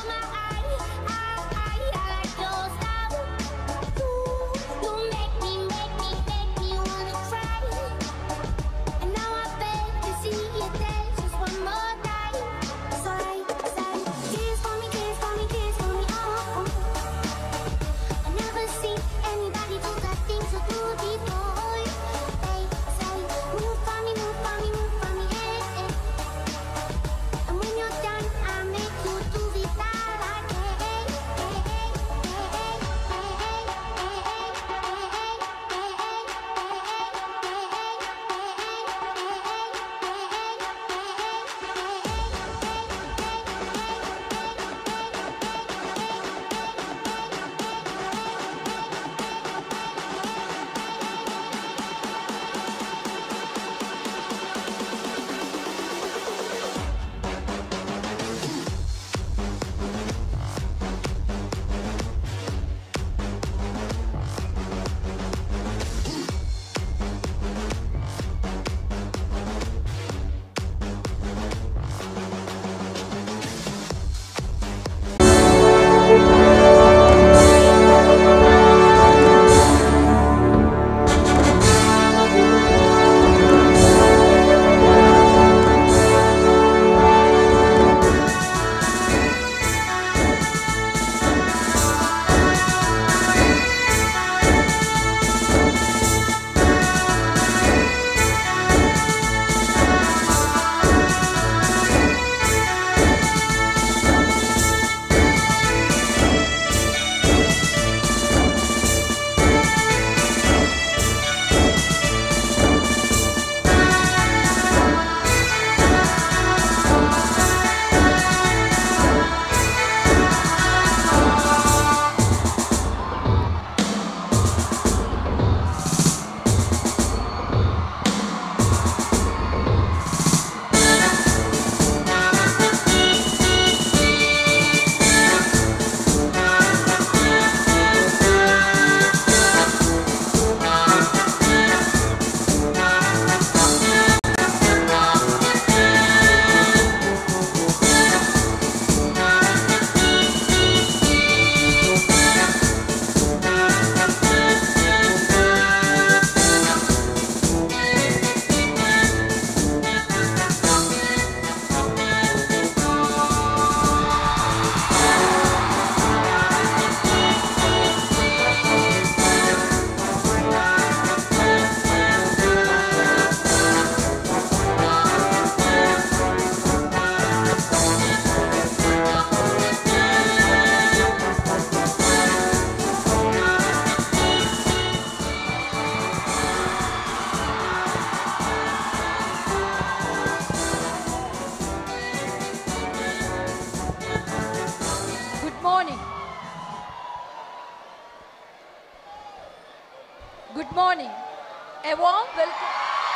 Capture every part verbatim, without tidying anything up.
Good morning. A warm welcome.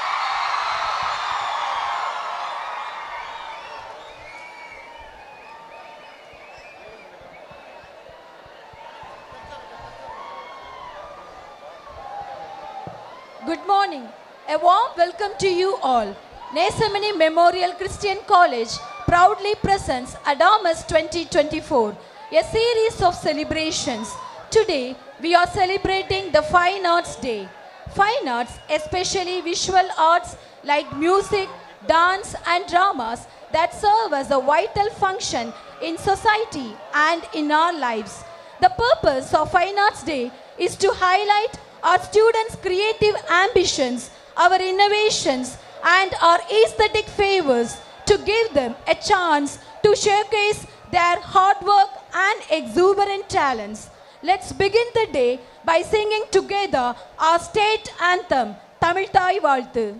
Good morning. A warm welcome to you all. Nesamani Memorial Christian College proudly presents Adamus twenty twenty-four, a series of celebrations. Today, we are celebrating the Fine Arts Day. Fine arts, especially visual arts like music, dance and dramas that serve as a vital function in society and in our lives. The purpose of Fine Arts Day is to highlight our students' creative ambitions, our innovations and our aesthetic favors to give them a chance to showcase their hard work and exuberant talents. Let's begin the day by singing together our state anthem, Tamil Thai Vaalthu.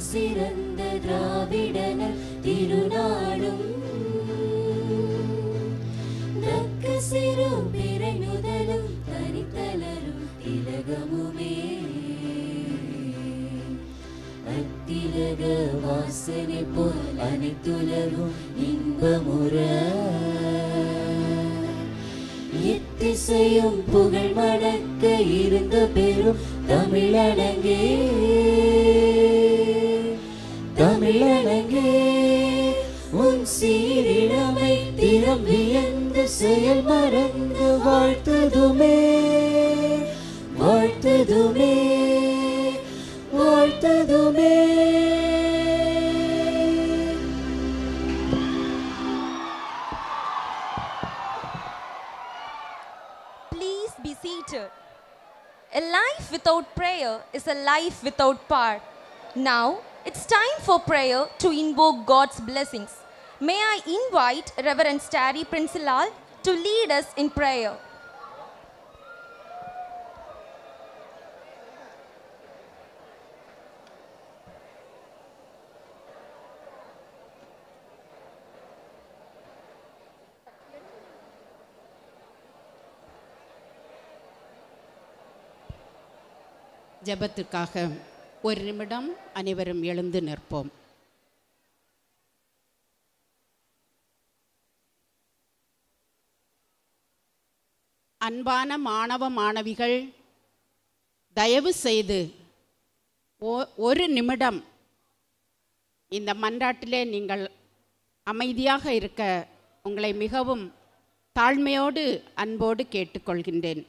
சிறந்த திராவிடனர் திருநாடும் தக்க சிறு பிறை முதலும் தனித்தலரும் திலகமுமே அத்திலக வாசனை போல் அனைத்துலகும் இன்பமுற எத்திசையும் புகழ் மணக்க இருந்த பெரும் தமிழனங்கே தமிழனங்கே உன் சீரிழமை திறம் வியந்து செயல் மறந்து வாழ்த்ததுமே வாழ்த்ததுமே வாழ்த்ததுமே. Please be seated. A life without prayer is a life without power. Now it's time for prayer to invoke God's blessings. May I invite Reverend Starry Princelal to lead us in prayer. ஜெபத்துக்காக ஒரு நிமிடம் அனைவரும் எழுந்து நிற்போம். அன்பான மாணவ மாணவிகள், தயவு செய்து ஒரு நிமிடம் இந்த மன்றாட்டிலே நீங்கள் அமைதியாக இருக்க உங்களை மிகவும் தாழ்மையோடு அன்போடு கேட்டுக்கொள்கின்றேன்.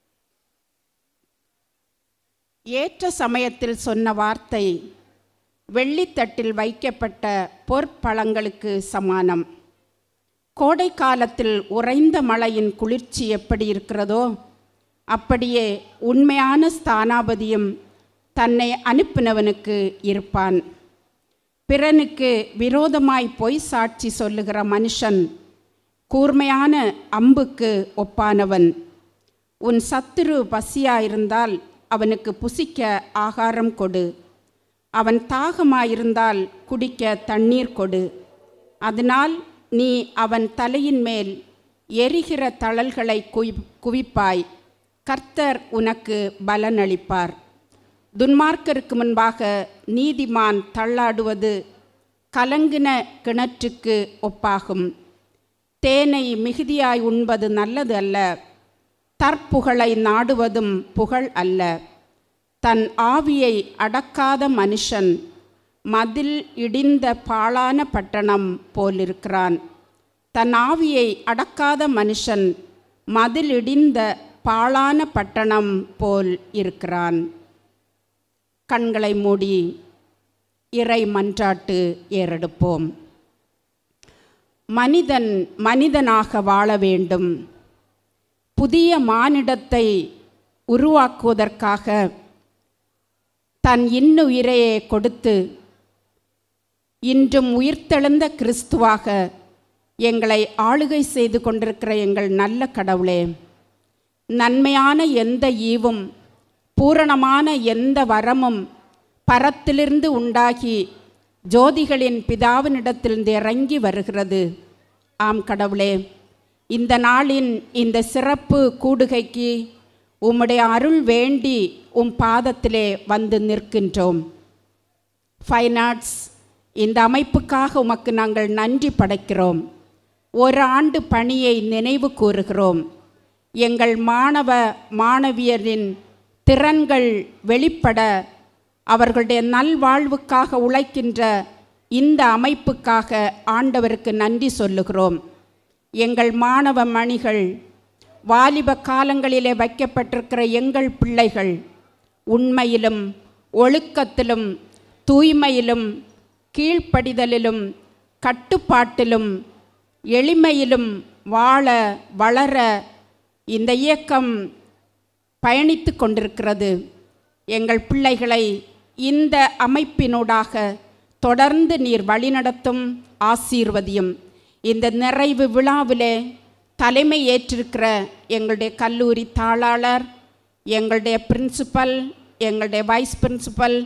ஏற்ற சமயத்தில் சொன்ன வார்த்தை வெள்ளித்தட்டில் வைக்கப்பட்ட பொற்பழங்களுக்கு சமானம். கோடை காலத்தில் உறைந்த மழையின் குளிர்ச்சி எப்படி இருக்கிறதோ அப்படியே உண்மையான ஸ்தானாபதியும் தன்னை அனுப்பினவனுக்கு இருப்பான். பிறனுக்கு விரோதமாய் பொய் சாட்சி சொல்லுகிற மனுஷன் கூர்மையான அம்புக்கு ஒப்பானவன். உன் சத்துரு பசியாயிருந்தால் அவனுக்கு புசிக்க ஆகாரம் கொடு, அவன் தாகமாயிருந்தால் குடிக்க தண்ணீர் கொடு. அதனால் நீ அவன் தலையின் மேல் எரிகிற தழல்களை குவி குவிப்பாய். கர்த்தர் உனக்கு பலனளிப்பார். துன்மார்க்கருக்கு முன்பாக நீதிமான் தள்ளாடுவது கலங்கின கிணற்றுக்கு ஒப்பாகும். தேனை மிகுதியாய் உண்பது நல்லது அல்ல, தற்புகழை நாடுவதும் புகழ் அல்ல. தன் ஆவியை அடக்காத மனுஷன் மதில் இடிந்த பாழான பட்டணம் போலிருக்கிறான். தன் ஆவியை அடக்காத மனுஷன் மதில் இடிந்த பாழான பட்டணம் போல் இருக்கிறான். கண்களை மூடி இறை மன்றாட்டு ஏறெடுப்போம். மனிதன் மனிதனாக வாழ வேண்டும். புதிய மானிடத்தை உருவாக்குவதற்காக தன் இன்னுயிரையே கொடுத்து இன்றும் உயிர்த்தெழுந்த கிறிஸ்துவாக எங்களை ஆளுகை செய்து கொண்டிருக்கிற எங்கள் நல்ல கடவுளே, நன்மையான எந்த ஈவும் பூரணமான எந்த வரமும் பரத்திலிருந்து உண்டாகி ஜோதிகளின் பிதாவினிடத்திலிருந்து இறங்கி வருகிறது. ஆம் கடவுளே, இந்த நாளின் இந்த சிறப்பு கூடுகைக்கு உம்முடைய அருள் வேண்டி உம் பாதத்திலே வந்து நிற்கின்றோம். ஃபைன் ஆர்ட்ஸ் இந்த அமைப்புக்காக உமக்கு நாங்கள் நன்றி படைக்கிறோம். ஒரு ஆண்டு பணியை நினைவு கூறுகிறோம். எங்கள் மாணவ மாணவியரின் திறன்கள் வெளிப்பட அவர்களுடைய நல்வாழ்வுக்காக உழைக்கின்ற இந்த அமைப்புக்காக ஆண்டவருக்கு நன்றி சொல்லுகிறோம். எங்கள் மாணவ மணிகள், வாலிப காலங்களிலே வைக்கப்பட்டிருக்கிற எங்கள் பிள்ளைகள் உண்மையிலும் ஒழுக்கத்திலும் தூய்மையிலும் கீழ்ப்படிதலிலும் கட்டுப்பாட்டிலும் எளிமையிலும் வாழ வளர இந்த இயக்கம் பயணித்து கொண்டிருக்கிறது. எங்கள் பிள்ளைகளை இந்த அமைப்பினூடாக தொடர்ந்து நீர் வழிநடத்தும், ஆசீர்வதியும். இந்த நிறைவு விழாவிலே தலைமை ஏற்றிருக்கிற எங்களுடைய கல்லூரி தாளாளர், எங்களுடைய பிரின்சிபல், எங்களுடைய வைஸ் பிரின்சிபல்,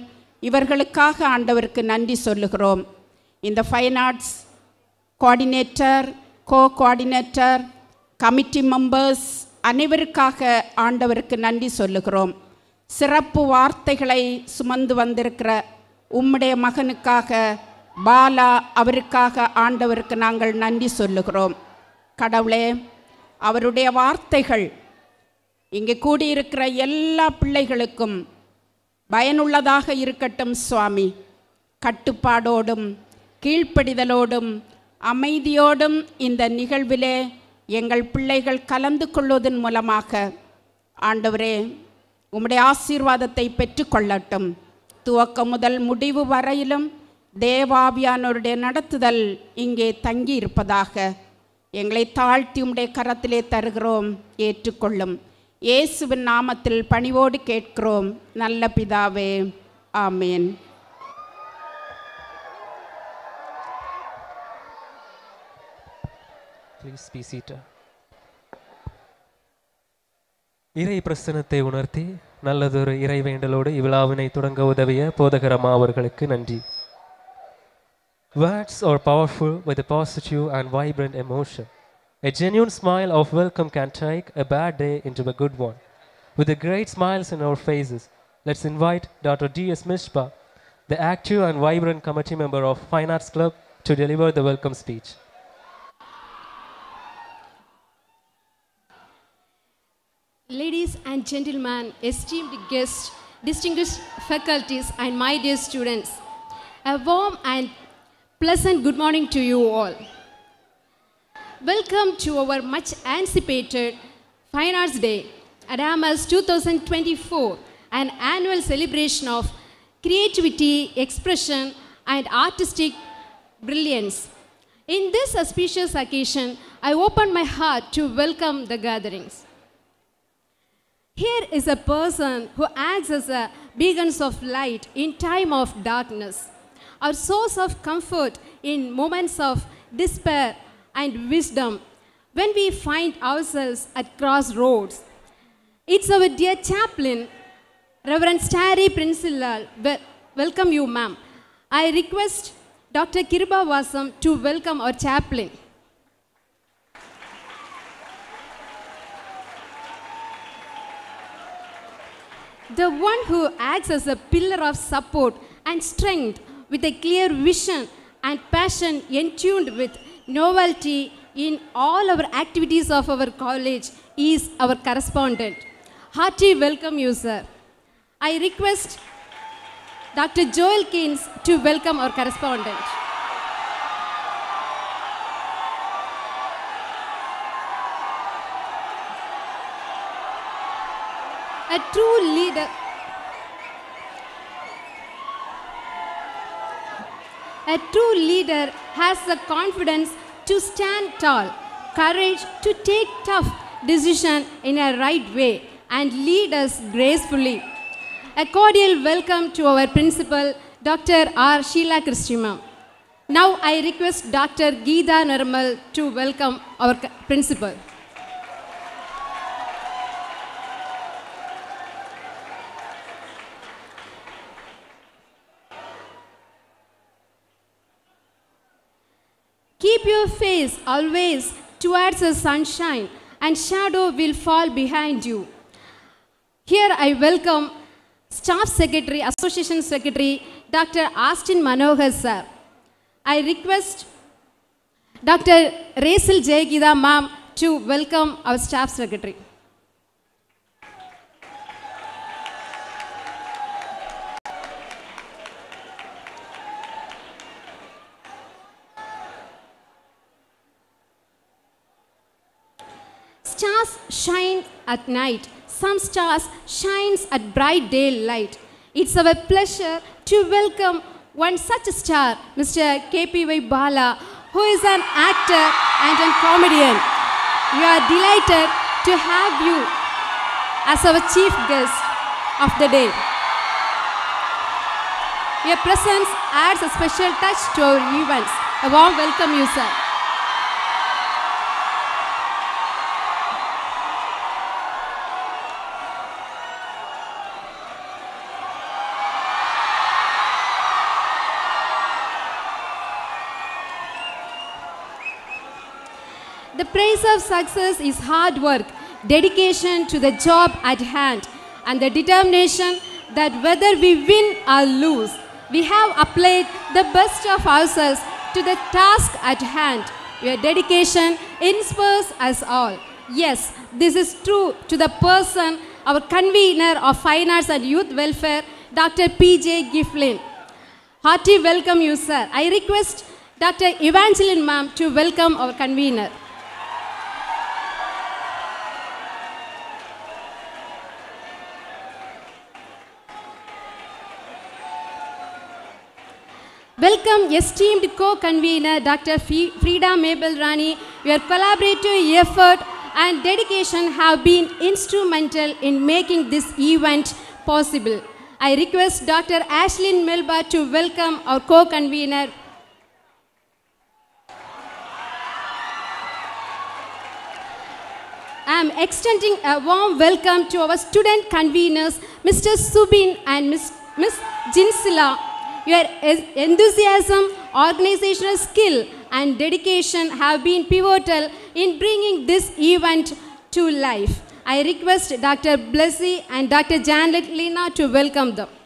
இவர்களுக்காக ஆண்டவருக்கு நன்றி சொல்லுகிறோம். இந்த fine arts coordinator, co coordinator, committee members அனைவருக்காக ஆண்டவருக்கு நன்றி சொல்லுகிறோம். சிறப்பு வார்த்தைகளை சுமந்து வந்திருக்கிற உம்முடைய மகனுக்காக பாலா அவருக்காக ஆண்டவருக்கு நாங்கள் நன்றி சொல்லுகிறோம். கடவுளே, அவருடைய வார்த்தைகள் இங்கே கூடியிருக்கிற எல்லா பிள்ளைகளுக்கும் பயனுள்ளதாக இருக்கட்டும் சுவாமி. கட்டுப்பாடோடும் கீழ்ப்படிதலோடும் அமைதியோடும் இந்த நிகழ்விலே எங்கள் பிள்ளைகள் கலந்து கொள்வதன் மூலமாக ஆண்டவரே உம்முடைய ஆசீர்வாதத்தை பெற்றுக்கொள்ளட்டும். துவக்கம் முதல் முடிவு வரையிலும் தேவாவியானோருடைய நடத்துதல் இங்கே தங்கி இருப்பதாக எங்களை தாழ்த்தி உம்முடைய கரத்திலே தருகிறோம், ஏற்றுக்கொள்ளும். இயேசுவின் நாமத்தில் பணிவோடு கேட்கிறோம் நல்ல பிதாவே, ஆமேன். Please be seated. இறை பிரசன்னத்தை உணர்த்தி நல்லதொரு இறை வேண்டலோடு இவ்விழாவினை தொடங்க உதவிய போதகரமா அவர்களுக்கு நன்றி. Words are powerful with a positive and vibrant emotion. A genuine smile of welcome can take a bad day into a good one. With the great smiles in our faces, let's invite Doctor D S Mishpa, the active and vibrant committee member of Fine Arts Club, to deliver the welcome speech. Ladies and gentlemen, esteemed guests, distinguished faculties, and my dear students, a warm and pleasant good morning to you all. Welcome to our much anticipated Fine Arts Day, Adamas twenty twenty-four, an annual celebration of creativity, expression, and artistic brilliance. In this auspicious occasion, I open my heart to welcome the gatherings. Here is a person who acts as a beacon of light in time of darkness, our source of comfort in moments of despair and wisdom when we find ourselves at crossroads. It's our dear chaplain, Reverend Starry Prinsillal. Welcome you, ma'am. I request Doctor Kiruba Vasam to welcome our chaplain. The one who acts as a pillar of support and strength with a clear vision and passion entuned with novelty in all our activities of our college is our correspondent. Hearty welcome you, sir. I request Doctor Joel Keynes to welcome our correspondent. A true leader, a true leader has the confidence to stand tall, courage to take tough decisions in a right way, and lead us gracefully. A cordial welcome to our principal, Doctor R. Sheila Christima. Now I request Doctor Geeta Nirmal to welcome our principal. Keep your face always towards the sunshine, and shadow will fall behind you. Here I welcome Staff Secretary, Association Secretary, Doctor Austin Manohar, sir. I request Doctor Rachel Jayagida, ma'am, to welcome our Staff Secretary. Stars shine at night. Some stars shines at bright daylight. It's our pleasure to welcome one such star, Mister K P Y Bala, who is an actor and a comedian. We are delighted to have you as our chief guest of the day. Your presence adds a special touch to our events. A warm welcome you, sir. The price of success is hard work, dedication to the job at hand, and the determination that whether we win or lose, we have applied the best of ourselves to the task at hand. Your dedication inspires us all. Yes, this is true to the person, our convener of Fine Arts and Youth Welfare, Doctor P J Giflin. Hearty welcome you, sir. I request Doctor Evangeline ma'am to welcome our convener. Welcome esteemed co-convener Doctor Frida Mabel Rani. Your collaborative effort and dedication have been instrumental in making this event possible. I request Doctor Ashlyn Melba to welcome our co-convener. I am extending a warm welcome to our student conveners, Mister Subin and Miss Miss Jinsila. Your enthusiasm, organizational skill, and dedication have been pivotal in bringing this event to life. I request Doctor Blessy and Doctor Janet Lina to welcome them.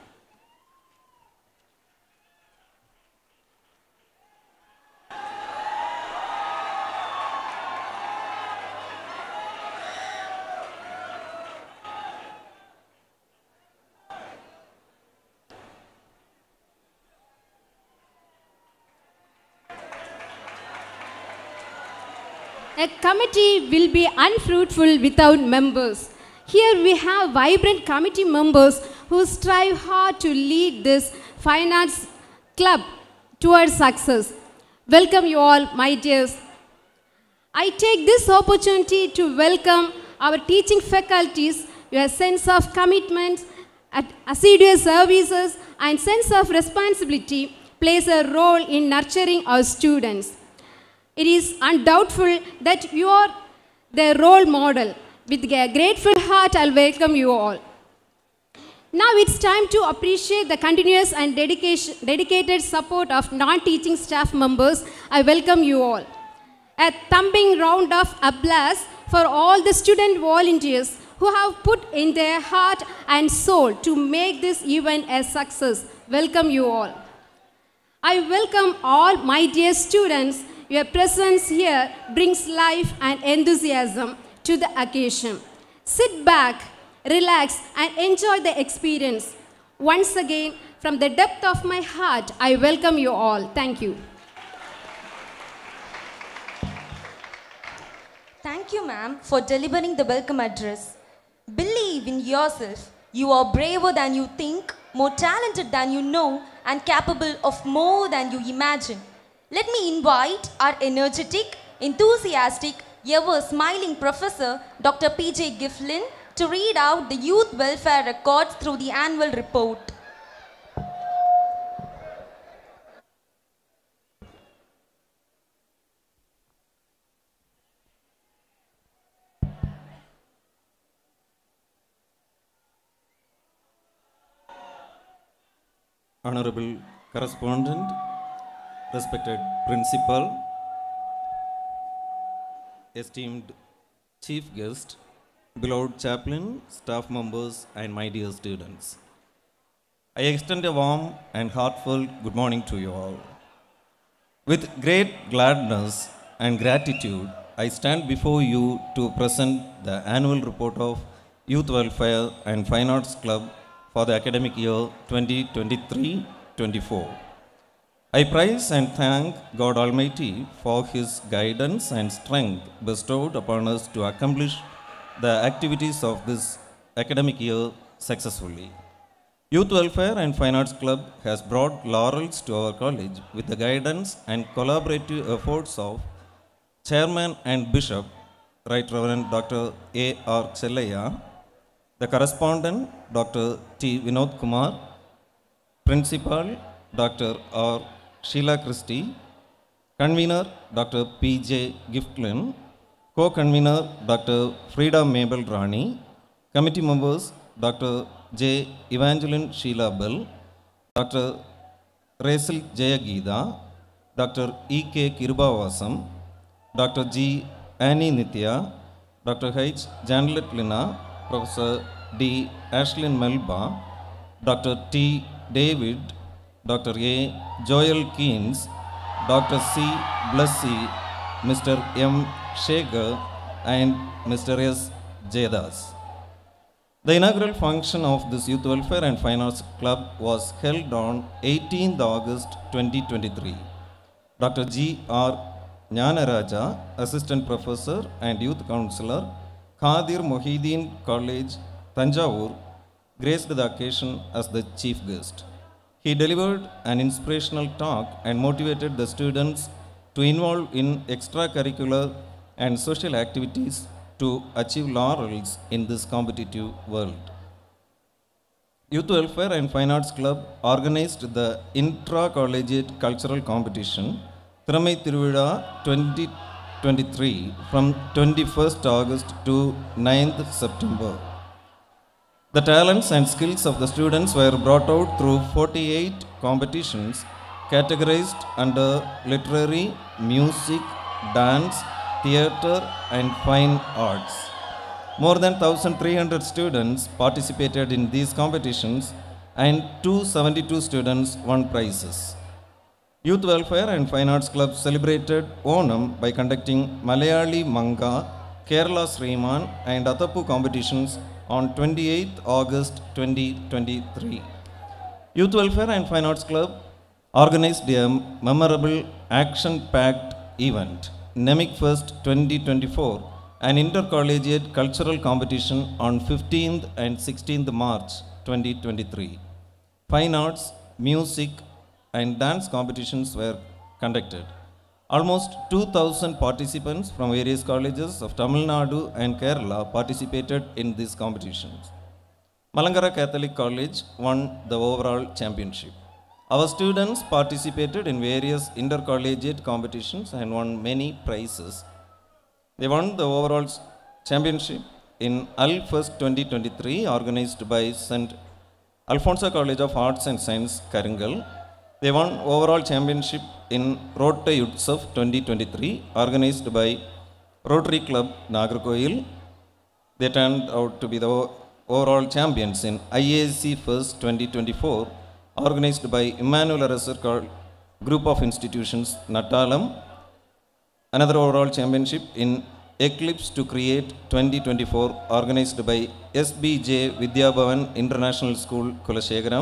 A committee will be unfruitful without members. Here we have vibrant committee members who strive hard to lead this Fine Arts Club towards success. Welcome you all, my dears. I take this opportunity to welcome our teaching faculties. Your sense of commitment, assiduous services, and sense of responsibility plays a role in nurturing our students. It is undoubtful that you are their role model. With a grateful heart, I'll welcome you all. Now it's time to appreciate the continuous and dedication, dedicated support of non-teaching staff members. I welcome you all. A thumping round of applause for all the student volunteers who have put in their heart and soul to make this event a success. Welcome you all. I welcome all my dear students. Your presence here brings life and enthusiasm to the occasion. Sit back, relax, and enjoy the experience. Once again, from the depth of my heart, I welcome you all. Thank you. Thank you, ma'am, for delivering the welcome address. Believe in yourself. You are braver than you think, more talented than you know, and capable of more than you imagine. Let me invite our energetic, enthusiastic, ever-smiling Professor, Doctor P J Giflin, to read out the youth welfare records through the annual report. Honorable Correspondent, respected Principal, esteemed Chief Guest, beloved Chaplain, staff members, and my dear students. I extend a warm and heartfelt good morning to you all. With great gladness and gratitude, I stand before you to present the annual report of Youth Welfare and Fine Arts Club for the academic year twenty twenty-three twenty-four. I praise and thank God Almighty for His guidance and strength bestowed upon us to accomplish the activities of this academic year successfully. Youth Welfare and Fine Arts Club has brought laurels to our college with the guidance and collaborative efforts of Chairman and Bishop, Right Reverend Doctor A R Chellaya, the Correspondent, Doctor T Vinod Kumar, Principal, Doctor R Sheila Christie, Convener, Doctor P J Giflin, Co-Convener, Doctor Frida Mabel Rani, Committee Members, Doctor J Evangeline Sheila Bell, Doctor Rachel Jayagida, Doctor E K Kirubavasam, Doctor G Annie Nithya, Doctor H. Janlet Lina, Professor D. Ashlyn Melba, Doctor T. David, Doctor A. Joel Keynes, Doctor C. Blessy, Mister M. Shager, and Mister S. Jedas. The inaugural function of this Youth Welfare and Fine Arts Club was held on eighteenth August twenty twenty-three. Doctor G. R. Jnanaraja, Assistant Professor and Youth Counselor, Khadir Mohideen College, Tanjavur, graced the occasion as the chief guest. He delivered an inspirational talk and motivated the students to involve in extracurricular and social activities to achieve laurels in this competitive world. Youth Welfare and Fine Arts Club organized the intra-collegiate cultural competition Thiramai Thiruvizha twenty twenty-three from twenty-first August to ninth September. The talents and skills of the students were brought out through forty-eight competitions categorized under literary, music, dance, theatre and fine arts. More than one thousand three hundred students participated in these competitions and two hundred seventy-two students won prizes. Youth Welfare and Fine Arts Club celebrated Onam by conducting Malayali Manga, Kerala Sriman and Athapu competitions on twenty-eighth August twenty twenty-three. Youth Welfare and Fine Arts Club organized a memorable action-packed event, NEMIC Fest twenty twenty-four, an intercollegiate cultural competition on fifteenth and sixteenth March twenty twenty-three. Fine arts, music, and dance competitions were conducted. Almost two thousand participants from various colleges of Tamil Nadu and Kerala participated in these competitions. Malankara Catholic College won the overall championship. Our students participated in various intercollegiate competitions and won many prizes. They won the overall championship in Al-Fest twenty twenty-three organized by Saint Alfonso College of Arts and Science, Karingal. They won overall championship in Rote Utsav twenty twenty-three organized by Rotary Club, Nagarkoil. They turned out to be the overall champions in I A C Fest twenty twenty-four organized by Emmanuel Arasar Group of Institutions, Natalam. Another overall championship in Eclipse to Create twenty twenty-four organized by S B J Vidya Bhavan International School, Kulashegaram.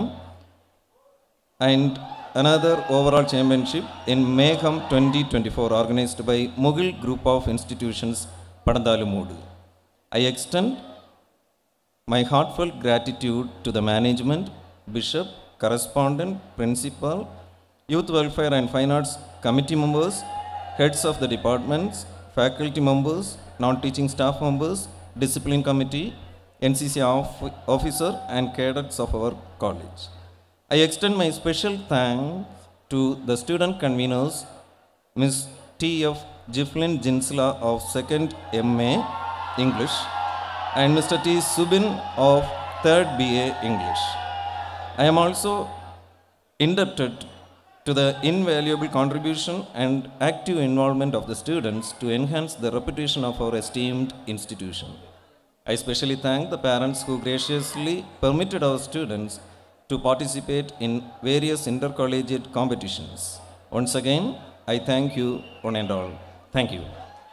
And another overall championship in Megham twenty twenty-four organized by Mughal Group of Institutions, Padandalumudu. I extend my heartfelt gratitude to the management, bishop, correspondent, principal, Youth Welfare and Fine Arts committee members, heads of the departments, faculty members, non-teaching staff members, discipline committee, N C C officer and cadets of our college. I extend my special thanks to the student conveners, Miz T F Jiflin Jinsla of second M A English and Mister T Subin of third B A English. I am also indebted to the invaluable contribution and active involvement of the students to enhance the reputation of our esteemed institution. I especially thank the parents who graciously permitted our students to participate in various intercollegiate competitions. Once again, I thank you one and all. Thank you.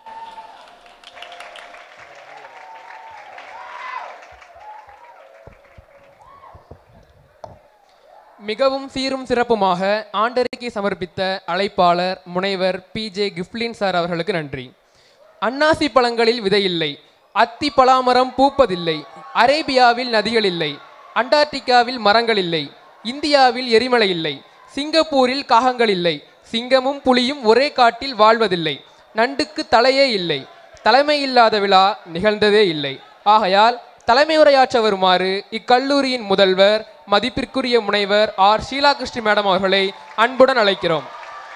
மிகவும் சீரும் சிறப்புமாக ஆண்டறிக்கை சமர்ப்பித்த அழைப்பாளர் முனைவர் B J கிஃப்லின் sir அவர்களுக்கு நன்றி. அன்னாசி பழங்களில் விதை இல்லை, அத்தி பலாமரம் பூப்பதில்லை, அரேபியாவில் நதிகள் இல்லை, அண்டார்டிகாவில் மரங்கள் இல்லை, இந்தியாவில் எரிமலை இல்லை, சிங்கப்பூரில் காகங்கள் இல்லை, சிங்கமும் புலியும் ஒரே காட்டில் வாழ்வதில்லை, நண்டுக்கு தலையே இல்லை, தலைமை இல்லாத விழா நிகழ்ந்ததே இல்லை. ஆகையால் தலைமை உரையாற்ற வருமாறு இக்கல்லூரியின் முதல்வர் மதிப்பிற்குரிய முனைவர் ஆர் ஷீலா கிருஷ்ணி மேடம் அவர்களை அன்புடன் அழைக்கிறோம்.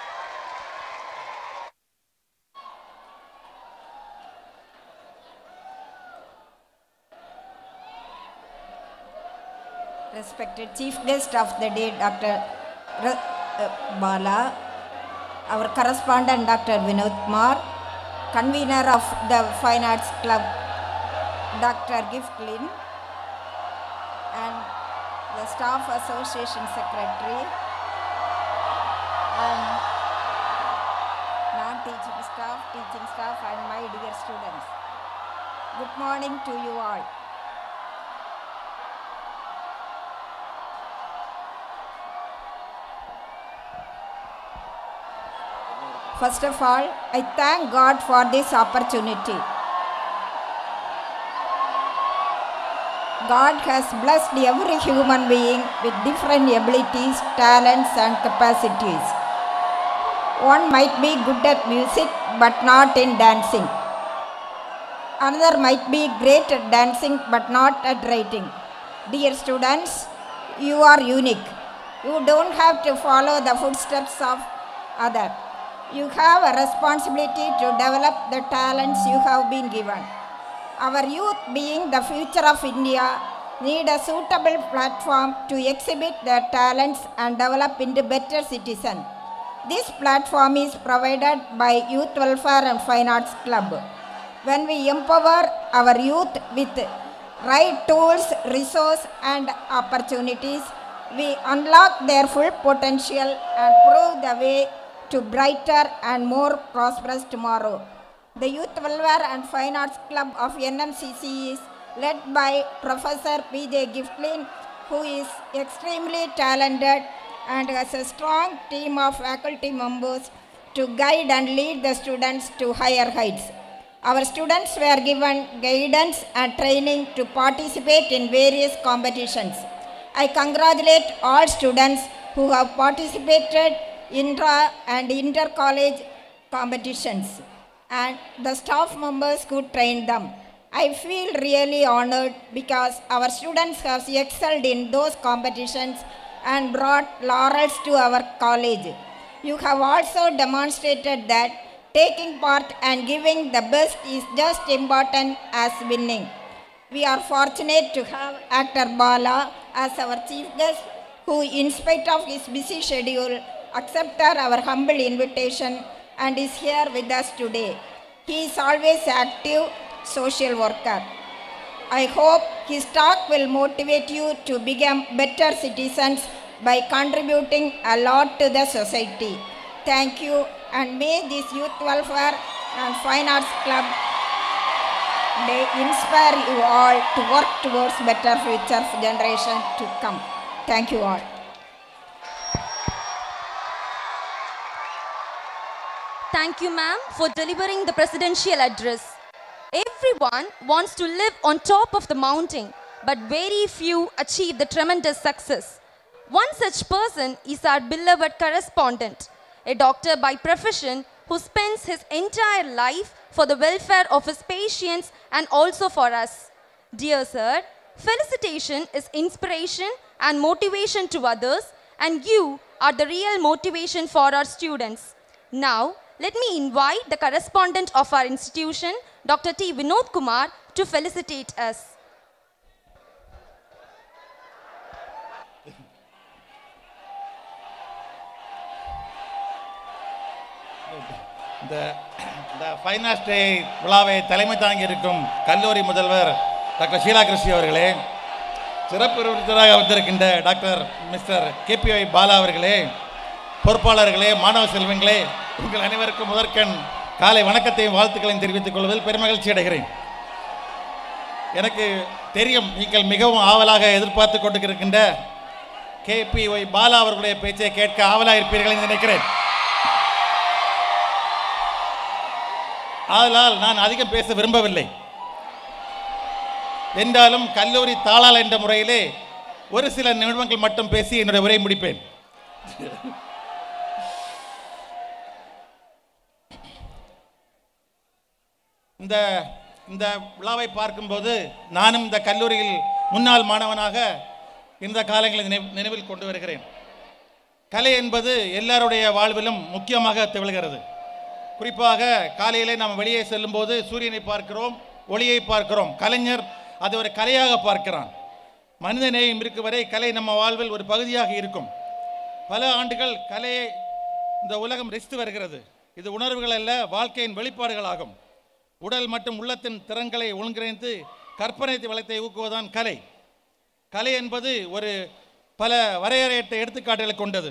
Respected Chief Guest of the day, Doctor Bala, our correspondent Doctor Vinod Kumar, convener of the Fine Arts Club, Doctor Giftlin, and the Staff Association Secretary, and non-teaching staff, teaching staff, and my dear students. Good morning to you all. First of all, I thank God for this opportunity. God has blessed every human being with different abilities, talents, and capacities. One might be good at music but not in dancing. Another might be great at dancing but not at writing. Dear students, you are unique. You don't have to follow the footsteps of others. You have a responsibility to develop the talents you have been given. Our youth, being the future of India, need a suitable platform to exhibit their talents and develop into better citizens. This platform is provided by Youth Welfare and Fine Arts Club. When we empower our youth with right tools, resources, and opportunities, we unlock their full potential and prove the way to brighter and more prosperous tomorrow. The Youth Welfare and Fine Arts Club of N M C C is led by Professor P J Giftlin, who is extremely talented and has a strong team of faculty members to guide and lead the students to higher heights. Our students were given guidance and training to participate in various competitions. I congratulate all students who have participated intra and inter-college competitions and the staff members who trained them. I feel really honored because our students have excelled in those competitions and brought laurels to our college. You have also demonstrated that taking part and giving the best is just important as winning. We are fortunate to have Actor Bala as our chief guest, who in spite of his busy schedule accepted our humble invitation and is here with us today. He is always active social worker. I hope his talk will motivate you to become better citizens by contributing a lot to the society. Thank you, and may this Youth Welfare and Fine Arts Club Day inspire you all to work towards better future generation to come. Thank you all. Thank you, ma'am, for delivering the presidential address. Everyone wants to live on top of the mountain, but very few achieve the tremendous success. One such person is our beloved correspondent, a doctor by profession who spends his entire life for the welfare of his patients and also for us. Dear sir, felicitation is inspiration and motivation to others, and you are the real motivation for our students. Now, let me invite the correspondent of our institution, Doctor T. Vinod Kumar, to felicitate us. இந்த இந்த fine arts டே விழாவை தலைமை தாங்கி இருக்கும் கல்லூரி முதல்வர் doctor Sheila Krishni அவர்களே, சிறப்பு விருந்தினராக வந்திருக்கின்ற டாக்டர் மிஸ்டர் கேபிஒய் பாலா அவர்களே, பொறுப்பாளர்களே, மாணவ செல்வங்களே, உங்கள் அனைவருக்கும் முதற்கண் காலை வணக்கத்தையும் வாழ்த்துக்களையும் தெரிவித்துக் கொள்வதில் பெருமகிழ்ச்சி அடைகிறேன். எனக்கு தெரியும் நீங்கள் மிகவும் ஆவலாக எதிர்பார்த்து கொண்டிருக்கின்ற கேபிஒய் பாலா அவர்களுடைய பேச்சை கேட்க ஆவலாக இருப்பீர்கள் என்று நினைக்கிறேன். ஆதலால் நான் அதிகம் பேச விரும்பவில்லை. என்றாலும் கல்லூரி தாளாளர் என்ற முறையிலே ஒரு சில நிமிடங்கள் மட்டும் பேசி என்னுடைய உரையை முடிப்பேன். இந்த இந்த விழாவை பார்க்கும்போது நானும் இந்த கல்லூரியில் முன்னாள் மாணவனாக இந்த காலங்களை நினைவு நினைவில் கொண்டு வருகிறேன். கலை என்பது எல்லாருடைய வாழ்விலும் முக்கியமாக திகழ்கிறது. குறிப்பாக காலையிலே நாம் வெளியே செல்லும்போது சூரியனை பார்க்கிறோம், ஒளியை பார்க்கிறோம். கலைஞர் அது ஒரு கலையாக பார்க்கிறான். மனித நேயம் இருக்கும் வரை கலை நம்ம வாழ்வில் ஒரு பகுதியாக இருக்கும். பல ஆண்டுகள் கலையை இந்த உலகம் ரசித்து வருகிறது. இது உணர்வுகள் அல்ல, வாழ்க்கையின் வெளிப்பாடுகளாகும். உடல் மற்றும் உள்ளத்தின் திறன்களை ஒழுங்கிணைந்து கற்பனை வளத்தை ஊக்குவதுதான் கலை. கலை என்பது ஒரு பல வரையறையற்ற எடுத்துக்காட்டுகளை கொண்டது.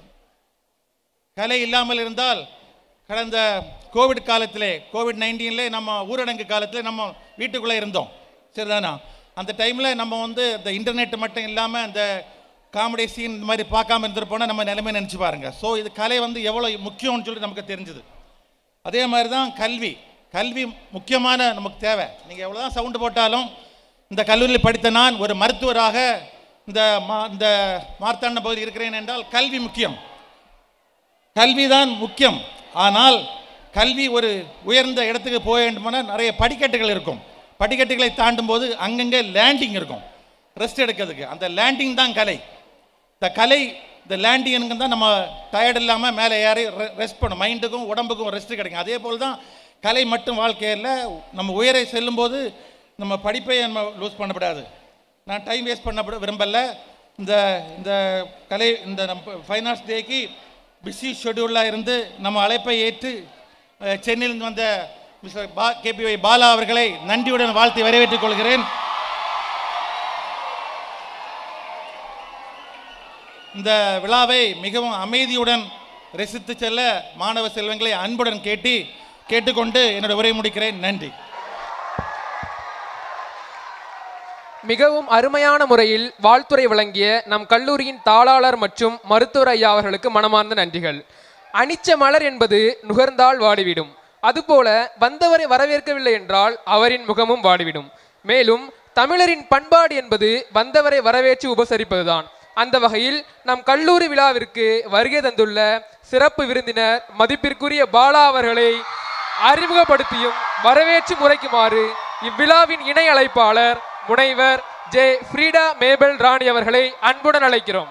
கலை இல்லாமல் இருந்தால் கடந்த கோவிட் காலத்திலே கோவிட் நைன்டீன்லே நம்ம ஊரடங்கு காலத்தில் நம்ம வீட்டுக்குள்ளே இருந்தோம், சரிதானா? அந்த டைமில் நம்ம வந்து இந்த இன்டர்நெட் மட்டும் இல்லாமல் இந்த காமெடி சீன் இந்த மாதிரி பார்க்காம இருந்துருப்போனால் நம்ம நிலைமை நினச்சி பாருங்கள். ஸோ இது கலை வந்து எவ்வளோ முக்கியம்னு சொல்லி நமக்கு தெரிஞ்சுது. அதே மாதிரி தான் கல்வி. கல்வி முக்கியமான நமக்கு தேவை. நீங்கள் எவ்வளோ தான் சவுண்டு போட்டாலும் இந்த கல்லூரியில் படித்த நான் ஒரு மருத்துவராக இந்த மா இந்த மார்த்தாண்ட பகுதியில் இருக்கிறேன் என்றால் கல்வி முக்கியம், கல்வி தான் முக்கியம். ஆனால் கல்வி ஒரு உயர்ந்த இடத்துக்கு போக வேண்டுமானால் நிறைய படிக்கட்டுகள் இருக்கும். படிக்கட்டுகளை தாண்டும் போது அங்கங்கே லேண்டிங் இருக்கும், ரெஸ்ட் எடுக்கிறதுக்கு. அந்த லேண்டிங் தான் கலை. இந்த கலை இந்த லேண்டிங்கு தான் நம்ம டயர்ட் இல்லாமல் மேலே ஏறி ரெஸ்ட் பண்ணும், மைண்டுக்கும் உடம்புக்கும் ரெஸ்ட் கிடைக்கும். அதே போல் தான் கலை மட்டும் வாழ்க்கையில் நம்ம உயரை செல்லும்போது நம்ம படிப்பை நம்ம லூஸ் பண்ணக்கூடாது. நான் டைம் வேஸ்ட் பண்ண விரும்பலை. இந்த இந்த கலை இந்த நம்ம ஃபைன் ஆர்ட்ஸ் டேக்கு பிஸி ஷெடியூலாக இருந்து நம்ம அழைப்பை ஏற்று சென்னையிலிருந்து வந்த மிஸ்டர் பா கேபிஒய் பாலா அவர்களை நன்றியுடன் வாழ்த்தி வரவேற்றுக் கொள்கிறேன். இந்த விழாவை மிகவும் அமைதியுடன் ரசித்து செல்ல மாணவ செல்வங்களை அன்புடன் கேட்டு கேட்டுக்கொண்டு என்னோட உரை முடிக்கிறேன். நன்றி. மிகவும் அருமையான முறையில் வாழ்த்துரை வழங்கிய நம் கல்லூரியின் தாளாளர் மற்றும் மருத்துவர் ஐயா அவர்களுக்கு மனமார்ந்த நன்றிகள். அனிச்ச மலர் என்பது நுகர்ந்தால் வாடிவிடும், அதுபோல வந்தவரை வரவேற்கவில்லை என்றால் அவரின் முகமும் வாடிவிடும். மேலும் தமிழரின் பண்பாடு என்பது வந்தவரை வரவேற்று உபசரிப்பதுதான். அந்த வகையில் நம் கல்லூரி விழாவிற்கு வருகை தந்துள்ள சிறப்பு விருந்தினர் மதிப்பிற்குரிய பாலா அவர்களை அறிமுகப்படுத்தியும் வரவேற்று முறைக்குமாறு இவ்விழாவின் இணை அழைப்பாளர் முனைவர் ஜே ஃப்ரீடா மேபல் ராணி அவர்களை அன்புடன் அழைக்கிறோம்.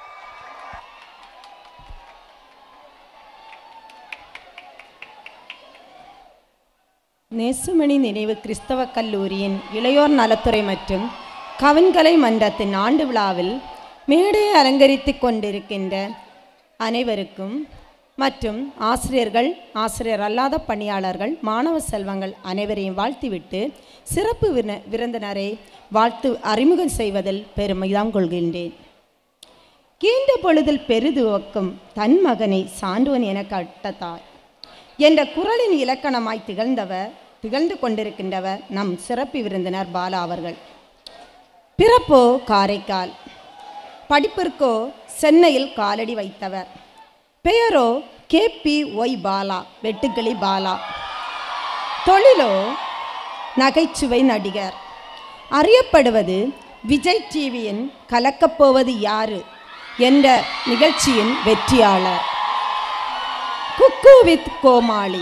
நேசுமணி நினைவு கிறிஸ்தவ கல்லூரியின் இளையோர் நலத்துறை மற்றும் கவின்கலை மன்றத்தின் ஆண்டு விழாவில் மேடையை அலங்கரித்து கொண்டிருக்கின்ற அனைவருக்கும் மற்றும் ஆசிரியர்கள், ஆசிரியர் அல்லாத பணியாளர்கள், மாணவ செல்வங்கள் அனைவரையும் வாழ்த்திவிட்டு சிறப்பு விரு விருந்தினரை வாழ்த்து அறிமுகம் செய்வதில் பெருமைதான் கொள்கின்றேன். கீண்ட பொழுதில் பெரிதுவக்கும் தன் மகனை சான்றோன் என கட்டத்தாய் என்ற குரலின் இலக்கணமாய் திகழ்ந்தவர் திகழ்ந்து கொண்டிருக்கின்றவர் நம் சிறப்பு விருந்தினர் பாலா அவர்கள். பிறப்போ காரைக்கால், படிப்பிற்கோ சென்னையில் காலடி வைத்தவர். பெயரோ கே பி ஒய் பாலா, வெட்டுக்கிளி பாலா. தொழிலோ நகைச்சுவை நடிகர். அறியப்படுவது விஜய் டிவியின் கலக்கப்போவது யாரு என்ற நிகழ்ச்சியின் வெற்றியாளர். குக்கு வித் கோமாளி.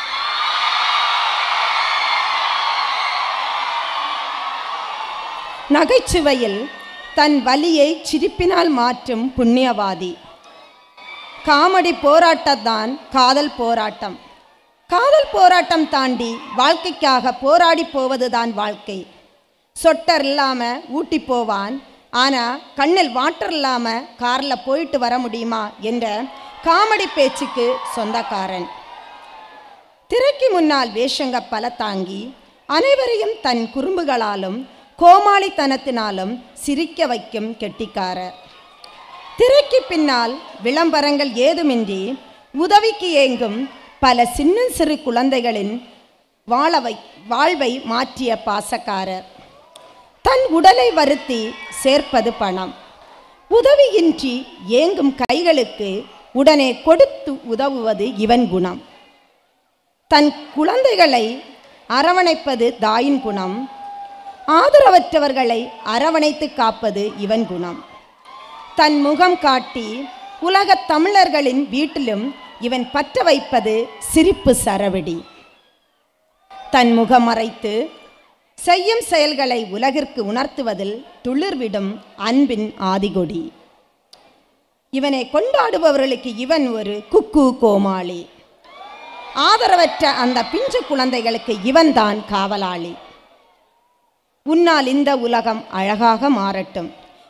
நகைச்சுவையில் தன் வலியை சிரிப்பினால் மாற்றும் புண்ணியவாதி. காமெடி போராட்டம்தான் காதல் போராட்டம். காதல் போராட்டம் தாண்டி வாழ்க்கைக்காக போராடி போவதுதான் வாழ்க்கை. சொட்டர் இல்லாமல் ஊட்டி போவான், ஆனால் கண்ணில் வாட்டர் இல்லாமல் காரில் போயிட்டு வர முடியுமா என்ற காமெடி பேச்சுக்கு சொந்தக்காரன். திரைக்கு முன்னால் வேஷங்க பல தாங்கி அனைவரையும் தன் குறும்புகளாலும் கோமாளித்தனத்தினாலும் சிரிக்க வைக்கும் கெட்டிக்காரர். திரைக்கு பின்னால் விளம்பரங்கள் ஏதுமின்றி உதவிக்கு ஏங்கும் பல சின்ன சிறு குழந்தைகளின் வாழவை வாழ்வை மாற்றிய பாசக்காரர். தன் உடலை வருத்தி சேர்ப்பது பணம். உதவியின்றி ஏங்கும் கைகளுக்கு உடனே கொடுத்து உதவுவது இவன் குணம். தன் குழந்தைகளை அரவணைப்பது தாயின் குணம். ஆதரவற்றவர்களை அரவணைத்து காப்பது இவன் குணம். தன் முகம் காட்டி உலகத் தமிழர்களின் வீட்டிலும் இவன் பற்ற வைப்பது சிரிப்பு சரவெடி. தன் முகம் மறைத்து செய்யும் செயல்களை உலகிற்கு உணர்த்துவதில் துளிர்விடும் அன்பின் ஆதிகொடி. இவனை கொண்டாடுபவர்களுக்கு இவன் ஒரு குக்கு கோமாளி. ஆதரவற்ற அந்த பிஞ்சு குழந்தைகளுக்கு இவன்தான் காவலாளி. உன்னால் இந்த உலகம் அழகாக மாறட்டும்,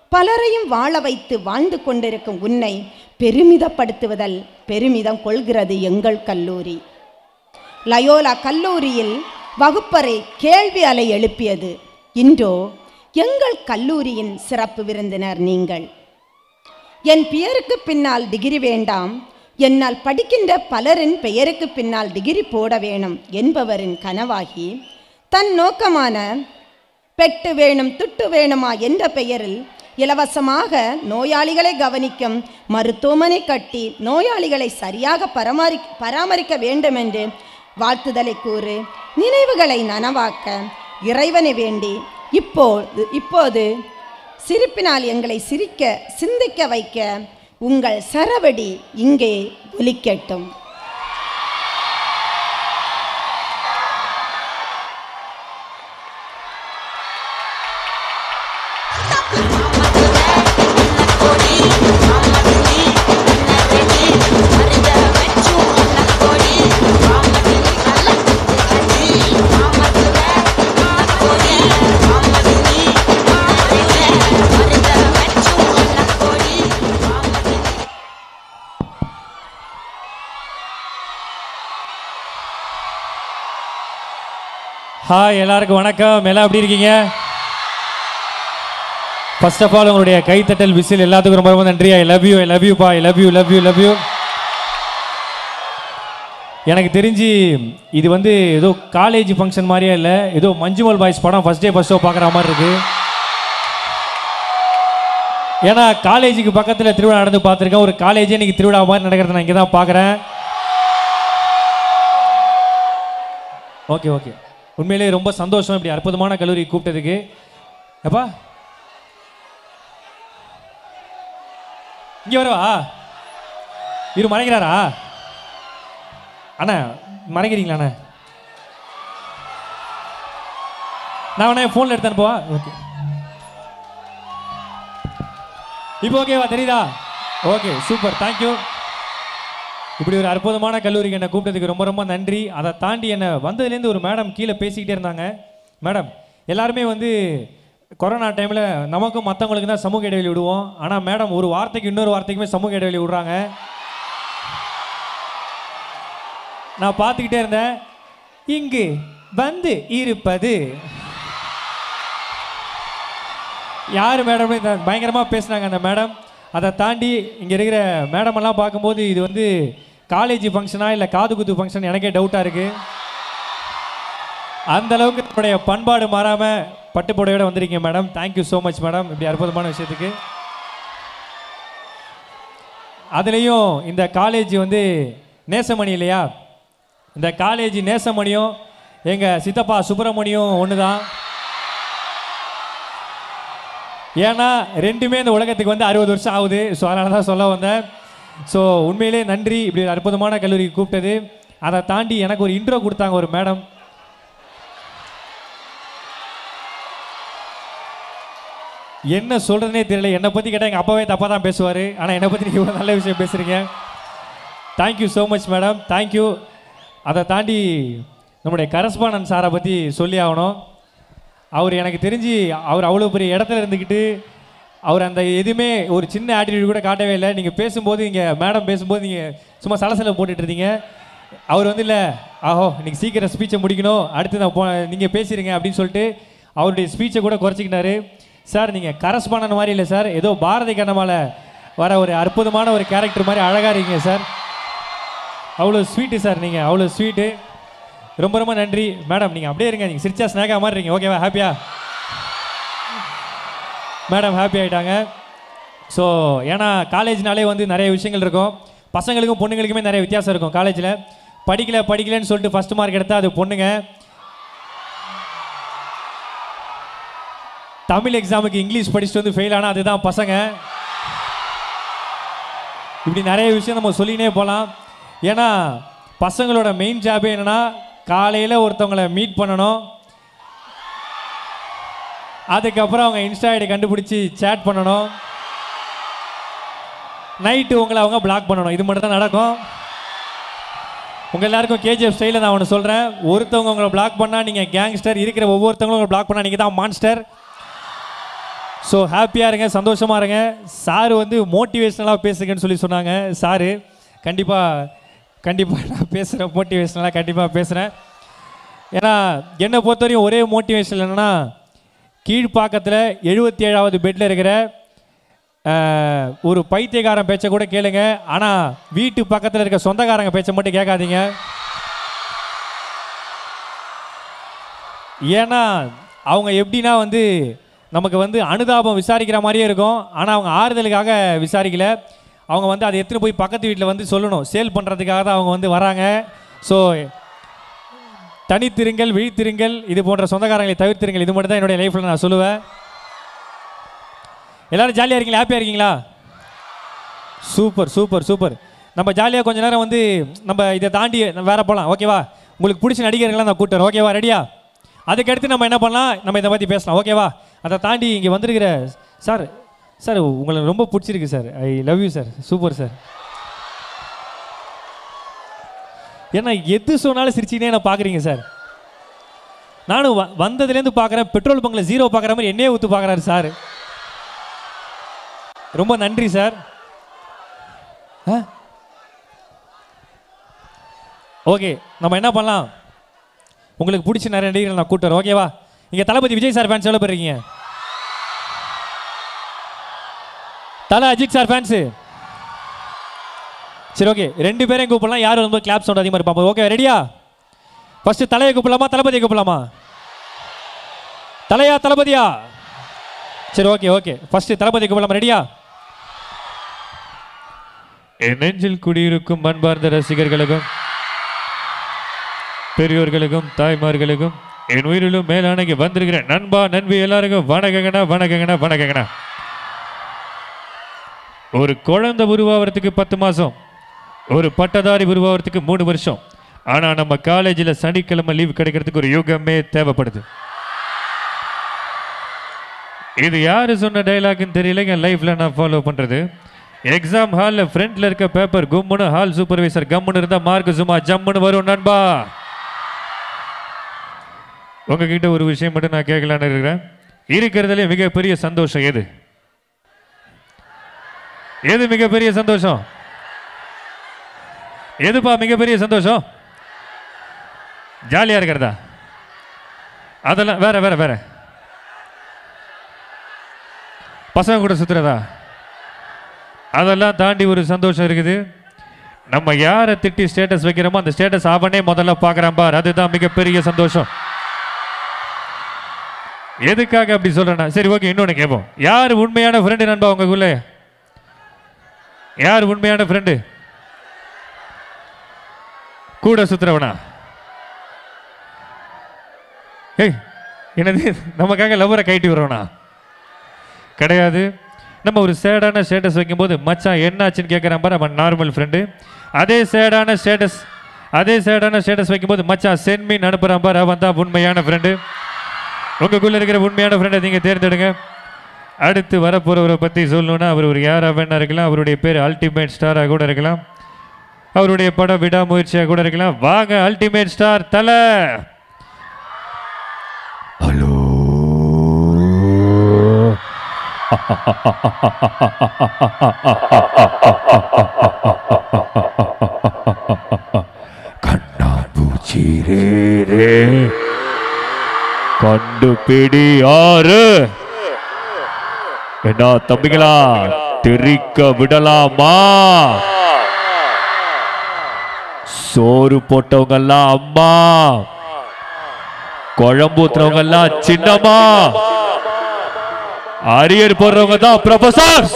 பலரையும் வாழ வைத்து வாழ்ந்து கொண்டிருக்கும் உன்னை பெருமிதப்படுத்துவதில் பெருமிதம் கொள்கிறது எங்கள் கல்லூரி. லயோலா கல்லூரியில் வகுப்பறை கேள்வி அலை எழுப்பியது. இன்றோ எங்கள் கல்லூரியின் சிறப்பு விருந்தினர் நீங்கள். என் பெயருக்கு பின்னால் டிகிரி வேண்டாம், என்னால் படிக்கின்ற பலரின் பெயருக்கு பின்னால் டிகிரி போட வேணும் என்பவரின் கனவாகி தன் நோக்கமான பெட்டு வேணும் துட்டு வேணுமா என்ற பெயரில் இலவசமாக நோயாளிகளை கவனிக்கும் மருத்துவமனை கட்டி நோயாளிகளை சரியாக பராமரி பராமரிக்க வேண்டும் என்று வாழ்த்துதலை கூறு நினைவுகளை நனவாக்க இறைவனை வேண்டி இப்போது இப்போது சிரிப்பினால் எங்களை சிரிக்க சிந்திக்க வைக்க உங்கள் சரவடி இங்கே ஒலிக்கட்டும். ஹாய், எல்லாருக்கும் வணக்கம். எல்லாம் எப்படி இருக்கீங்க? ஃபர்ஸ்ட் ஆஃப் ஆல் உங்களுடைய கைத்தட்டல் விசில் எல்லாத்துக்கும் ரொம்ப ரொம்ப நன்றி. I love you, I love you பா, I love you, love you, love you. எனக்கு தெரிஞ்சு இது வந்து ஏதோ காலேஜ் ஃபங்க்ஷன் மாதிரியே இல்லை, ஏதோ மஞ்சுமல் பாய்ஸ் படம் ஃபர்ஸ்ட் டே ஃபர்ஸ்ட் ஷோ பார்க்குற மாதிரி இருக்கு. ஏன்னா காலேஜுக்கு பக்கத்தில் திருவிழா நடந்து பார்த்துருக்கேன். ஒரு காலேஜே இன்னைக்கு திருவிழா மாதிரி நடக்கிறத நான் இங்கே தான் பார்க்குறேன். ஓகே ஓகே உண்மையிலே ரொம்ப சந்தோஷம் இப்படி அற்புதமான கல்லூரி கூப்பிட்டதுக்கு. எப்பா இங்கே வரவா? இரு மறைக்கிறாரா அண்ணா? மறைக்கிறீங்களா அண்ணா? நான் உடனே ஃபோனில் எடுத்து அனுப்புவா? ஓகே இப்போ ஓகேவா? தெரியுதா? Okay super, thank you. இப்படி ஒரு அற்புதமான கல்லூரிக்கு என்னை கூப்பிட்டதுக்கு ரொம்ப ரொம்ப நன்றி. அதை தாண்டி என்னை வந்ததுலேருந்து ஒரு மேடம் கீழே பேசிக்கிட்டே இருந்தாங்க. மேடம் எல்லாருமே வந்து கொரோனா டைமில் நமக்கும் மற்றவங்களுக்கு தான் சமூக இடைவெளி விடுவோம். ஆனால் மேடம் ஒரு வார்த்தைக்கு இன்னொரு வார்த்தைக்குமே சமூக இடைவெளி விடுறாங்க. நான் பார்த்துக்கிட்டே இருந்தேன். இங்கு வந்து இருப்பது யார் மேடம்? பயங்கரமாக பேசுனாங்க அந்த மேடம். அதை தாண்டி இங்கே இருக்கிற மேடமெல்லாம் பார்க்கும்போது இது வந்து காலேஜ் ஃபங்க்ஷனா இல்லை காது குத்து ஃபங்க்ஷன் எனக்கே டவுட்டாக இருக்குது. அந்தளவுக்கு நம்முடைய பண்பாடு மாறாமல் பட்டுப்புடையோட வந்திருக்கீங்க madam. Thank you so much madam, இப்படி அற்புதமான விஷயத்துக்கு. அதுலேயும் இந்த காலேஜ் வந்து நேசமணி இல்லையா? இந்த காலேஜ் நேசமணியும் எங்கள் சித்தப்பா சுப்பிரமணியும் ஒன்று தான். ஏன்னா ரெண்டுமே இந்த உலகத்துக்கு வந்து அறுபது வருஷம் ஆகுது. ஸோ அதனால தான் சொல்ல வந்தேன். ஸோ உண்மையிலே நன்றி இப்படி ஒரு அற்புதமான கல்லூரிக்கு கூப்பிட்டது. அதை தாண்டி எனக்கு ஒரு இன்ட்ரோ கொடுத்தாங்க ஒரு மேடம். என்ன சொல்கிறதுனே தெரியல. என்னை பற்றி கேட்டால் எங்கள் அப்பாவே தப்பாக தான் பேசுவார். ஆனால் என்னை பற்றி நீங்கள் இவ்வளோ நல்ல விஷயம் பேசுகிறீங்க. Thank you so much madam, thank you. அதை தாண்டி நம்முடைய கரஸ்பாண்டன்ட் சாரை பற்றி சொல்லி ஆகணும். அவர் எனக்கு தெரிஞ்சு அவர் அவ்வளோ பெரிய இடத்துல இருந்துக்கிட்டு அவர் அந்த எதுவுமே ஒரு சின்ன ஆட்டிடியூட் கூட காட்டவே இல்லை. நீங்கள் பேசும்போது இங்கே மேடம் பேசும்போது நீங்கள் சும்மா சலசல போட்டுட்டு இருந்தீங்க. அவர் வந்து இல்லை ஆஹோ இன்றைக்கி சீக்கிரம் ஸ்பீச்சை முடிக்கணும், அடுத்து நான் போ நீங்கள் பேசிடுங்க அப்படின்னு சொல்லிட்டு அவருடைய ஸ்பீச்சை கூட குறைச்சிக்கிட்டாரு. சார் நீங்கள் கரஸ்பாண்டன்ட் மாதிரி இல்லை சார், ஏதோ பாரதி கண்ணமால் வர ஒரு அற்புதமான ஒரு கேரக்டர் மாதிரி அழகாக இருக்கீங்க சார். அவ்வளோ ஸ்வீட்டு சார், நீங்கள் அவ்வளோ ஸ்வீட்டு. ரொம்ப ரொம்ப நன்றி மேடம். நீங்கள் அப்படியே இருங்க, நீங்கள் சிரிச்சா ஸ்நாக்காக மாதிரி இருக்கீங்க. ஓகேவா? ஹாப்பியா? மேடம் ஹாப்பி ஆகிட்டாங்க. ஸோ ஏன்னா காலேஜ்னாலே வந்து நிறைய விஷயங்கள் இருக்கும். பசங்களுக்கும் பொண்ணுங்களுக்குமே நிறைய வித்தியாசம் இருக்கும். காலேஜில் படிக்கல படிக்கலன்னு சொல்லிட்டு ஃபஸ்ட் மார்க் எடுத்தால் அது பொண்ணுங்க. தமிழ் எக்ஸாமுக்கு இங்கிலீஷ் படிச்சுட்டு வந்து ஃபெயில் ஆனால் அதுதான் பசங்க. இப்படி நிறைய விஷயம் நம்ம சொல்லினே போகலாம். ஏன்னா பசங்களோட மெயின் ஜாபே என்னென்னா காலையில் ஒருத்தவங்களை மீட் பண்ணணும், அதுக்கப்புறம் அவங்க இன்ஸ்டா ஐடி கண்டுபிடிச்சி சேட் பண்ணணும், நைட்டு உங்களை அவங்க பிளாக் பண்ணணும். இது மட்டும் தான் நடக்கும். உங்கள் எல்லாருக்கும் கேஜிஎஃப் ஸ்டைலில் நான் ஒன்று சொல்கிறேன். ஒருத்தவங்க உங்களை பிளாக் பண்ணால் நீங்கள் கேங்ஸ்டர், இருக்கிற ஒவ்வொருத்தவங்களும் உங்களை பிளாக் பண்ணால் நீங்கள் தான் மான்ஸ்டர். ஸோ ஹாப்பியாக இருங்க, சந்தோஷமாக இருங்க. சார் வந்து மோட்டிவேஷ்னலாக பேசுங்கன்னு சொல்லி சொன்னாங்க. சாரு கண்டிப்பாக கண்டிப்பாக நான் பேசுகிறேன், மோட்டிவேஷ்னலாக கண்டிப்பாக பேசுகிறேன். ஏன்னா என்னை பொறுத்தவரையும் ஒரே மோட்டிவேஷன் என்னென்னா, கீழ்ப்பாக்கத்தில் எழுபத்தி ஏழாவது பெட்டில் இருக்கிற ஒரு பைத்தியக்காரன் பேச்சை கூட கேளுங்க, ஆனால் வீட்டு பக்கத்தில் இருக்க சொந்தக்காரங்க பேச்சை மட்டும் கேட்காதீங்க. ஏன்னா அவங்க எப்படின்னா வந்து நமக்கு வந்து அனுதாபம் விசாரிக்கிற மாதிரியே இருக்கும், ஆனால் அவங்க ஆறுதலுக்காக விசாரிக்கல. அவங்க வந்து அதை எடுத்துகிட்டு போய் பக்கத்து வீட்டில் வந்து சொல்லணும், சேல் பண்ணுறதுக்காக தான் அவங்க வந்து வராங்க. ஸோ தனித்திருங்கள், விழித்திருங்கள், இது போன்ற சொந்தக்காரங்களை தவிர்த்திருங்கள். இது மட்டும் தான் என்னுடைய லைஃப்பில் நான் சொல்லுவேன். எல்லோரும் ஜாலியாக இருக்கீங்களா? ஹாப்பியாக இருக்கீங்களா? Super super super. நம்ம ஜாலியாக கொஞ்ச நேரம் வந்து நம்ம இதை தாண்டி வேற போகலாம். ஓகேவா? உங்களுக்கு பிடிச்ச நடிகர்கள்லாம் நான் கூட்டுறேன். ஓகேவா? ரெடியா? அதுக்கடுத்து நம்ம என்ன பண்ணலாம், நம்ம இதை பற்றி பேசலாம். ஓகேவா? அதை தாண்டி இங்கே வந்திருக்கிற சார், சார் உங்களை ரொம்ப பிடிச்சிருக்கு sir. I love you sir. Super sir. ஏன்னா எது சொன்னாலும் சிரிச்சிக்கிட்டே நான் பார்க்குறீங்க சார். நானும் வ வந்ததுலேருந்து பார்க்குறேன், பெட்ரோல் பங்கில் ஜீரோ பார்க்குற மாதிரி என்னையே ஊற்று பார்க்குறாரு சார். ரொம்ப நன்றி சார். ஓகே, நம்ம என்ன பண்ணலாம், உங்களுக்கு பிடிச்ச நிறைய நடிகர்கள் நான் கூட்டுறேன். ஓகேவா? இங்கே தளபதி விஜய் சார் ஃபேன்ஸ் எவ்வளோ பேர் இருக்கீங்க? தலை அஜித் சார் ஃபேன்ஸு? சரி, ஓகே, ரெண்டு பேரையும் கூப்பிடலாம். யாரும் ரொம்ப கிளாப் சவுண்ட் அதிகமாக இருப்பாங்க. ஓகே, ரெடியா? ஃபர்ஸ்ட் தலையை கூப்பிடலாமா, தளபதியை கூப்பிடலாமா? தலையா தளபதியா? சரி, ஓகே ஓகே, ஃபர்ஸ்ட் தளபதியை கூப்பிடலாமா? ரெடியா? என் நெஞ்சில் குடியிருக்கும் அன்பார்ந்த ரசிகர்களுக்கும் பெரியோர்களுக்கும் தாய்மார்களுக்கும் என் உயிரிலும் மேலானக்கு வந்திருக்கிற நண்பா நண்பி எல்லாருக்கும் வணக்கங்கண்ணா வணக்கங்கண்ணா வணக்கங்கண்ணா. ஒரு குழந்தை உருவாகிறதுக்கு பத்து மாதம், ஒரு பட்டதாரி உருவாகிறதுக்கு மூணு வருஷம். ஆனால் நம்ம காலேஜில் சனிக்கிழமை லீவ் கிடைக்கிறதுக்கு ஒரு யுகமே தேவைப்படுது. இது யார் சொன்ன டைலாக்னு தெரியல, என் லைஃப்பில் நான் ஃபாலோ பண்ணுறது. எக்ஸாம் ஹாலில் ஃப்ரண்ட்டில் இருக்க பேப்பர் கும்முன்னு, ஹால் சூப்பர்வைசர் கம்முன்னு இருந்தால் மார்க் சும்மா ஜம்முன்னு வரும் நண்பா. உங்ககிட்ட ஒரு விஷயம் மட்டும் நான் கேட்கலான்னு இருக்கிறேன். இருக்கிறதுலே மிகப்பெரிய சந்தோஷம் எது? எது மிகப்பெரிய சந்தோஷம்? எதுப்பா மிகப்பெரிய சந்தோஷம்? ஜாலியாக இருக்கிறதா? அதெல்லாம் வேற வேற வேற பசங்க கூட சுத்துறதா? அதெல்லாம் தாண்டி ஒரு சந்தோஷம் இருக்குது. நம்ம யாரை திட்டி ஸ்டேட்டஸ் வைக்கிறோமோ அந்த ஸ்டேட்டஸ் அவனே முதல்ல பார்க்குறான் பார், அதுதான் மிகப்பெரிய சந்தோஷம். எதுக்காக அப்படி சொல்றேன்னா, சரி ஓகே, இன்னொன்று கேட்போம். யார் உண்மையான ஃப்ரெண்டு நண்பா உங்களுக்குள்ள? யார் உண்மையான ஃப்ரெண்டு? கூட சுத்துறவனா? ஏய், என்னது நமக்காக லவ்வரை கைட்டி விடுறவனா? கிடையாது. நம்ம ஒரு சேடான ஸ்டேட்டஸ் வைக்கும்போது மச்சான் என்னாச்சுன்னு கேட்குறான் பாரு, அவன் நார்மல் ஃப்ரெண்டு. அதே சேடான ஸ்டேட்டஸ் அதே சேடான ஸ்டேட்டஸ் வைக்கும்போது மச்சான் சென்மீன் அனுப்புகிறான் பாரு, அவன் தான் உண்மையான ஃப்ரெண்டு. உங்களுக்குள்ளே இருக்கிற உண்மையான ஃப்ரெண்டை நீங்கள் தேர்ந்தெடுங்க. அடுத்து வரப்போகிறவரை பற்றி சொல்லணுன்னா, அவர் ஒரு யாராக வேணா இருக்கலாம். அவருடைய பேர் அல்டிமேட் ஸ்டாராக கூட இருக்கலாம். அவருடைய படம் விடாமுயற்சியாக கூட இருக்கலாம். வாங்க அல்டிமேட் ஸ்டார் தலை. ஹலோ. கண்ணா பூச்சி ரே ரே கண்டுபிடி ஆறு. என்ன தம்பிகளா, தெரிக்க விடலாமா? சோறு போட்டவங்க எல்லாம் அம்மா, குழம்பு ஊத்துறவங்க எல்லாம் சின்னம்மா, அரியர் போடுறவங்க தான் ப்ரொஃபசர்.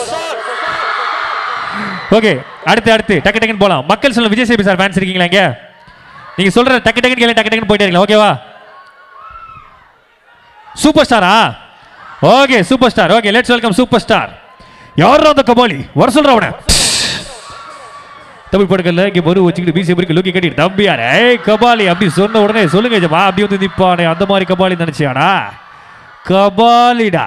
ஓகே, அடுத்து அடுத்து டக்கு டக்குன்னு போலாம். மக்கள் சொல்ல விஜய் சேபி சார் ஃபேன்ஸ் இருக்கீங்களா? இங்க நீங்க சொல்ற டக்கு டக்குன்னு கேளு, டக்கு டக்குன்னு போயிட்டே இருக்கலாம். ஓகேவா? சூப்பர் ஸ்டாரா? Okay, super star. Okay, let's welcome super star. யாரும் அந்த கபாலி வர சொல்றவன தமிழ் படங்கள்ல இங்கே மறு வச்சுக்கிட்டு பிசி பிரிக்க லுக்கி கட்டிட்டு தம்பியார் ஏய் கபாலி அப்படி சொன்ன உடனே சொல்லுங்க ஜமா அப்படி வந்து நிற்பானே அந்த மாதிரி கபாலி நினைச்சியாடா? கபாலிடா.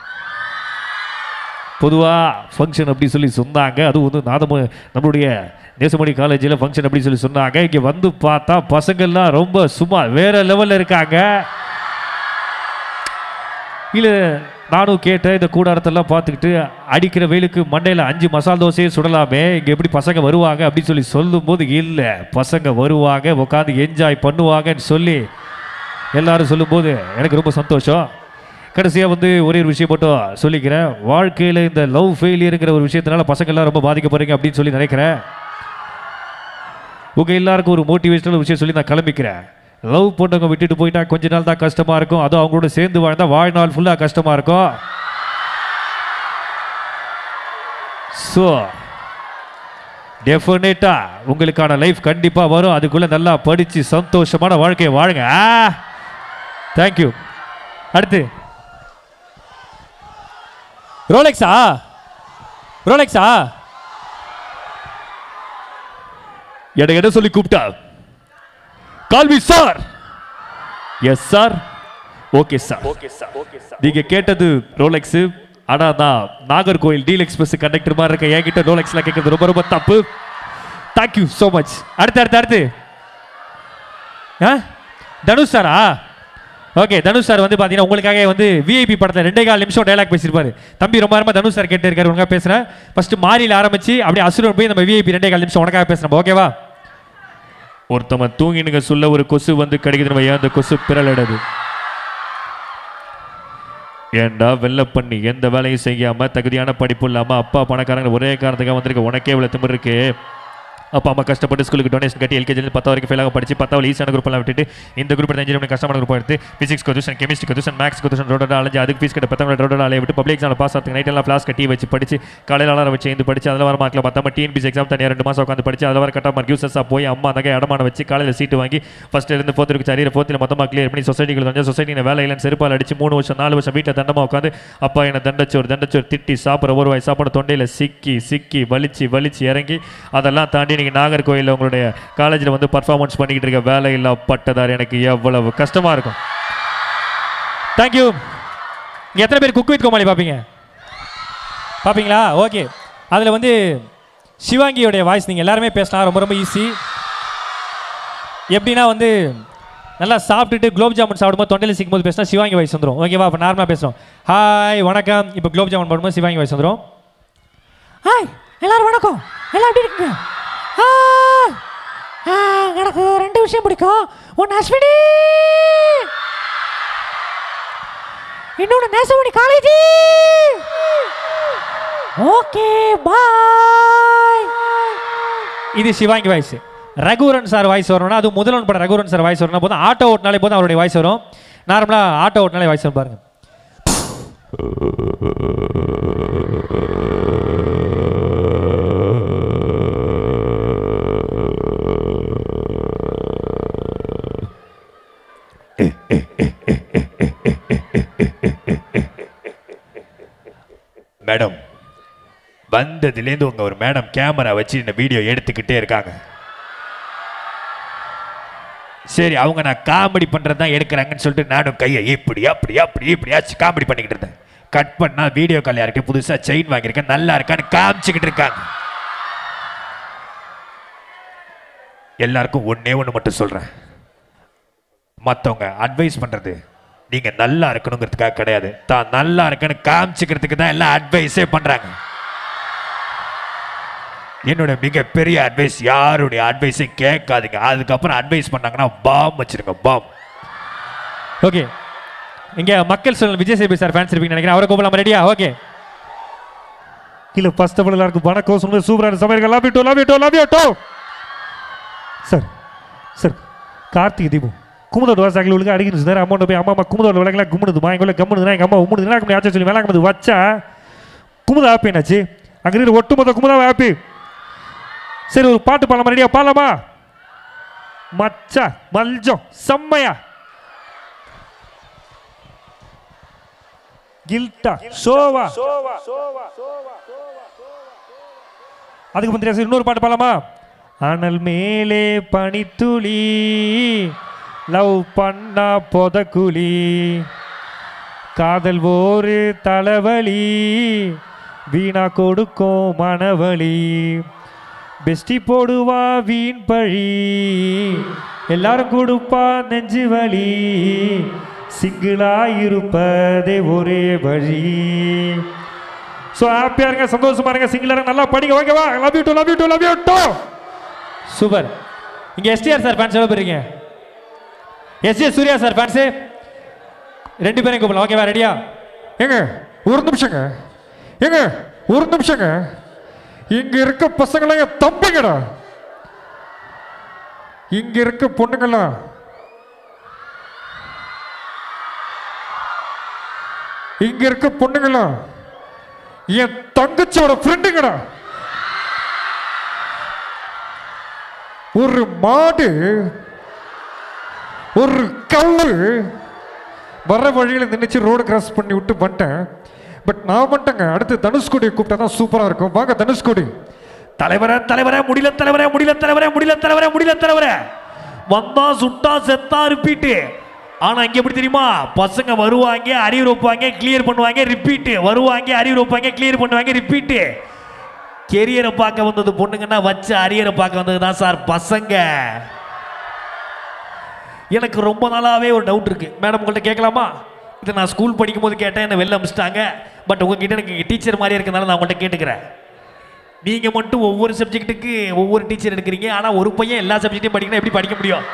பொதுவாக ஃபங்க்ஷன் அப்படி சொல்லி சொன்னாங்க. அதுவும் வந்து நாதம நம்மளுடைய நேசமணி காலேஜில் ஃபங்க்ஷன் அப்படி சொல்லி சொன்னாங்க. இங்கே வந்து பார்த்தா பசங்கள்லாம் ரொம்ப சும்மா வேற லெவலில் இருக்காங்க. இல்லை நானும் கேட்டேன், இந்த கூடாரத்தெல்லாம் பார்த்துக்கிட்டு அடிக்கிற வெயிலுக்கு மண்டையில் அஞ்சு மசால் தோசையே சுடலாமே, இங்கே எப்படி பசங்க வருவாங்க அப்படின்னு சொல்லி சொல்லும்போது, இல்லை பசங்க வருவாங்க உட்காந்து என்ஜாய் பண்ணுவாங்கன்னு சொல்லி எல்லாரும் சொல்லும்போது எனக்கு ரொம்ப சந்தோஷம். கடைசியாக வந்து ஒரே ஒரு விஷயம் மட்டும் சொல்லிக்கிறேன். வாழ்க்கையில் இந்த லவ் ஃபெயிலியருங்கிற ஒரு விஷயத்தினால பசங்கள்லாம் ரொம்ப பாதிக்கப்படுறீங்க அப்படின்னு சொல்லி நினைக்கிறேன். உங்கள் எல்லாருக்கும் ஒரு மோட்டிவேஷனல் விஷயம் சொல்லி நான் கிளம்பிக்கிறேன். லவ் பண்ணவங்க விட்டுட்டு போயிட்டா கொஞ்ச நாள் தான் கஷ்டமாக இருக்கும், அதுவும் அவங்களோட சேர்ந்து வாழ்ந்தால் வாழ்நாள் ஃபுல்லாக கஷ்டமாக இருக்கும். ஸோ டெஃபினட்டாக உங்களுக்கான லைஃப் கண்டிப்பாக வரும். அதுக்குள்ளே நல்லா படித்து சந்தோஷமான வாழ்க்கையை வாழுங்க. தேங்க்யூ. அடுத்து ரோலெக்ஸா ரோலெக்ஸா எனக்கு என்ன சொல்லி கூப்பிட்டா? கால்வி sir. Yes sir. Okay sir. நீங்க கேட்டது ரோலெக்ஸ். ஆனா நான் நாகர்கோயில் டீல் எக்ஸ்பிரஸ் கண்டக்டர் மாதிரி இருக்க என்கிட்ட ரோலெக்ஸ்லாம் கேட்கறது ரொம்ப ரொம்ப தப்பு. Thank you so much. அடுத்து அடுத்து அடுத்து தனுஷ் சாரா? ஓகே, தனுஷ் சார் வந்து பார்த்தீங்கன்னா உங்களுக்காக வந்து விஐபி படத்தில் ரெண்டே கால் நிமிஷம் டைலாக் பேசியிருப்பாரு. தம்பி ரொம்ப நேரமாக தனுஷ் சார் கேட்டு இருக்காரு, உனக்காக பேசுகிறேன். ஃபஸ்ட்டு மாறியில் ஆரம்பிச்சு அப்படியே அசுரன் போய் நம்ம விஐபி ரெண்டே கால் நிமிஷம் உனக்காக பேசுகிறோம். ஓகேவா? ஒருத்தவன் தூங்கினுங்க சொல்ல ஒரு கொசு வந்து கிடைக்குது, நம்ம ஏன் அந்த கொசு பிறலடுது? ஏண்டா வெள்ளை பண்ணி எந்த வேலையும் செய்யாமல் தகுதியான படிப்பு இல்லாமல் அப்பா பணக்காரங்க ஒரே காரணத்துக்காக வந்திருக்க உனக்கே இவ்வளோ திமிரு இருக்கு. அப்பா அம்மா கஷ்டப்பட்டு ஸ்கூலுக்கு டொனேஷன் கட்டி எல்கேஜியில் பத்து வரைக்கும் ஃபெயிலாக படிச்சு பத்தாவது ஈஸியான குரூப்லாம் விட்டுட்டு இந்த குரூப் எடுத்து இன்ஜினியரிங் கஷ்டமான குரூப் எடுத்து ஃபிசிக்ஸ் கொதுஷன் கெமிஸ்ட்ரி கொதுஷன் மேக்ஸ் கொதுஷன் ரோட அலைஞ்சு அதுக்கு ஃபீஸ் கட்ட பத்தாம் ரோட அலைய விட்டு பப்ளிக் எக்ஸாம் பாஸ் ஆகிறதுக்கு நைட் எல்லாம் கிளாஸ் கட்டி வச்சு படிச்சு காலையில் அலாரம் வச்சு இந்த படிச்சு அதில் வர மார்க்கில் பத்தாம டிஎன்பிசி எக்ஸாம் தனியாக ரெண்டு மாதம் உட்காந்து படிச்சு அதில் வர கட்டா மார்க் யூசஸாக போய் அம்மா நகை அடமான வச்சு காலையில் சீட்டு வாங்கி ஃபஸ்ட்டு இருந்து ஃபோர்த்து இருக்கு சரியில் ஃபோர்த்தில் மொத்தமாக கிளியர் பண்ணி சொசைட்டிகள் வந்து சொசைட்டியில் வேலை இல்லைன்னு செருப்பால் அடிச்சு மூணு வருஷம் நாலு வருஷம் வீட்டில் தண்டமாக உட்காந்து அப்பா என்னை தண்டச்சோர் தண்டச்சோர் திட்டி சாப்பிட்ற ஒரு வாய் சாப்பாடு தொண்டையில் சிக்கி சிக்கி வலிச்சு வலிச்சு இறங்கி அதெல்லாம் தாண்டி நீங்கள் நாகர்கோயிலில் உங்களுடைய காலேஜில் வந்து பர்ஃபார்மன்ஸ் பண்ணிக்கிட்டு இருக்க வேலை இல்லா பட்டதார் எனக்கு எவ்வளவு கஷ்டமாக இருக்கும். தேங்க்யூ. இங்கே எத்தனை பேர் குக் வித் கோமாளி பார்ப்பீங்க? பார்ப்பீங்களா? ஓகே. அதில் வந்து சிவாங்கியோடைய வாய்ஸ் நீங்கள் எல்லாருமே பேசலாம், ரொம்ப ரொம்ப ஈஸி. எப்படின்னா வந்து நல்லா சாப்பிட்டுட்டு குலோப் ஜாமுன் சாப்பிடும்போது தொண்டையில் சிக்கும் போது பேசினா சிவாங்கி வாய்ஸ் வந்துடும். ஓகேவா? அப்போ நார்மலாக பேசுகிறோம். ஹாய் வணக்கம். இப்போ குலோப் ஜாமுன் போடும்போது சிவாங்கி வாய்ஸ் வந்துடும். ஹாய் எல்லாரும் வணக்கம், எல்லாம் எப்படி இருக்குங்க? எனக்கு ரெண்டு விஷயம் பிடிக்கும். ஒன்று அஸ்வினி, இன்னொன்று நேசமணி காலேஜ். Okay bye. இது Sivaangi voice. Raghuvaran sir voice வரணும்னா அது முதல்வன் படம் ரகுவரன் சார் வாய்ஸ் வரணும் போதும். ஆட்டோ ஓட்டினாலே போதும் அவருடைய வாய்ஸ் வரும். நார்மலாக ஆட்டோ ஓட்டினாலே வாய்ஸ் வரும் பாருங்க. மேடம் வந்ததுலேருந்து உங்க ஒரு மேடம் கேமரா வச்சு இந்த வீடியோ எடுத்துக்கிட்டே இருக்காங்க. சரி அவங்க நான் காமெடி பண்றது தான் எடுக்கிறாங்கன்னு சொல்லிட்டு நானும் கையை இப்படி அப்படி அப்படி இப்படியாச்சும் காமெடி பண்ணிக்கிட்டு இருந்தேன். கட் பண்ணா வீடியோ கால் யாருக்கு புதுசா செயின் வாங்கியிருக்கேன் நல்லா இருக்கான்னு காமிச்சுக்கிட்டு இருக்காங்க. எல்லாருக்கும் ஒன்னே ஒன்று மட்டும் சொல்றேன், மற்றவங்க அட்வைஸ் பண்றது நீங்க நல்லா இருக்கணுங்கிறதுக்காக கிடையாது, தான் நல்லா இருக்குன்னு காமிச்சுக்கிறதுக்கு தான் எல்லாம் அட்வைஸே பண்றாங்க. என்னோட மிகப்பெரிய அட்வைஸ், யாருடைய அட்வைஸை கேட்காதீங்க. அதுக்கப்புறம் அட்வைஸ் பண்ணாங்கன்னா பாம் வச்சிருங்க, பாம். ஓகே, இங்க மக்கள் சொல்ல விஜய் சேபி சார் ஃபேன்ஸ் இருப்பீங்கன்னு நினைக்கிறேன். அவரை கூப்பிடலாம். ரெடியா? ஓகே. இல்ல ஃபர்ஸ்ட் ஆஃப் ஆல் எல்லாருக்கும் வணக்கம் சொல்லுங்க. சூப்பரான சமையல். Love you too love you too love you too. Sir sir Karthigai Deepam குமுதோட வாசாக்கில் உள்ள அடிக்கணும் சார். அம்மாவோட போய் அம்மா அம்மா குமுதோட விளக்கெல்லாம் கும்பிடுது மாயங்குள்ள கம்முடுதுனா எங்கள் அம்மா உம்முடுது நான் ஆச்சு சொல்லி வேளாங்க வச்சா குமுதா ஆப்பி என்னாச்சு அங்கே இருக்கிற ஒட்டுமொத்த குமுதாவை ஆப்பி. சரி ஒரு பாட்டு பாடலாமா? ரெடியா? பாடலாமா? மச்சா மல்ஜம் செம்மையா கில்ட்டா சோவா. அதுக்கு முந்திரி இன்னொரு பாட்டு பாடலாமா? அனல் மேலே பனித்துளி லவ் பண்ணா பொதக்குழி காதல் ஒரு தலைவலி வீணா கொடுக்கும் மனவலி பெஸ்டி போடுவா வீண் பழி எல்லாரும் கொடுப்பா நெஞ்சு வலி சிங்கிளாயிருப்பதே ஒரே வழி. ஸோ ஹாப்பியாக இருங்க, சந்தோஷமா இருங்க, சிங்கிளாக இருங்க, நல்லா படிங்க. ஓகேவா? Love you too, love you too, love you too. Super. இங்கே எஸ்டிஆர் சார் ஃபேன்ஸ் எவ்வளோ போயிருங்க? எஸ்டிஆர் சூர்யா சார் ஃபேன்ஸு ரெண்டு பேரும் கூப்பிடலாம். ஓகேவா? ரெடியா? ஏங்க ஒரு நிமிஷங்க, ஏங்க ஒரு நிமிஷங்க, இங்க இருக்க பசங்களாம் தம்பிங்கடா, இங்க இருக்க பொண்ணுங்களாம் இங்க இருக்க பொண்ணுங்களாம் என் தங்கச்சியோட ஃப்ரெண்டுங்கடா. ஒரு மாடு ஒரு கல்லு வர வழியில் நினைச்சு ரோடு கிராஸ் பண்ணி விட்டு வந்துட்டேன். பட் நான் மட்டுங்க அடுத்து தனுஷ்கோடியை கூப்பிட்டா தான் சூப்பராக இருக்கும். வாங்க தனுஷ்கோடி. தலைவரே தலைவரே முடியல தலைவரே முடியல தலைவரே முடியல தலைவரே முடியல தலைவரே. வந்தா சுட்டா செத்தா ரிப்பீட்டு. ஆனால் இங்கே எப்படி தெரியுமா? பசங்க வருவாங்க, அறிவு வைப்பாங்க, கிளியர் பண்ணுவாங்க, ரிப்பீட்டு. வருவாங்க, அறிவு வைப்பாங்க, கிளியர் பண்ணுவாங்க, ரிப்பீட்டு. கெரியரை பார்க்க வந்தது பொண்ணுங்கன்னா வச்ச அரியரை பார்க்க வந்தது தான் சார் பசங்க. எனக்கு ரொம்ப நாளாகவே ஒரு டவுட் இருக்குது மேடம், உங்கள்கிட்ட கேட்கலாமா? இதை நான் ஸ்கூல் படிக்கும் போது கேட்டேன், என்னை வெளில அமிச்சிட்டாங்க. பட் உங்ககிட்ட எனக்கு டீச்சர் மாதிரி இருக்கிறதுனால நான் உங்கள்கிட்ட கேட்டுக்கிறேன். நீங்கள் மட்டும் ஒவ்வொரு சப்ஜெக்ட்டுக்கு ஒவ்வொரு டீச்சர் எடுக்கிறீங்க, ஆனால் ஒரு பையன் எல்லா சப்ஜெக்ட்டையும் படிக்கணும், எப்படி படிக்க முடியும்?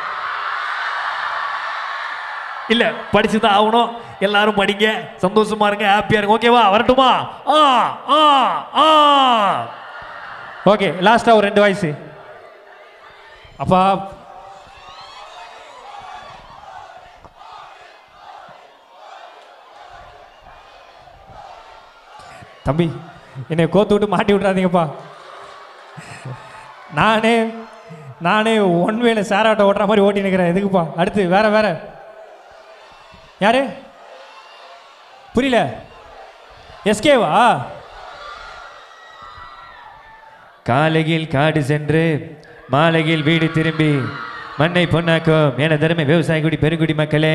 இல்லை, படிச்சு தான் ஆகணும். எல்லாரும் படிங்க, சந்தோஷமா இருங்க, ஹாப்பியாக இருங்க. ஓகேவா? வரட்டுமா? ஆ ஆ ஆ ஓகே. லாஸ்ட்டாக ஒரு ரெண்டு வாய்ஸு. அப்பா தம்பி என்னை கோத்து விட்டு மாட்டி விட்றாதீங்கப்பா. நானே நானே ஒன் வேல சேர் ஆட்டோ ஓட்டுற மாதிரி ஓட்டி நிற்கிறேன். எதுக்குப்பா? அடுத்து வேற வேற யாரு? புரியல. எஸ்கேவா? காலையில் காடு சென்று மாலையில் வீடு திரும்பி மண்ணை பொன்னாக்கும் என தருமை விவசாய குடி பெருங்குடி மக்களே.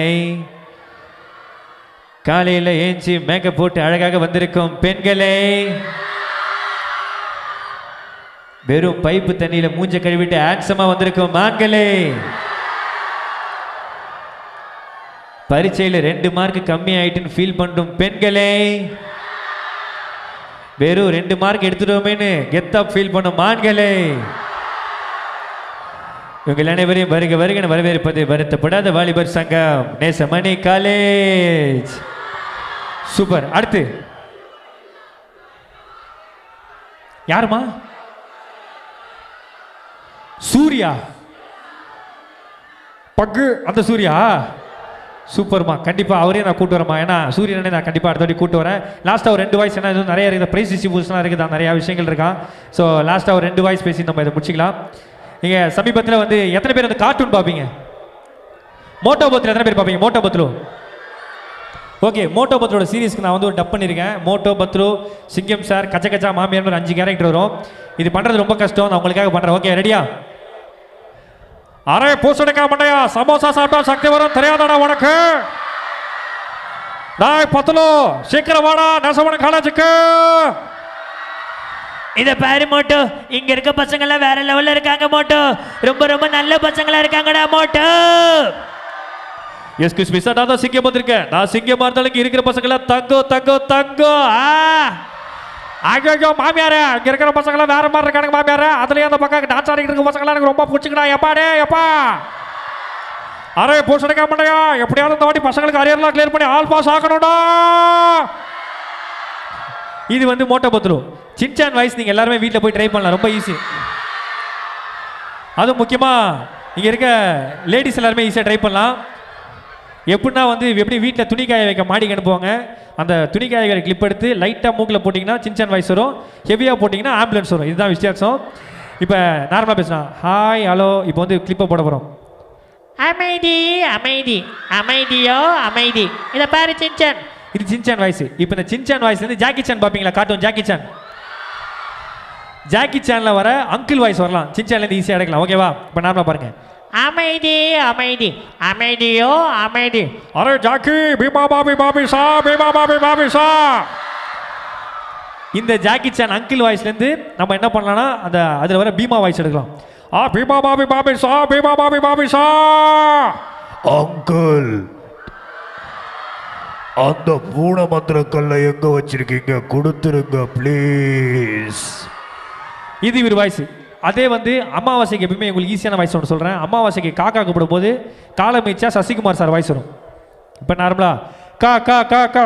காலையில் ஏஞ்சி மேக்கப் போட்டு அழகாக வந்திருக்கும் பெண்களே. வெறும் பைப்பு தண்ணியில மூஞ்ச கழுவிட்டு ஆக்சமா வந்திருக்கும் ஆண்களே. பரீட்சையில் ரெண்டு மார்க் கம்மி ஆயிட்டுன்னு ஃபீல் பண்ணும் பெண்களே. வெறும் ரெண்டு மார்க் எடுத்துட்டோமேன்னு கெத்தா ஃபீல் பண்ணும் ஆண்களே. உங்கள் அனைவரையும் வருக வருக வரவேற்பது வருத்தப்படாத வாலிபர் சங்கம் நேசமணி காலேஜ். சூப்பர். அடுத்து யாருமா? சூர்யா. பக்கு அந்த சூர்யா. சூப்பர்மா. கண்டிப்பாக அவரே நான் கூட்டு வரேம்மா. ஏன்னா சூரியனே நான் கண்டிப்பாக அடுத்த வாட்டி கூட்டு வரேன். லாஸ்ட்டாக ஒரு ரெண்டு வாய்ஸ், ஏன்னா இது நிறைய இருக்குது, ப்ரைஸ் டிஸ்ட்ரிபியூஷன்லாம் இருக்குது, நிறையா விஷயங்கள் இருக்கான். ஸோ லாஸ்ட்டாக ஒரு ரெண்டு வாய்ஸ் பேசி நம்ம இதை முடிச்சிக்கலாம். நீங்கள் சமீபத்தில் வந்து எத்தனை பேர் வந்து கார்ட்டூன் பார்ப்பீங்க? மோட்டோ பத்தில் எத்தனை பேர் பார்ப்பீங்க? மோட்டோ பத்லு. ஓகே, மோட்டோ பத்லோட சீரீஸ்க்கு நான் வந்து ஒரு டப் பண்ணியிருக்கேன். மோட்டோ பத்லு, சிங்கம் சார், கச்ச கச்சா மாமியார், ஒரு அஞ்சு கேரக்டர் வரும். இது பண்ணுறது ரொம்ப கஷ்டம், நான் உங்களுக்காக பண்ணுறேன். ஓகே, ரெடியா? அரே பூசணிக்கா மண்டையா, சமோசா சாப்பிட்டா சக்தி வரும் தெரியாதாடா உனக்கு? டாய் பத்லு சீக்கிரம் வாடா நெசமணி காலேஜுக்கு. இதை பாரு மோட்டோ, இங்க இருக்க பசங்கள்லாம் வேற லெவல்ல இருக்காங்க மோட்டோ. ரொம்ப ரொம்ப நல்ல பசங்களா இருக்காங்கடா மோட்டோ. எஸ்கியூஸ் மீ சார், நான் தான் சிங்கம் வந்திருக்கேன். நான் சிங்கமா இருந்தாலும் இருக்கிற பசங்களாம் தங்கோ தங்கோ தங்கோ. ஐயோ மாமியாரே, இங்க இருக்கிற பசங்களாம் வேற மாதிரி இருக்காங்க மாமியாரே. அதுலயே அந்த பக்கம் டான்ஸ் ஆடிக்கிட்டு இருக்க பசங்களாம் எனக்கு ரொம்ப பிடிச்சிக்கடா. எப்பாடே எப்பா அரே பூசணிக்கா மண்டையா, எப்படியாவது இந்த வாட்டி பசங்களுக்கு அரியர்லாம் கிளியர் பண்ணி ஆல் பாஸ் ஆகணும்டா. இது வந்து மோட்டோ பத்லு. சின்சான் வாய்ஸ் நீங்கள் எல்லாருமே வீட்டில் போய் ட்ரை பண்ணலாம், ரொம்ப ஈஸி. அதுவும் முக்கியமாக இங்கே இருக்க லேடிஸ் எல்லாருமே ஈஸியாக ட்ரை பண்ணலாம். எப்படின்னா வந்து எப்படி வீட்டில் துணி காய வைக்க மாடிக்கு அனுப்புவாங்க, அந்த துணி காய்கறி கிளிப் எடுத்து லைட்டாக மூக்கில் போட்டிங்கன்னா சின்சான் வாய்ஸ் வரும், ஹெவியாக போட்டிங்கன்னா ஆம்புலன்ஸ் வரும். இதுதான் வித்தியாசம். இப்போ நார்மலாக பேசலாம், ஹாய் ஹலோ. இப்போ வந்து கிளிப்பை போட போகிறோம். அமைதி அமைதி அமைதியோ அமைதி. இதை பாரு சின்சான். இது சின்சான் வாய்ஸ். இப்போ இந்த சின்சான் வாய்ஸ் வந்து ஜாக்கி சான் பார்ப்பீங்களா, கார்ட்டூன் ஜாக்கி சான். ஜாக்கி சானில் வர அங்கிள் வாய்ஸ் வரலாம், சின்சான்லேருந்து ஈஸியாக எடுக்கலாம். ஓகேவா? இப்போ நார்மலாக பாருங்க. அமைதி அமைதி அமைதியோ அமைதி. அரே ஜாக்கி பீமா பாபி பாபி சா பீமா பாபி பாபி சா. இந்த ஜாக்கி சான் அங்கிள் வாய்ஸ்லேருந்து நம்ம என்ன பண்ணலாம்னா அந்த அதில் வர பீமா வாய்ஸ் எடுக்கலாம். ஆ பீமா பாபி பாபி சா பீமா பாபி பாபி சா. அங்கிள் அந்த மூண மந்திர கல்லை எங்க வச்சிருக்கீங்க கொடுத்துருங்க ப்ளீஸ். இது இவர் வாய்ஸ். அதே வந்து அமாவாசைக்கு எப்பவுமே உங்களுக்கு ஈஸியான வாய்ஸ் ஒன்று சொல்கிறேன். அமாவாசைக்கு காக்கா கூப்பிடும் போது காலமிச்சா சசிகுமார் சார் வாய்ஸ் வரும். இப்போ நார்மலா கா கா கா கா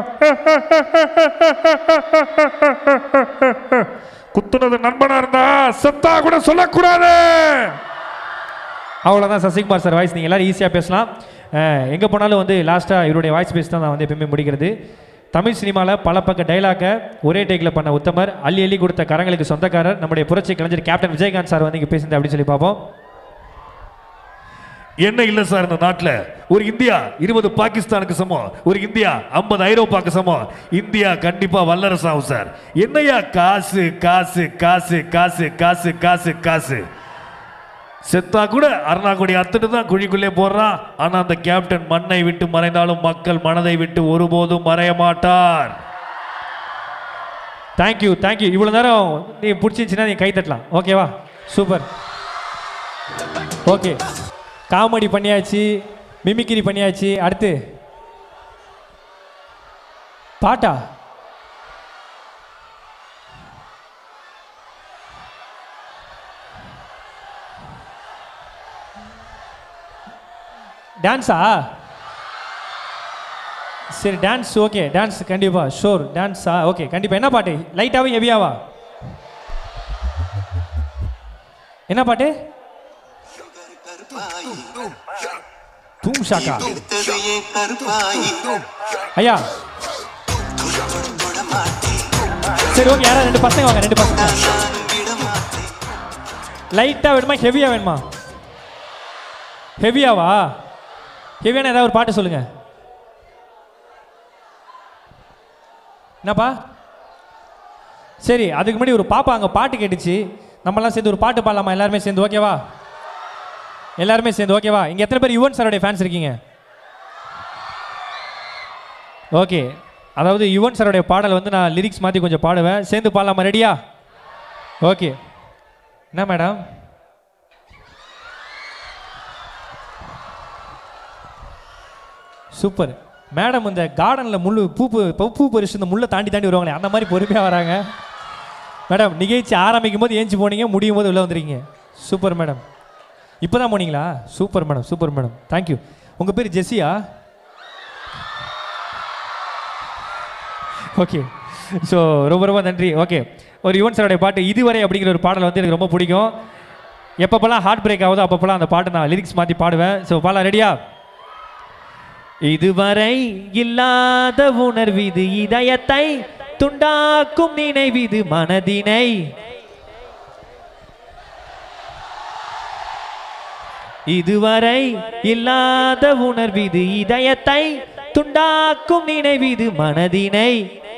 குத்துனது நண்பனா இருந்தா செத்தா கூட சொல்லக்கூடாது. அவ்வளோதான் சசிகுமார் சார் வாய்ஸ். நீங்கள் எல்லோரும் ஈஸியாக பேசலாம். எங்கே போனாலும் வந்து லாஸ்ட்டாக இவருடைய வாய்ஸ் பேசி தான் நான் வந்து எப்பவுமே முடிக்கிறது. தமிழ் சினிமாவில் பல பக்க டைலாக்கை ஒரே டேக்கில் பண்ண உத்தமர், அள்ளி அள்ளி கொடுத்த கரங்களுக்கு சொந்தக்காரர் நம்முடைய புரட்சி கலைஞர் கேப்டன் விஜயகாந்த் சார் வந்து இங்கே பேசுது அப்படின்னு சொல்லி பார்ப்போம். என்ன இல்லை சார், இந்த நாட்டில் ஒரு இந்தியா இருபது பாகிஸ்தானுக்கு சமம், ஒரு இந்தியா ஐம்பது ஐரோப்பாவுக்கு சமம். இந்தியா கண்டிப்பா வல்லரசு ஆகும் சார். என்னையா காசு காசு காசு காசு காசு காசு காசு செத்தா கூட அருணாக்குடி அத்துட்டு தான் குழிக்குள்ளே போடுறான். ஆனா அந்த கேப்டன் மண்ணை விட்டு மறைந்தாலும் மக்கள் மனதை விட்டு ஒருபோதும் மறைய மாட்டார். Thank you thank you. இவ்வளோ நேரம் நீ பிடிச்சிருந்துச்சுன்னா நீ கை தட்டலாம். ஓகேவா? சூப்பர். ஓகே, காமெடி பண்ணியாச்சு, மிமிக்ரி பண்ணியாச்சு. அடுத்து பாட்டா? டான்ஸா? சரி டான்ஸ். ஓகே டான்ஸ் கண்டிப்பா ஷோர். டான்ஸா? ஓகே கண்டிப்பா. என்ன பாட்டு? லைட்டாவா ஹெவியாவா? என்ன பாட்டு? தூம் ஷாக்கா? ஐயா சரி ஓகே. யாரா ரெண்டு பசங்க வாங்க. ரெண்டு பசங்க. லைட்டா வேணுமா ஹெவியா வேணுமா? ஹெவியாவா? ஹெவியான ஏதாவது ஒரு பாட்டு சொல்லுங்க. என்னப்பா? சரி அதுக்கு முன்னாடி ஒரு பாப்பா அங்கே பாட்டு கேட்டுச்சு, நம்மலாம் சேர்ந்து ஒரு பாட்டு பாடலாமா எல்லாருமே சேர்ந்து? ஓகேவா? எல்லாருமே சேர்ந்து ஓகேவா? இங்கே எத்தனை பேர் யுவன் சாரோடைய ஃபேன்ஸ் இருக்கீங்க? ஓகே, அதாவது யுவன் சாரோடைய பாடல் வந்து நான் லிரிக்ஸ் மாற்றி கொஞ்சம் பாடுவேன், சேர்ந்து பாடலாமா? ரெடியா? ஓகே. என்ன மேடம்? Super madam. இந்த கார்டனில் முள் பூ பூ பறிச்சு இந்த முள்ளை தாண்டி தாண்டி வருவாங்களே அந்த மாதிரி பொறுமையாக வராங்க மேடம். நிகழ்ச்சி ஆரம்பிக்கும் போது ஏஞ்சி போனீங்க, முடியும் போது உள்ளே வந்துருக்கீங்க. Super madam. இப்போ தான் போனீங்களா? Super madam, super madam, thank you. உங்கள் பேர் ஜெஸ்ஸியா? ஓகே, ஸோ ரொம்ப ரொம்ப நன்றி. ஓகே, ஒரு யுவன் சாரோடைய பாட்டு இதுவரை அப்படிங்கிற ஒரு பாடல் வந்து எனக்கு ரொம்ப பிடிக்கும். எப்பப்பெல்லாம் ஹார்ட் பிரேக் ஆகுதோ அப்பப்பெல்லாம் அந்த பாட்டு நான் லிரிக்ஸ் மாற்றி பாடுவேன். ஸோ பாடலாம். ரெடியா? இதுவரை இல்லாத உணர்விது இதயத்தை துண்டாக்கும் நினைவிது மனதினை இதுவரை இல்லாத உணர்விது இதயத்தை துண்டாக்கும் நினைவிது மனதினை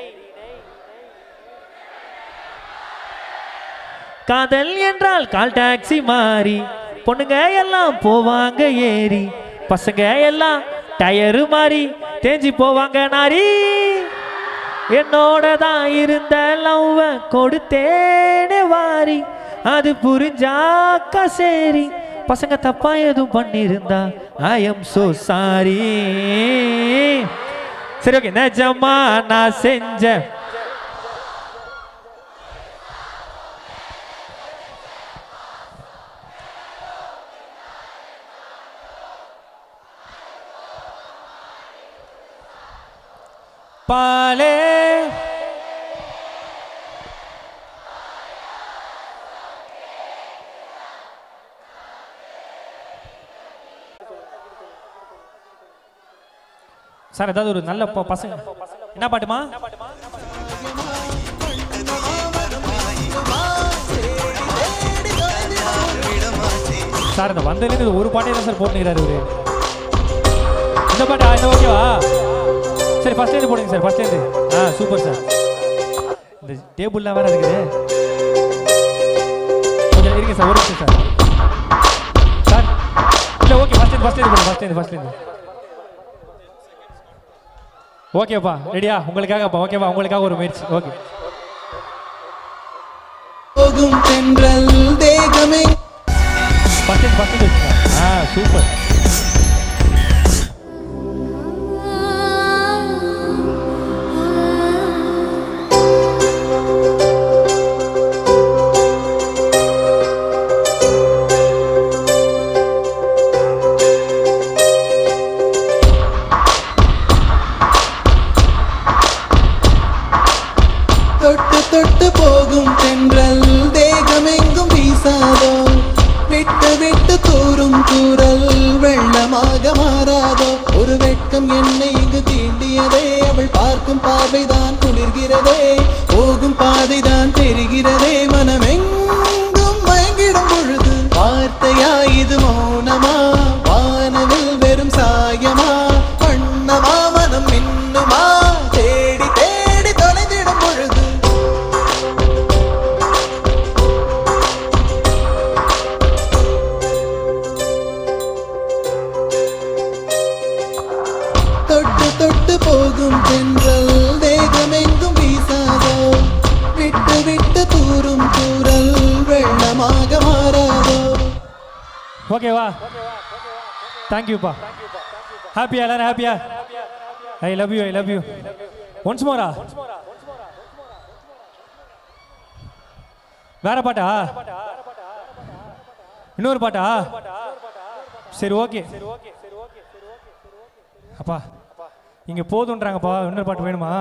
காதல் என்றால் கால் டாக்ஸி மாறி பொண்ணுங்க எல்லாம் போவாங்க ஏறி, பசங்க எல்லாம் டயரு மாறி தேஞ்சி போவாங்க நாரி. என்னோட தான் இருந்த லவ்வ கொடுத்தேனே வாரி, அது புரிஞ்சாக்கா சரி, பசங்க தப்பா எதுவும் பண்ணிருந்தா ஐ எம் சோ சாரி. சரி ஓகே, நிஜமா நான் செஞ்ச பாலே சார் ஏதாவது ஒரு நல்ல பசங்க. என்ன பாட்டுமா? சார் இந்த வந்ததுலேருந்து ஒரு பாட்டே தான் சார் போட்டுக்கிறாரு இவரு. இந்த பாட்டா? இந்த ஓகேவா? சரி ஃபர்ஸ்ட்லேருந்து போடுங்க சார், ஃபர்ஸ்ட்லேருந்து. ஆ சூப்பர் சார். இந்த டேபிள்லாம் வேறு இருக்குது, கொஞ்சம் இருங்க சார், ஒரு நிமிஷம் சார். சார் இல்லை ஓகே, ஃபர்ஸ்ட்லேருந்து ஃபர்ஸ்ட்லேருந்து போடுங்க, ஃபர்ஸ்ட்லேருந்து ஃபர்ஸ்ட்லேருந்து. ஓகேப்பா, ரெடியா? உங்களுக்காகப்பா. ஓகேவா? உங்களுக்காக ஒரு முயற்சி. ஓகே. போகும் தென்றல் தேகமே ஃபர்ஸ்ட்லேருந்து ஃபர்ஸ்ட்லேருந்து. ஆ சூப்பர். ஓகேவா? தேங்க்யூப்பா. ஹாப்பியா எல்லாரும் ஹாப்பியா? I love you I love you. Once மோரா? வேற பாட்டா? இன்னொரு பாட்டா? சரி ஓகே. அப்பா இங்கே போதுன்றாங்கப்பா, இன்னொரு பாட்டு வேணுமா?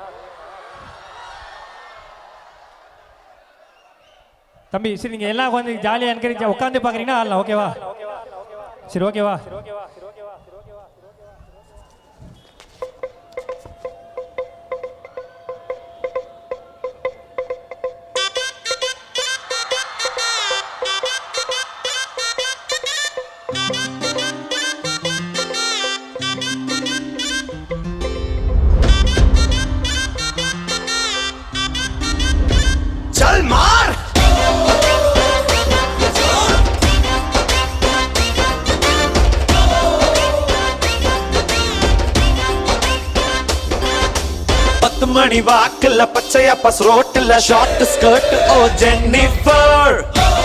தம்பி சரி நீங்கள் எல்லாம் உட்காந்து ஜாலியாக என்கரேஜ் உட்காந்து பார்க்குறீங்கன்னா ஆடலாம். ஓகேவா? சரி ஓகேவா? चल मार பத்து மணி வாக்குல பச்சையா பஸ் ரோட்டுல ஷார்ட் ஸ்கர்ட் ஓ ஜென்னிஃபர்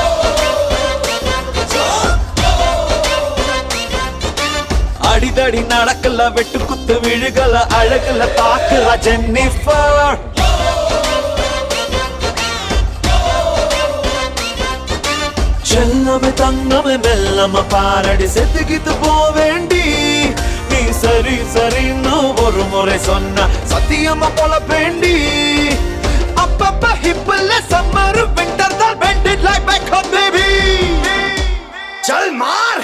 அடிதடி நடக்கல வெட்டு குத்து விழுகல அழகுல தாக்குல ஜென்னிஃபர் செல்லமே தங்கமே மெல்லம பாரடி செத்துக்கிட்டு போவேண்டி நீ சரி சரின்னு ஒரு முறை சொன்ன சத்தியமா போல வேண்டி அப்பப்ப ஹிப்ல சம்மர் விண்டர் தான் bend it like back home baby चल मार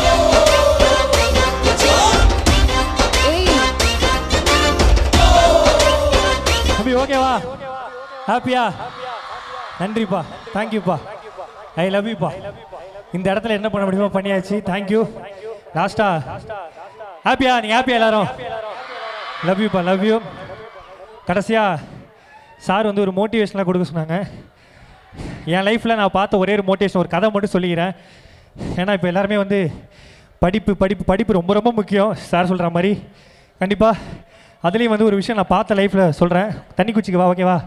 தம்பி ஓகேவா? ஹாப்பியா? நன்றிப்பா, தேங்க்யூப்பா, ஐ லவ் யூப்பா. இந்த இடத்துல என்ன பண்ண முடியுமோ பண்ணியாச்சு. தேங்க்யூ. லாஸ்டா ஹாப்பியா? நீங்கள் ஹாப்பியா எல்லாரும்? லவ் யூப்பா, லவ் யூ. கடைசியாக சார் வந்து ஒரு மோட்டிவேஷனாக கொடுக்க சொன்னாங்க. என் லைஃப்பில் நான் பார்த்த ஒரே ஒரு மோட்டிவேஷன், ஒரு கதை மட்டும் சொல்லிக்கிறேன். ஏன்னா இப்போ எல்லாருமே வந்து படிப்பு படிப்பு படிப்பு ரொம்ப ரொம்ப முக்கியம் சார் சொல்கிற மாதிரி. கண்டிப்பாக அதுலேயும் வந்து ஒரு விஷயம் நான் பார்த்த லைஃப்பில் சொல்கிறேன். தண்ணி குச்சிக்கு வா, ஓகேவா?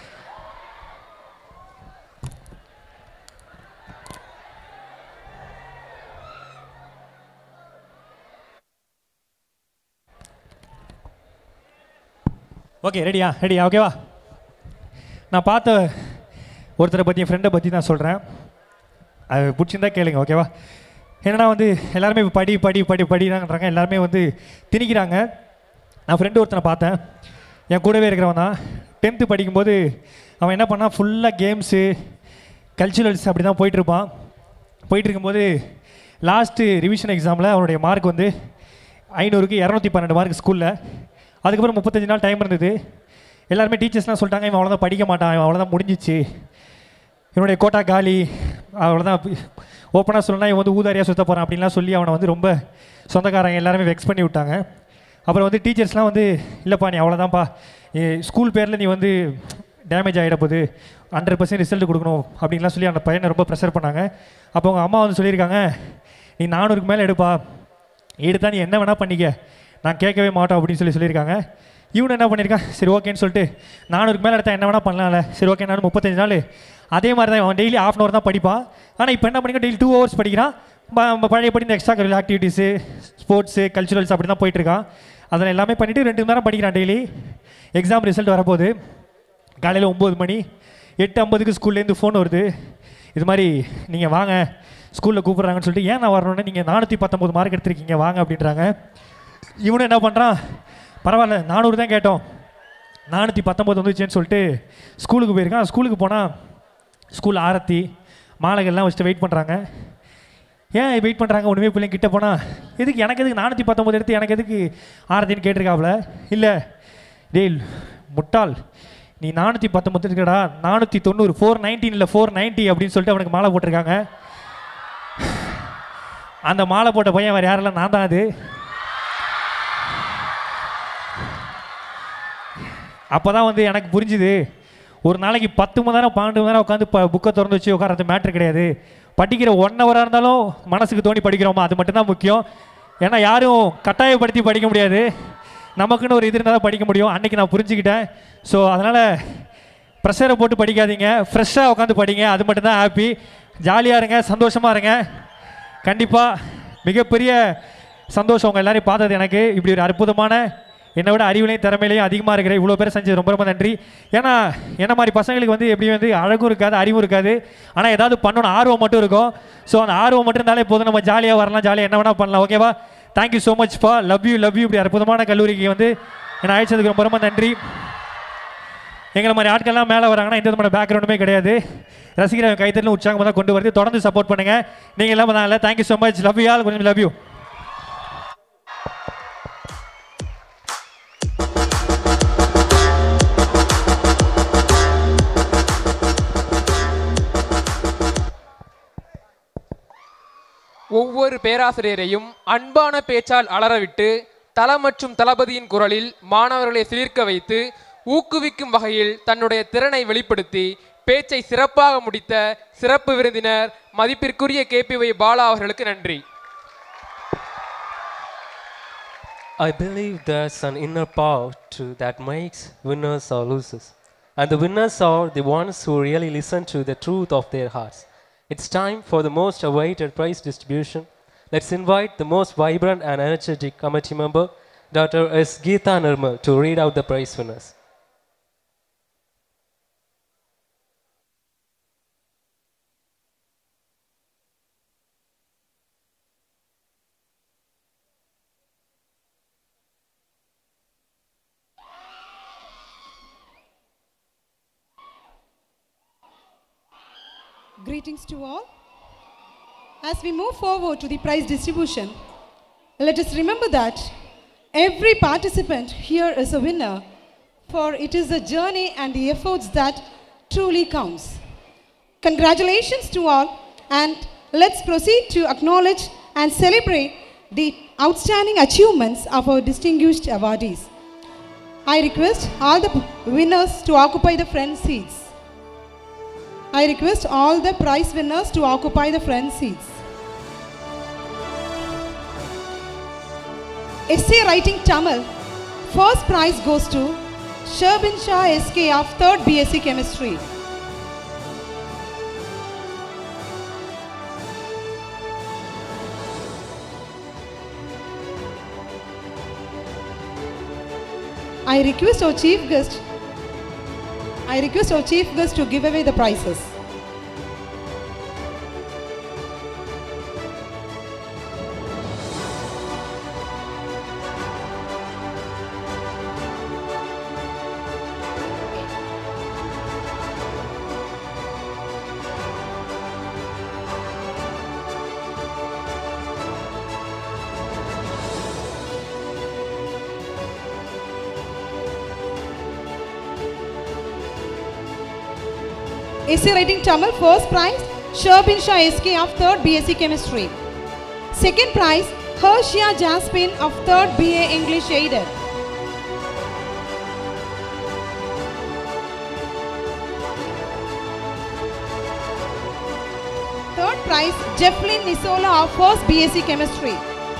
ஓகே ரெடியா? ரெடியா? ஓகேவா? நான் பார்த்த ஒருத்தரை பற்றி, என் ஃப்ரெண்டை பற்றி நான் சொல்கிறேன். அது பிடிச்சிருந்தா கேளுங்க, ஓகேவா? என்னன்னா வந்து எல்லாருமே இப்போ படி படி படி படிதான்றாங்க, எல்லாருமே வந்து திணிக்கிறாங்க. நான் ஃப்ரெண்டு ஒருத்தனை பார்த்தேன், என் கூடவே இருக்கிறவன் தான். டென்த்து படிக்கும்போது அவன் என்ன பண்ணால் ஃபுல்லாக கேம்ஸு கல்ச்சுரல்ஸ் அப்படி தான் போயிட்டுருப்பான். போயிட்டுருக்கும்போது லாஸ்ட்டு ரிவிஷன் எக்ஸாமில் அவனுடைய மார்க் வந்து ஐநூறுக்கு இரநூத்தி பன்னெண்டு மார்க் ஸ்கூலில். அதுக்கப்புறம் முப்பத்தஞ்சு நாள் டைம் இருந்தது. எல்லாருமே டீச்சர்ஸ்லாம் சொல்லிட்டாங்க, இவன் அவ்வளோதான் படிக்க மாட்டான், இவன் அவ்வளோதான் முடிஞ்சிச்சு, இவனுடைய கோட்டா காலி, அவ்வளோதான். ஓப்பனாக சொல்லணும்னா இவன் வந்து ஊதாரியாக சுற்ற போகிறான் அப்படின்லாம் சொல்லி அவனை வந்து ரொம்ப சொந்தக்காரங்க எல்லாருமே வெக்ஸ் பண்ணி விட்டாங்க. அப்புறம் வந்து டீச்சர்ஸ்லாம் வந்து இல்லைப்பா நீ அவ்வளோதான்ப்பா, ஸ்கூல் பேரில் நீ வந்து டேமேஜ் ஆகிட போகுது, ஹண்ட்ரட் பர்சன்ட் ரிசல்ட் கொடுக்கணும் அப்படின்லாம் சொல்லி அந்த பையனை ரொம்ப ப்ரெஷர் பண்ணாங்க. அப்போ அவங்க அம்மா வந்து சொல்லியிருக்காங்க, நீ நானூறுக்கு மேலே எடுப்பா, எடுத்தா நீ என்ன வேணால் பண்ணிக்க, நான் கேட்கவே மாட்டோம் அப்படின்னு சொல்லி சொல்லியிருக்காங்க. இவனு என்ன பண்ணியிருக்கான், சரி ஓகேன்னு சொல்லிட்டு நானூறுக்கு மேலே எடுத்தால் என்ன வேணால் பண்ணலாம்ல, சரி ஓகே நானும் முப்பத்தஞ்சு நாள் அதே மாதிரி தான் அவன் டெய்லி ஆஃப் அன் ஹவர் தான் படிப்பான். ஆனால் இப்போ என்ன பண்ணிக்க டெய்லி டூ ஹவர்ஸ் படிக்கிறான். பழையபடி இந்த extra curricular activities sports culturals அப்படி தான் போயிட்டுருக்கான். அதில் எல்லாமே பண்ணிவிட்டு ரெண்டு மணி நேரம் படிக்கிறான் டெய்லி. எக்ஸாம் ரிசல்ட் வரப்போகுது. காலையில் ஒம்பது மணி எட்டு ஐம்பதுக்கு ஸ்கூல்லேருந்து ஃபோன் வருது, இது மாதிரி நீங்கள் வாங்க ஸ்கூலில் கூப்பிட்றாங்கன்னு சொல்லிட்டு. ஏன் நான் வரணுன்னு, நீங்கள் நானூற்றி பத்தொம்பது மார்க் எடுத்திருக்கீங்க வாங்க அப்படின்றாங்க. இவனும் என்ன பண்ணுறான், பரவாயில்ல நானூறு தான் கேட்டோம், நானூற்றி பத்தொம்பது வந்துச்சுன்னு சொல்லிட்டு ஸ்கூலுக்கு போயிருக்கான். ஸ்கூலுக்கு போனால் ஸ்கூல் ஆரத்தி மாலைகள்லாம் வச்சுட்டு வெயிட் பண்ணுறாங்க. ஏன் வெயிட் பண்ணுறாங்க ஒன்றுமே பிள்ளைங்க கிட்ட போனால், எதுக்கு எனக்கு எதுக்கு நானூற்றி பத்தொம்பது எடுத்து எனக்கு எதுக்கு ஆரத்தின்னு கேட்டிருக்காப்புல. இல்லை டேய் முட்டாள், நீ நானூற்றி பத்தொம்பது இருக்கடா, நானூற்றி தொண்ணூறு ஃபோர் நைன்டீன் இல்லை ஃபோர் நைன்ட்டி அப்படின்னு சொல்லிட்டு அவனுக்கு மாலை போட்டிருக்காங்க. அந்த மாலை போட்ட பையன் வேறு யாரெல்லாம், நான் தான். அது அப்போ தான் வந்து எனக்கு புரிஞ்சுது, ஒரு நாளைக்கு பத்து மணி நேரம் பன்னெண்டு மணி நேரம் உட்காந்து ப புக்கை திறந்து வச்சு உட்காரது மேட்ரு கிடையாது. படிக்கிற ஒன் ஹவராக இருந்தாலும் மனசுக்கு தோணி படிக்கிறோமா, அது மட்டும்தான் முக்கியம். ஏன்னா யாரும் கட்டாயப்படுத்தி படிக்க முடியாது, நமக்குன்னு ஒரு இது இருந்தால் தான் படிக்க முடியும். அன்றைக்கி நான் புரிஞ்சுக்கிட்டேன். ஸோ அதனால் ப்ரெஷரை போட்டு படிக்காதீங்க, ஃப்ரெஷ்ஷாக உட்காந்து படிங்க, அது மட்டும்தான் ஹாப்பி. ஜாலியாக இருங்க, சந்தோஷமாக இருங்க. கண்டிப்பாக மிகப்பெரிய சந்தோஷம் உங்கள் எல்லாரையும் பார்த்தது. எனக்கு இப்படி ஒரு அற்புதமான என்னை விட அறிவிலையும் திறமையிலையும் அதிகமாக இருக்கிற இவ்வளோ பேர் செஞ்சது ரொம்ப ரொம்ப நன்றி. ஏன்னா என்ன மாதிரி பசங்களுக்கு வந்து எப்படி வந்து அழகும் இருக்காது, அறிவும் இருக்காது, ஆனால் ஏதாவது பண்ணணும் ஆர்வம் மட்டும் இருக்கும். ஸோ அந்த ஆர்வம் மட்டும் இருந்தாலே போதும், நம்ம ஜாலியாக வரலாம், ஜாலியாக என்ன வேணால் பண்ணலாம். ஓகேவா? Thank you so much for love you love you இப்படி அற்புதமான கல்லூரிக்கு வந்து என்னை அழைச்சதுக்கு ரொம்ப ரொம்ப நன்றி. எங்களை மாதிரி ஆட்கள்லாம் மேலே வராங்கன்னா எந்த விதமான பேக்ரவுண்டுமே கிடையாது. ரசிகர் கைத்தறிலும் உற்சாகமாக தான் கொண்டு வருது. தொடர்ந்து சப்போர்ட் பண்ணுங்கள். நீங்கள் எல்லாம் தான் இல்லை. Thank you so much. Love you all. கொஞ்சம் லவ் யூ. ஒவ்வொரு பேராசிரியரையும் அன்பான பேச்சால் அலறவிட்டு தல மற்றும் தளபதியின் குரலில் மாணவர்களை சிலிர்க்க வைத்து ஊக்குவிக்கும் வகையில் தன்னுடைய திறனை வெளிப்படுத்தி பேச்சை சிறப்பாக முடித்த சிறப்பு விருந்தினர் மதிப்பிற்குரிய கேபிஒய் பாலா அவர்களுக்கு நன்றி. I believe there's an inner power to that makes winners or losers, and the winners are the ones who really listen to the truth of their hearts. It's time for the most awaited prize distribution. Let's invite the most vibrant and energetic committee member, Doctor S. Geeta Nirmal, to read out the prize winners. Greetings to all. As we move forward to the prize distribution, let us remember that every participant here is a winner, for it is the journey and the efforts that truly counts. Congratulations to all, and let's proceed to acknowledge and celebrate the outstanding achievements of our distinguished awardees. I request all the winners to occupy the front seats. I request all the prize winners to occupy the front seats. Essay writing Tamil, first prize goes to Sherbin Shah S K of third B S c Chemistry. I request our chief guest I request our chief guest to give away the prizes. Essay writing Tamil, first prize Sherbin Shah S K of third B S c Chemistry. Second prize Hershia Jasmine of third B A English Aided. Third prize Jefflin Nisola of first B S c Chemistry.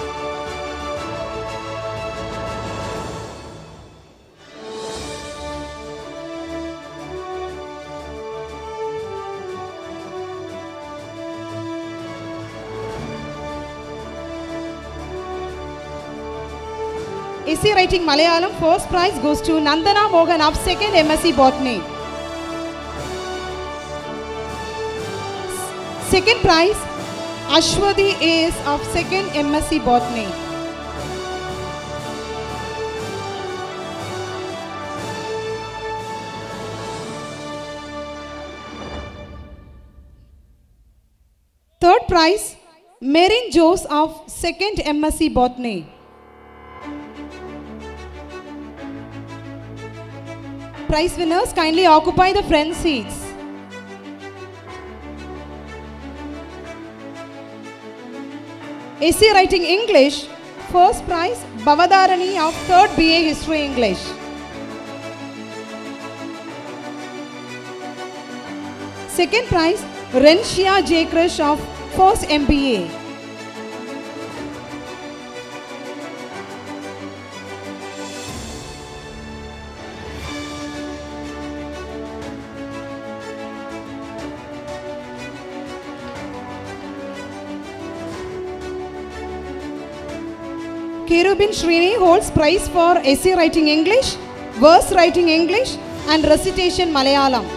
Essay writing Malayalam, first prize goes to Nandana Mohan of second M S c Botany. Second prize Ashwati A S of second M S c Botany. Third prize Merin Jose of second M S c Botany. Prize winners kindly occupy the front seats. Essay writing English, first prize Bavadarani of third B A History English. Second prize Renshia J. Krish of first M B A. Kerubin Srini holds prize for essay writing English, verse writing English and recitation Malayalam.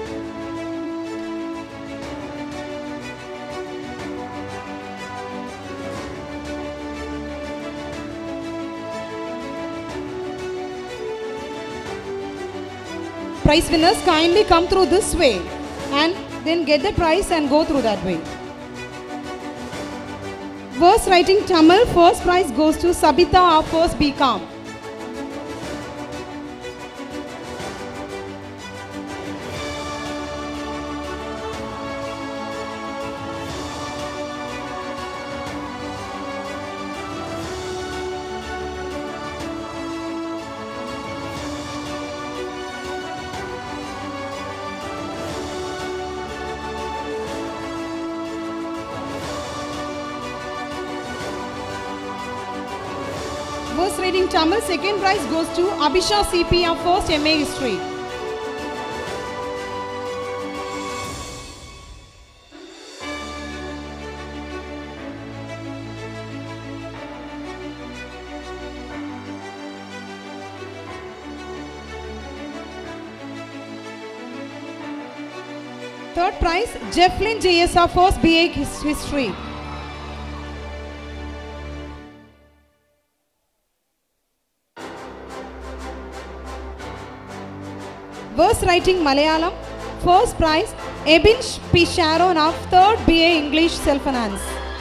Prize winners kindly come through this way and then get the prize and go through that way. Verse writing Tamil, first prize goes to Sabita of first B Com. Verse reading Tamil, second prize goes to Abhisha C P of first M A History. Third prize, Jefflin J S of first B A History. Verse writing Malayalam, first prize, Ebin P. Sharon of third B A English Self-Finance.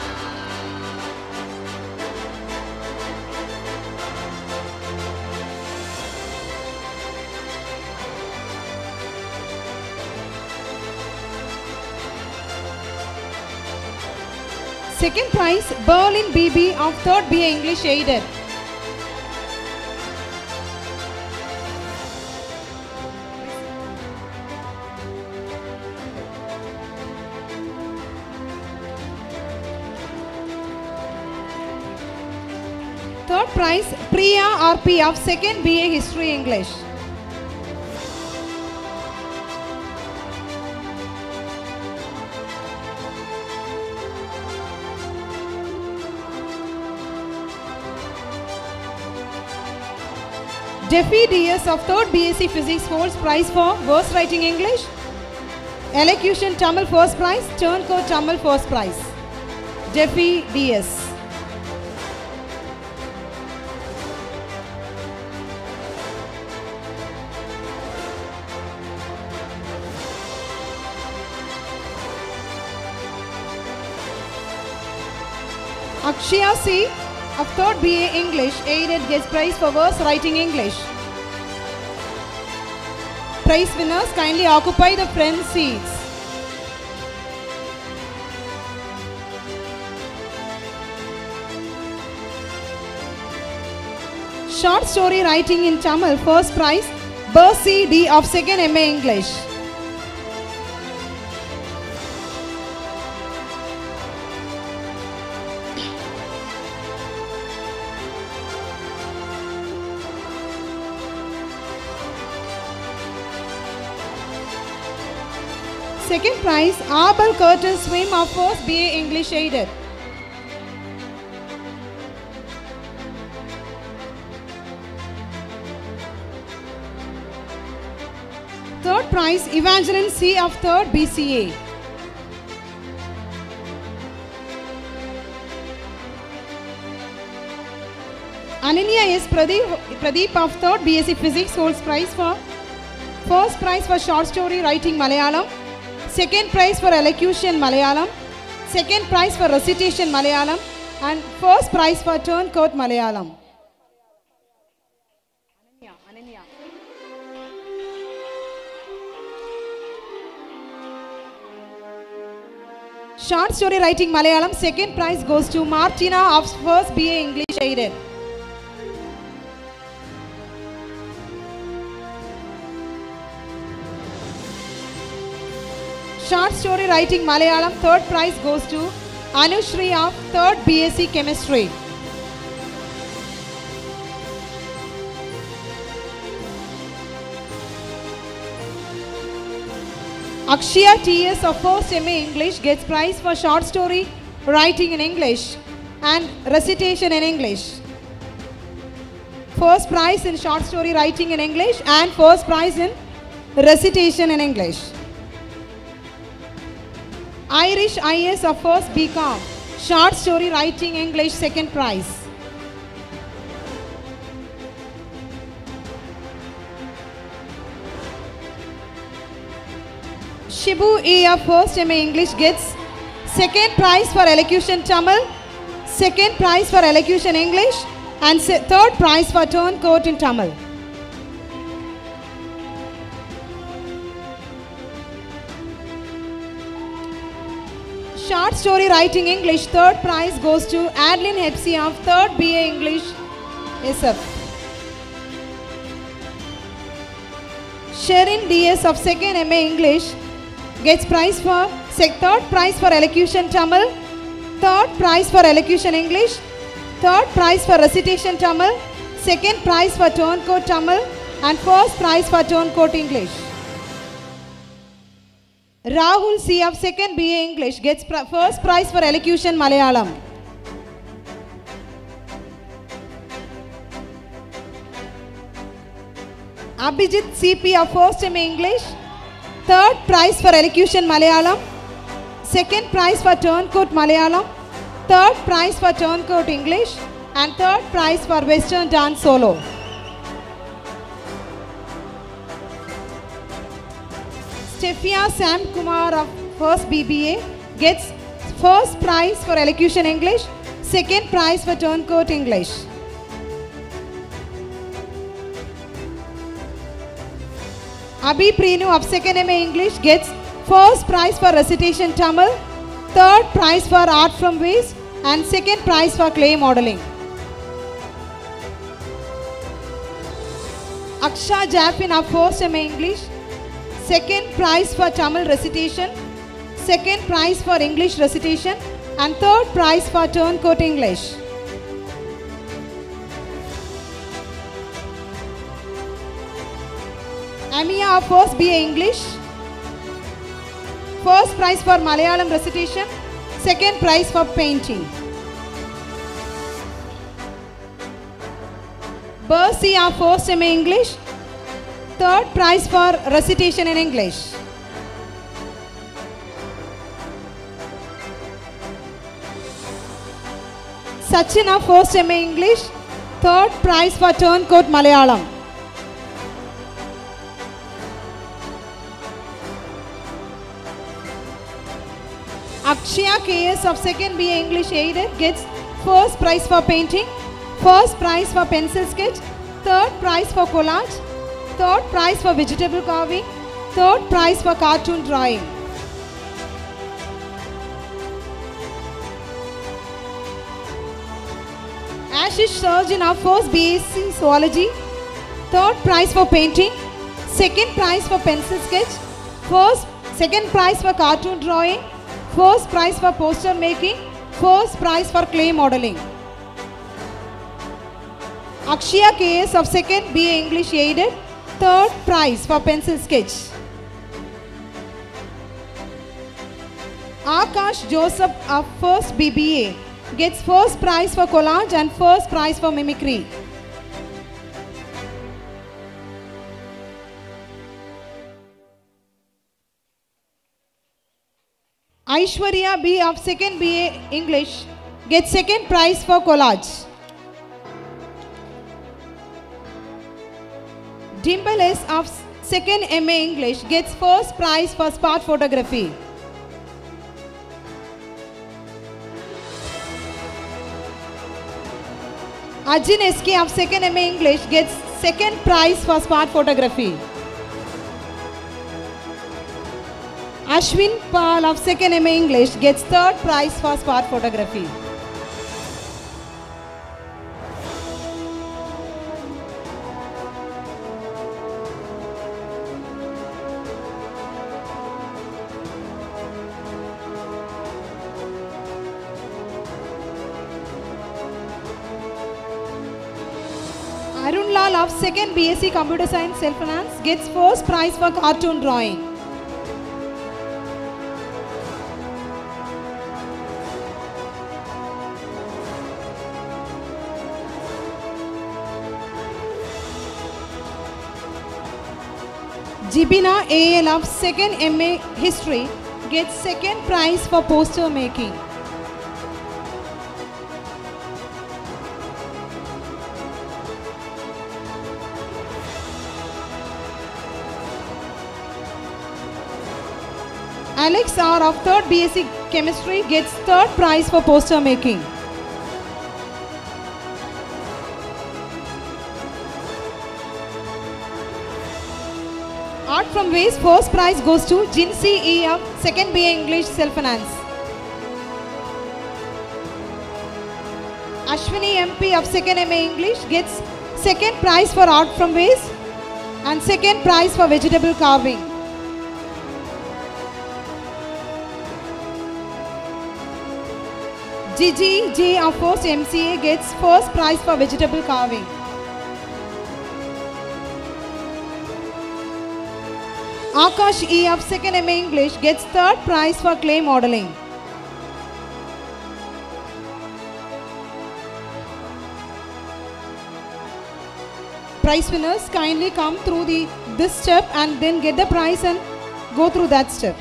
Second prize, Berlin B B of third B A English Aided. Third prize, Priya R P of second B A History English. Jeffy D S of third B S c Physics holds prize for verse writing English. Elocution Tamil first prize, Turncoat Tamil first prize. Jeffy D S. Akshaya C of third B A English aided gets prize for verse writing English. Prize winners kindly occupy the front seats. Short story writing in Tamil first prize, Bercy D of second M A English. Second prize, Abel Curtis Swim of first B A English aided. Third prize, Evangeline C of third B C A. Ananya S. Pradeep, Pradeep of third B S c Physics holds prize for first prize for short story writing Malayalam. Second prize for elocution Malayalam, second prize for recitation Malayalam and first prize for turncoat Malayalam. Short story writing Malayalam, second prize goes to Martina of first B A English aided. Short story writing Malayalam, third prize goes to Anushri of third B S c Chemistry. Akshaya T S of first M A English gets prize for short story writing in English and recitation in English. first prize in short story writing in English and first prize in recitation in English. Irish I A S of first B Com, short story writing English, second prize. Shibu A of first M A English gets second prize for elocution Tamil, second prize for elocution English, and se- third prize for turncoat in Tamil. Short story writing English, third prize goes to Adeline Hepsi of third B A English S F. Sherin D S of second M A English gets prize for sec- third prize for elocution Tamil, third prize for elocution English, third prize for recitation Tamil, second prize for turncoat Tamil, and first prize for turncoat English. Rahul C of second B A English gets pr- first prize for elocution Malayalam. Abhijit C P of first M A English, third prize for elocution Malayalam, second prize for turncoat Malayalam, third prize for turncoat English, and third prize for Western dance solo. Stefia Sam Kumar of first B B A gets first prize for elocution English, second prize for turncoat English. Abhi Preenu of second M A English gets first prize for recitation Tamil, third prize for art from waste, and second prize for clay modeling. Aksha Jaffin of first M A English, second prize for Tamil recitation, second prize for English recitation, and third prize for turncoat English. Amia of first B A English, first prize for Malayalam recitation, second prize for painting. Bercy of first M A English, third prize for recitation in English. Sachin of first M A English, third prize for turncoat Malayalam. Akshaya K S of second B A English aided gets first prize for painting, first prize for pencil sketch, third prize for collage, third prize for vegetable carving, third prize for cartoon drawing. Ashish Surgeon of first B A C Zoology, third prize for painting, second prize for pencil sketch, first second prize for cartoon drawing, first prize for poster making, first prize for clay modeling. Akshaya K S of second B A English aided, third prize for pencil sketch. Akash Joseph of first B B A gets first prize for collage and first prize for mimicry. Aishwarya B of second B A English gets second prize for collage. Dimple S of second M A English gets first prize for spot photography. Ajin S K of second M A English gets second prize for spot photography. Ashwin Pal of second M A English gets third prize for spot photography. Arun Lal of second B S c Computer Science Self-Finance gets first prize for cartoon drawing. Jibina A L of second M A History gets second prize for poster making. Alex R of third B S c Chemistry gets third prize for poster making. Art from Waste first prize goes to Jinsi E of second B A English Self-Finance. Ashwini M P of second M A English gets second prize for Art from Waste and second prize for vegetable carving. Gigi J of first M C A gets first prize for vegetable carving. Akash E of second M A English gets third prize for clay modeling. Prize winners kindly come through the this step and then get the prize and go through that step.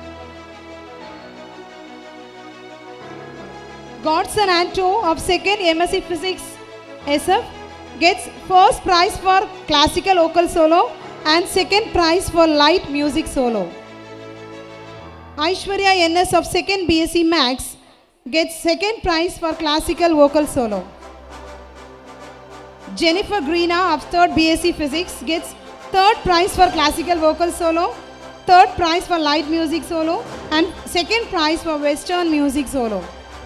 Godson Anto of second M S c Physics S F gets first prize for classical vocal solo and second prize for light music solo. Aishwarya N S of second B S c Max gets second prize for classical vocal solo. Jennifer Greena of third B S c Physics gets third prize for classical vocal solo, third prize for light music solo and second prize for western music solo.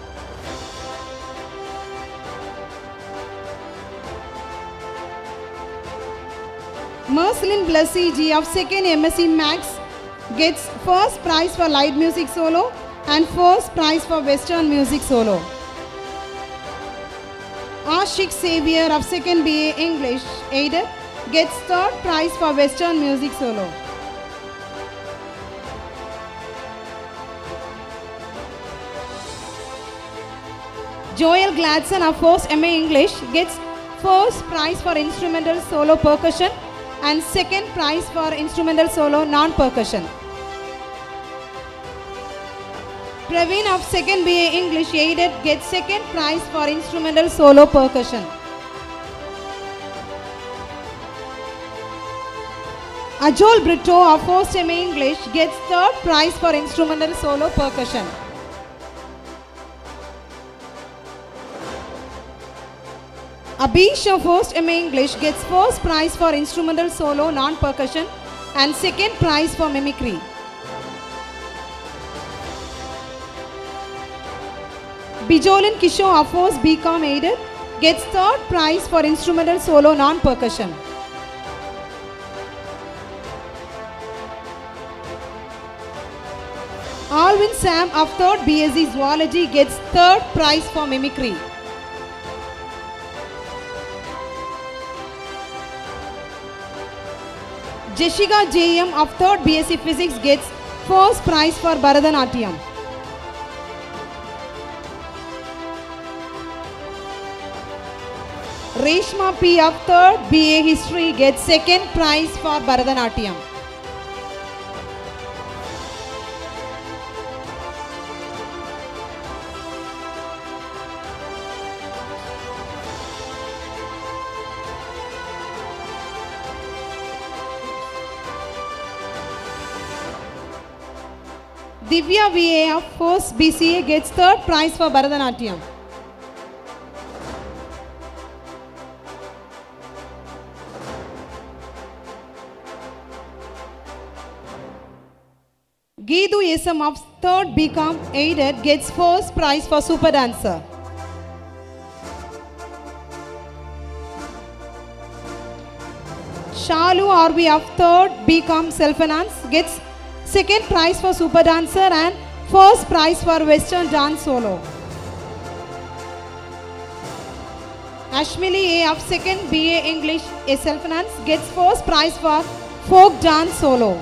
Mercelin Blessy G of second M S c Max gets first prize for light music solo and first prize for western music solo. Ashik Xavier of second B A English aided gets third prize for western music solo. Joel Gladson of first M A English gets first prize for instrumental solo percussion and second prize for instrumental solo non-percussion. Praveen of second B A English aided gets second prize for instrumental solo percussion. Ajol Brito of first M A English gets third prize for instrumental solo percussion. Abish of first M A English gets first prize for instrumental solo non-percussion and second prize for mimicry. Bijolin Kishore of first B Com aided gets third prize for instrumental solo non-percussion. Alvin Sam of third B S c Zoology gets third prize for mimicry. Jessica J M of third B S c Physics gets first prize for Bharatanatyam. Reshma P of third B A History gets second prize for Bharatanatyam. Divya V A of first B C A gets third prize for Bharatanatyam. Geedu S M of third B Com aided gets first prize for Super Dancer. Shalu R V of third B Com Self-Finance gets second prize for Super Dancer and first prize for Western Dance Solo. Ashmili A of second B A English Self-Finance gets first prize for Folk Dance Solo.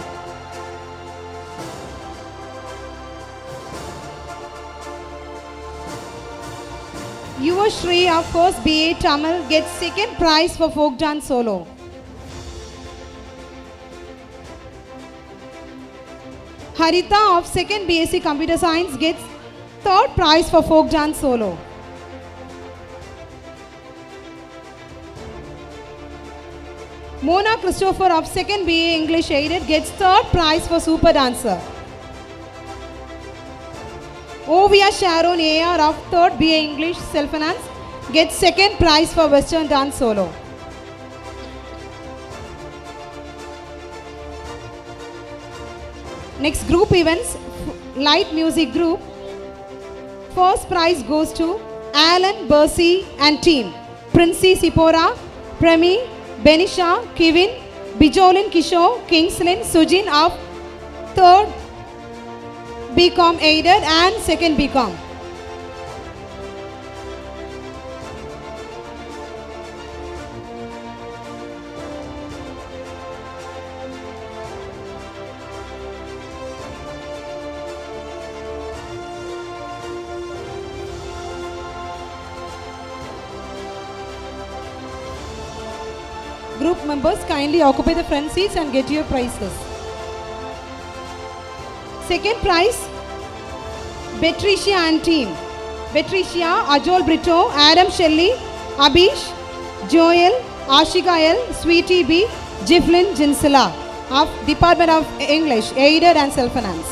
Yuva Shri of first B A Tamil gets second prize for Folk Dance Solo. Haritha of second B S c Computer Science gets third prize for folk dance solo. Mona Christopher of second B A English Aided gets third prize for super dancer. Ovia Sharon A R of third B A English Self-Finance gets second prize for Western dance solo. Next group events, light music group. First prize goes to Alan, Bercy and team. Princey Sipora, Premi, Benisha, Kevin, Bijolin Kishore, Kingslin, Sujin of third B Com Aided and second B Com. Group members kindly occupy the front seats and get your prizes. Second prize, Betricia and team. Betricia, Ajol Brito, Adam Shelley, Abish, Joel, Ashika L, Sweetie B, Jiflin Jinsala of Department of English, Aided and Self-Finance.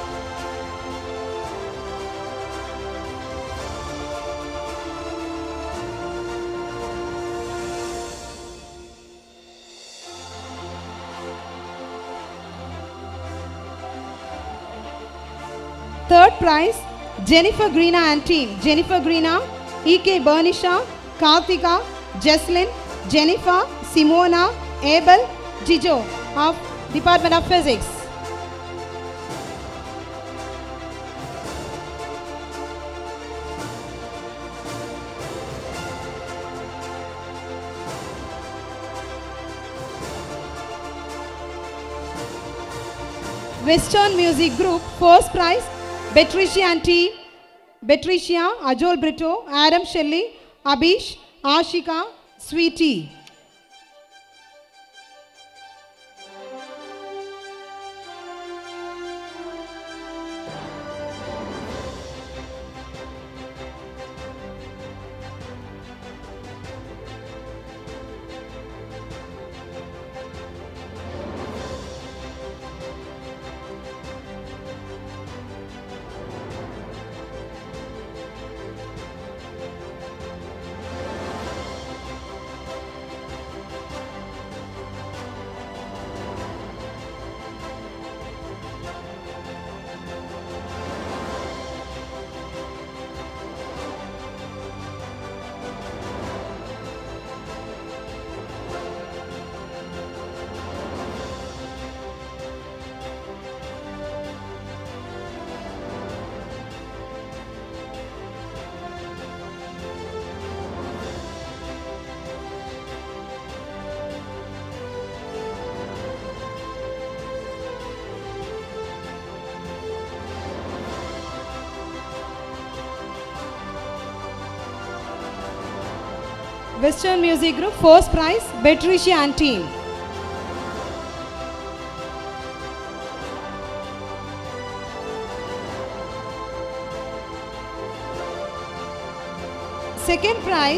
Third prize, Jennifer Greena and team. Jennifer Greena, E K Bernisha, Karthika, Jesslyn, Jennifer, Simona, Abel, Jijo of Department of Physics. Western Music Group, first prize, Betricia and team. Betricia, Ajol Brito, Adam Shelley, Abish, Ashika, Sweetie. Western Music Group, first prize, Betricia and team. Second prize,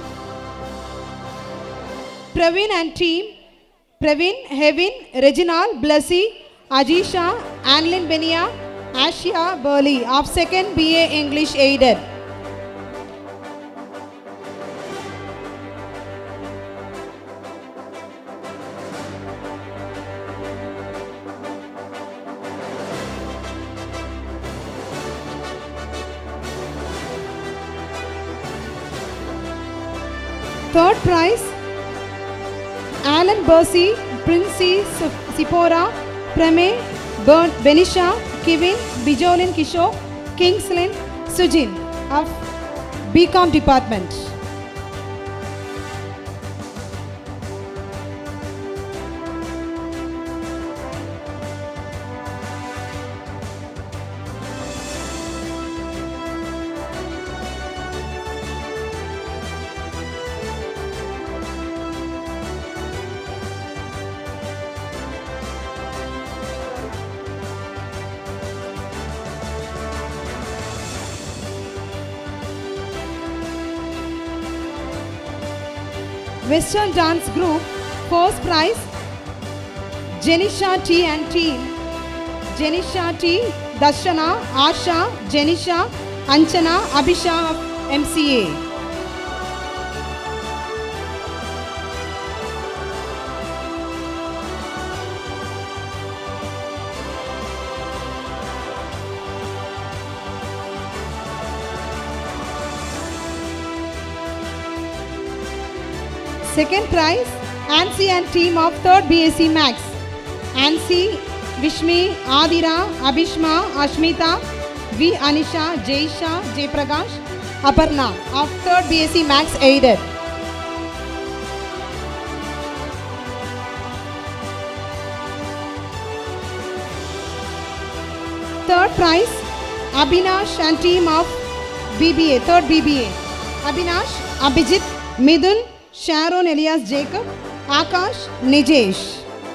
Praveen and team. Praveen, Hevin, Reginald, Blessy, Ajisha, Annalyn Benia, Ashia Burley of second B A English Aided. Third prize, Alan Bercy, Princey Sipora, Preme, Benisha, Kevin, Bijolin Kishore, Kingslin, Sujin of B Com department. Western Dance Group, first prize, Jenisha T and team. Jenisha T, Darshana, Asha, Jenisha, Anchana, Abhisha of M C A. Second prize, Ansi and team of third B S c Max. Ansi, Vishmi, Adira, Abhishma, Ashmita, V. Anisha, Jaisha, Jayprakash, Aparna of third B S c Max aided. Third prize, Abhinash and team of B B A, third B B A. Abhinash, Abhijit, Midun, Sharon Elias Jacob, Akash, Nijesh.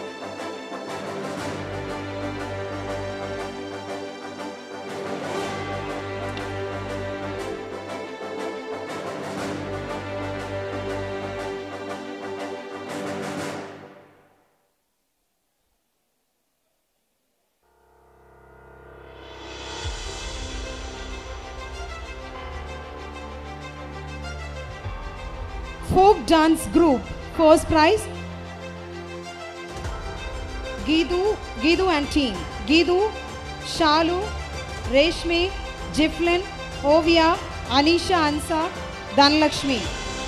Folk Dance Group, first prize, Gidu, Gidu and team. Gidu, Shalu, Reshmi, Jiflin, Ovia, Anisha Ansa, Dhanlakshmi.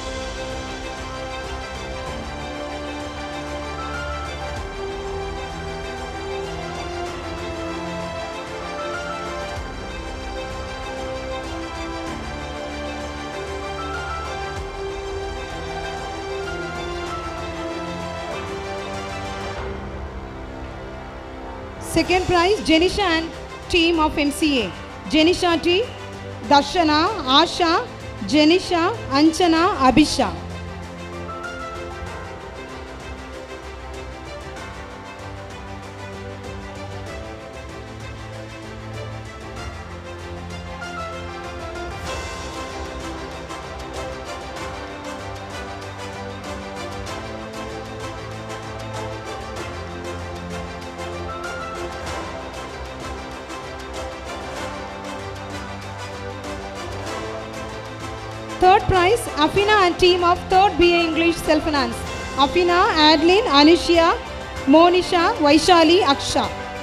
Second prize, Jenisha and team of M C A. Jenisha T, Darshana, Asha, Jenisha, Anchana, Abhisha. Third prize, Afina and team of third B A English Self-Finance. Afina, Adeline, Anushya, Monisha, Vaishali, Aksha.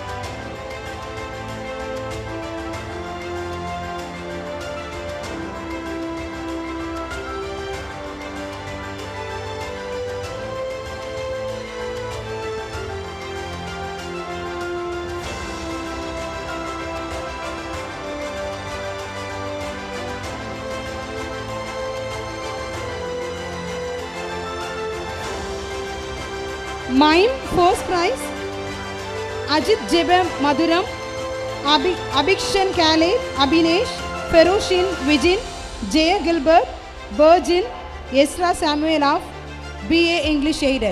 Mime, first prize, Ajit Jebe Maduram, Abhi- Abhikshan Kale, Abhinesh, Feroshin Vijin, Jaya Gilbert, Virgin, Yesra Samuel of B A English aided.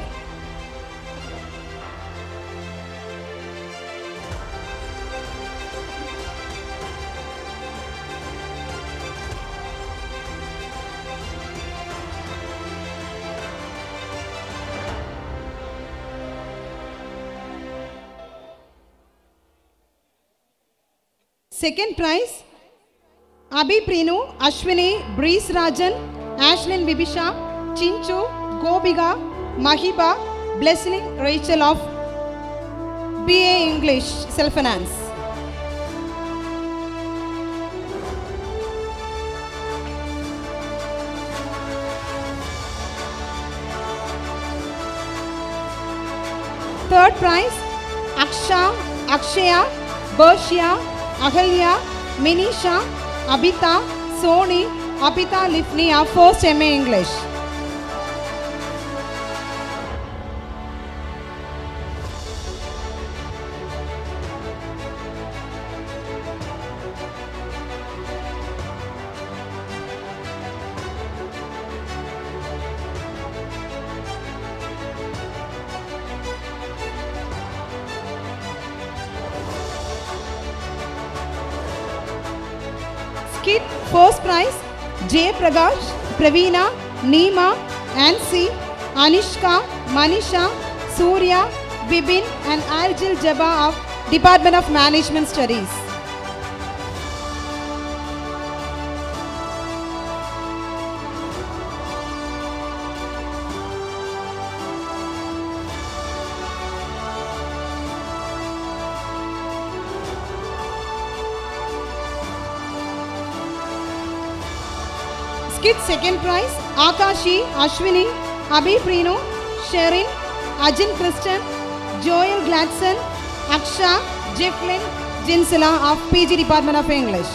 Second prize, Abhi Prinu, Ashwini, Breeze Rajan, Ashlyn Vibisha, Chinchu, Gobiga, Mahiba, Blessing Rachel of B A English Self-Finance. Third prize, Aksha, Akshaya, Bershia, Ahalya, Minisha, Abita, Sony, Abita Lifni of first M A English. Skit, first prize, Jay Prakash, Praveena, Neema, Nancy, Anishka, Manisha, Surya, Bibin and Arjil Jabba of Department of Management Studies. Skit second prize, Akashi, Ashwini, Abhi Prino, Sherin, Ajin Kristen, Joel Gladson, Aksha, Jefflin, Jinsila of P G Department of English.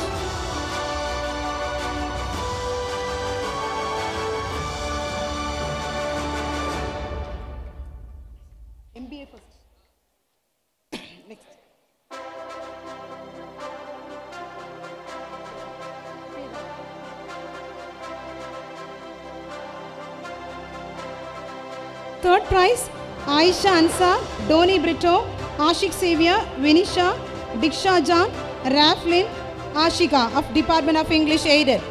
M B A first. Next. Third prize, Aisha Ansar, Doni Brito, Ashik Xavier, Vinisha, Diksha Jan, Raflin, Ashika of Department of English Aided.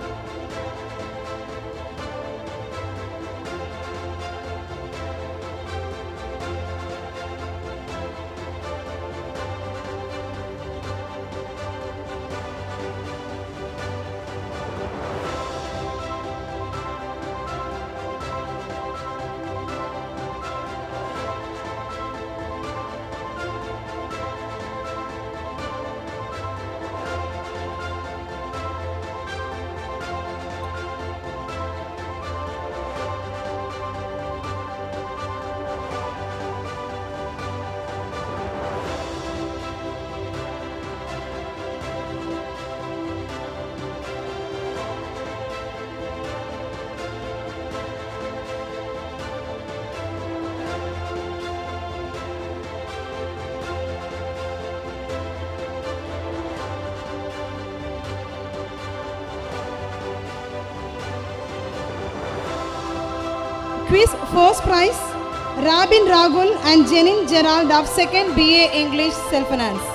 Quiz first prize, Rabin Ragul and Jenin Gerald of second B A English Self-Finance.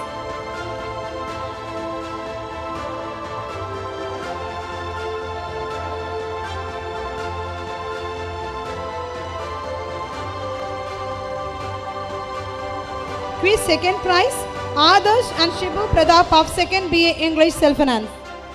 Quiz second prize, Adarsh and Shibu Pradap of second B A English Self-Finance.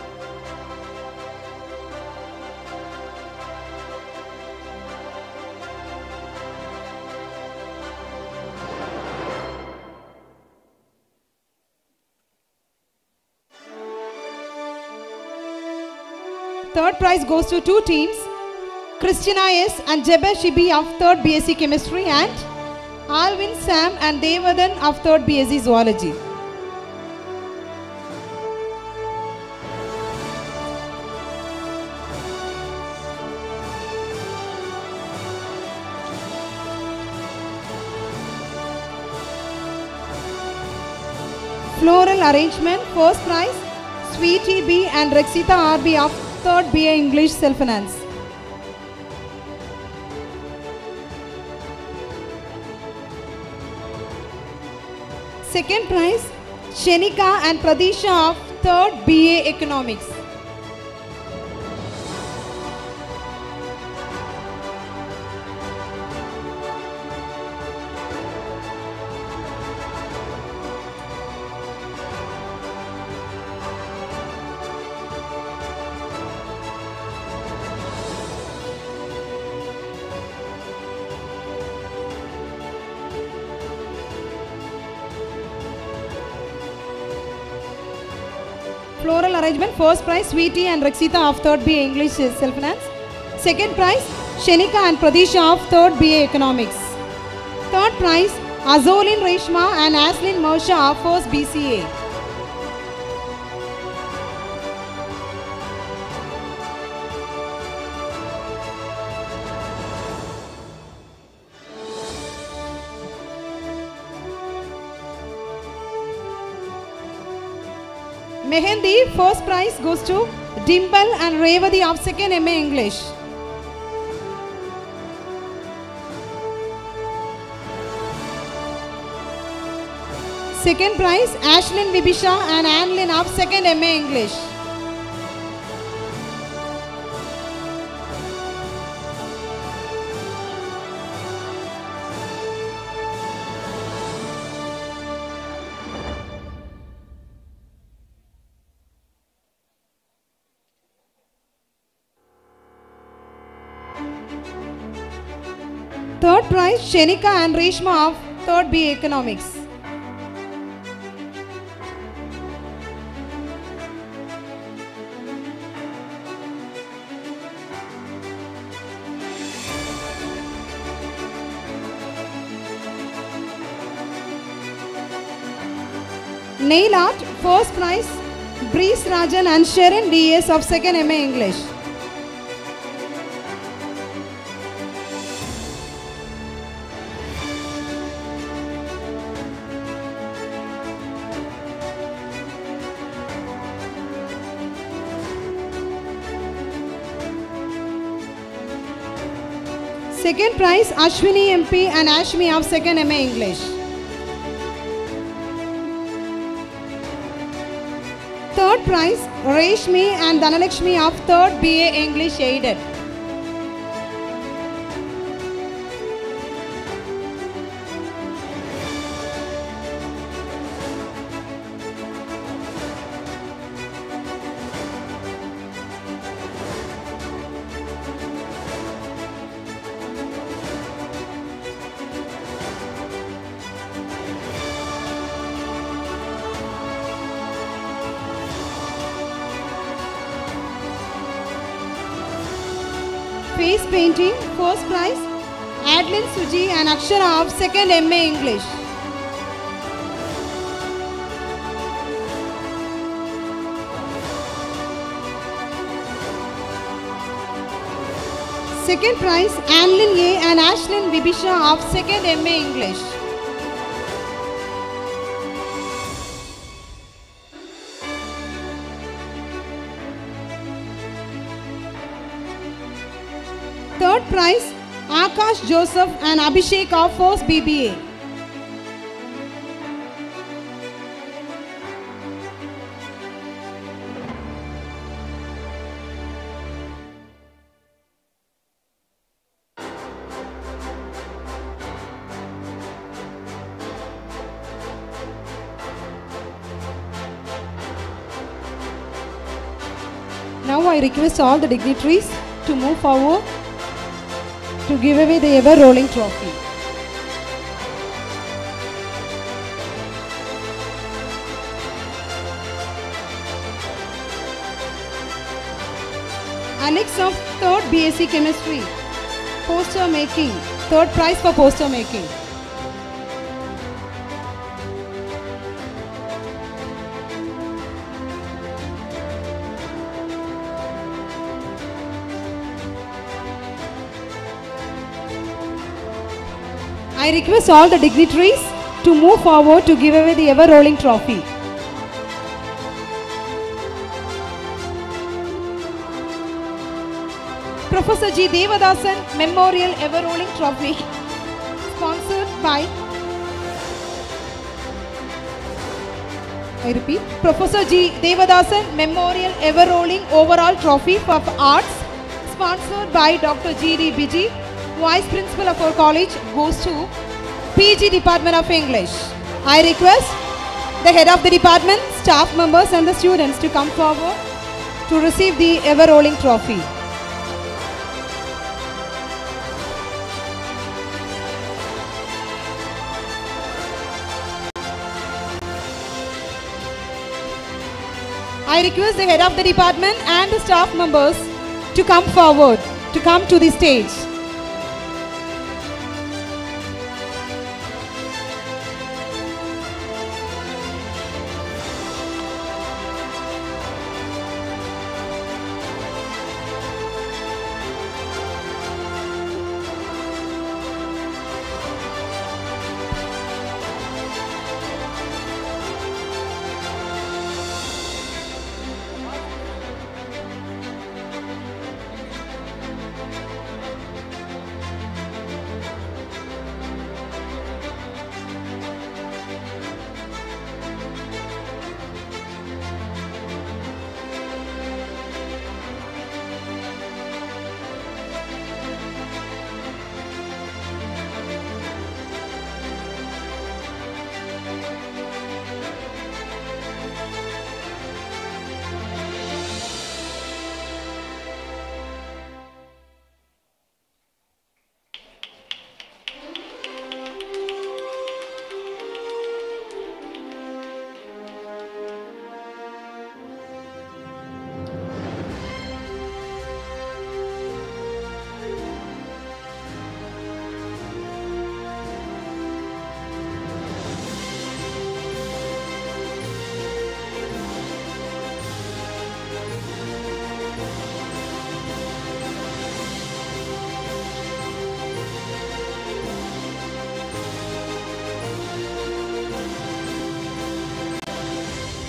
Third prize goes to two teams, Christina S and Jebe Shibi of third B S c Chemistry and Alvin Sam and Devadan of third B S c Zoology. Floral arrangement, first prize, Sweetie B and Rexita R B of third B A English Self-Finance. Second prize, Shenika and Pradisha of third B A Economics. Floral arrangement, first prize, Sweetie and Rexita of third B A English Self-Finance. Second prize, Shenika and Pradisha of third B A Economics. Third prize, Azolin Reshma and Aslin Mosha of first B C A. Mehendi, first prize goes to Dimple and Revati of second M A English. Second prize, Ashlyn Vibisha and Annlyn of second M A English. Third prize, Shenika and Reshma of third B Economics. Nail art, first prize, Breeze Rajan and Sharon D S of second M A English. Second prize, Ashwini M P and Ashmi of second M A English. Third prize, Reshmi and Dhanalakshmi of third B A English aided. Face painting, first prize, Adeline Suji and Akshara of second M A English. Second prize, Annalyn A and Ashlyn Vibisha of second M A English. Third prize, Akash Joseph and Abhishek of first B B A. Now I request all the dignitaries to move forward to give away the ever rolling trophy. Alex of third B S c Chemistry, poster making, third prize for poster making. I request all the dignitaries to move forward to give away the ever rolling trophy. Professor G. Devadasan Memorial Ever Rolling Trophy, sponsored by, I repeat, Professor G. Devadasan Memorial Ever Rolling Overall Trophy for Arts, sponsored by Doctor G D Biji, Vice Principal of our college, goes to P G Department of English. I request the head of the department, staff members and the students to come forward to receive the ever rolling trophy. I request the head of the department and the staff members to come forward, to come to the stage.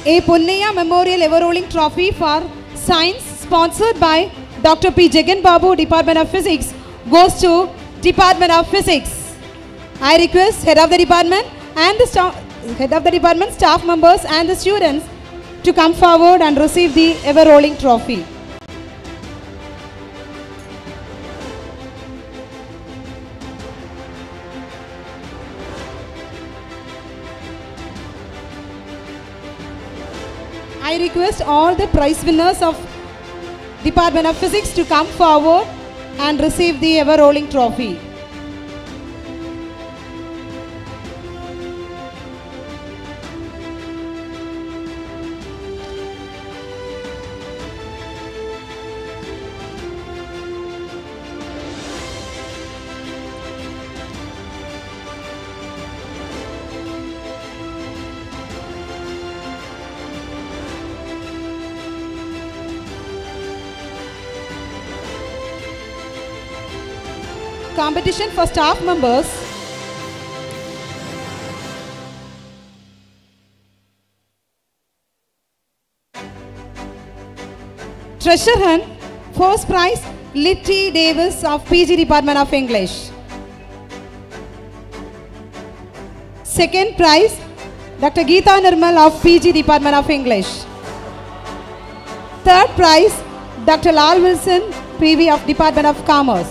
A Ponnaya Memorial Everrolling Trophy for Science sponsored by Doctor P. Jagan Babu, Department of Physics, goes to Department of Physics. I request Head of the Department and the staff, Head of the Department, staff members and the students to come forward and receive the Everrolling Trophy. I request all the prize winners of Department of Physics to come forward and receive the Everrolling Trophy. Competition for staff members. Treasure hunt. First prize, Litty Davis of P G Department of English. Second prize, Doctor Geeta Nirmal of P G Department of English. Third prize, Doctor Lal Wilson, P V of Department of Commerce.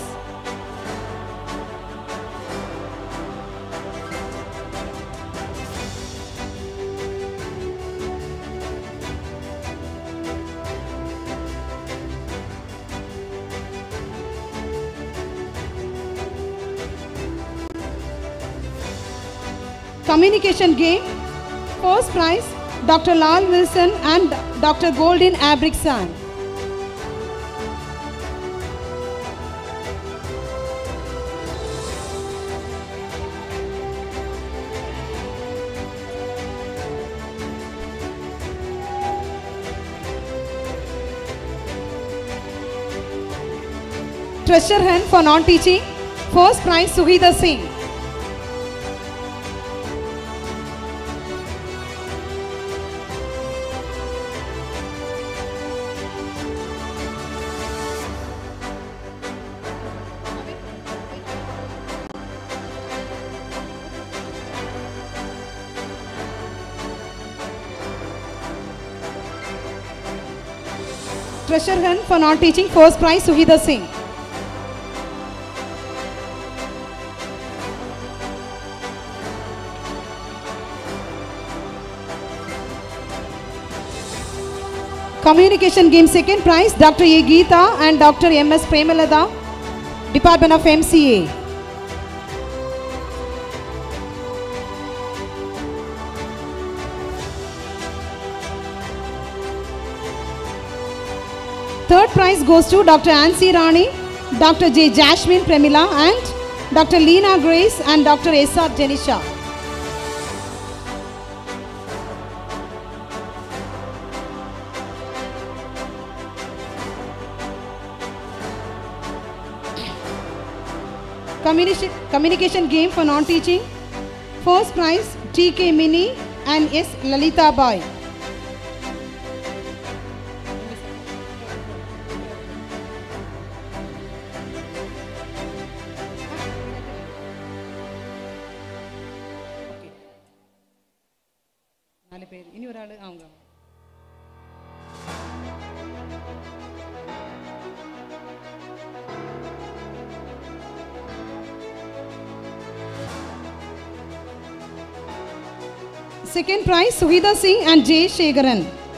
Communication game. First prize, Doctor Lal Wilson and Doctor Golden Abrixan. Treasure hunt for non-teaching. First prize, Suhita Singh. Treasure hunt for non-teaching. First prize, Suhita Singh. Communication game second prize, Doctor A. Geeta and Doctor M S Premalada, Department of M C A. Third prize goes to Doctor Ansi Rani, Doctor J. Jasmine Premila and Doctor Leena Grace and Doctor S R Jenisha. Communication, communication game for non-teaching. First prize, T K Mini and S. Lalita Bai. நாலு பேர் இனி ஒரு ஆளு அவங்க Second prize, Suhita Singh and J. Shegaran.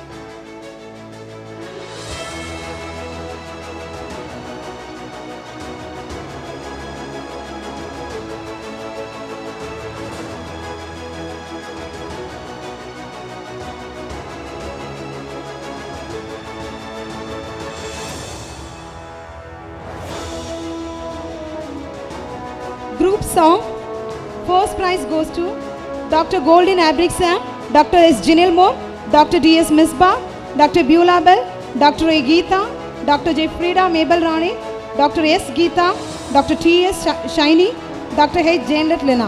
Group song. First prize goes to Doctor Golden Abrixam, Doctor S. Jinilmo, Doctor D S Misbah, Doctor Beulah Bell, Doctor A. Geeta, Doctor J. Frida Mabel Rani, Doctor S. Geeta, Doctor T. S. Shiny, Doctor H. Janelet Lina.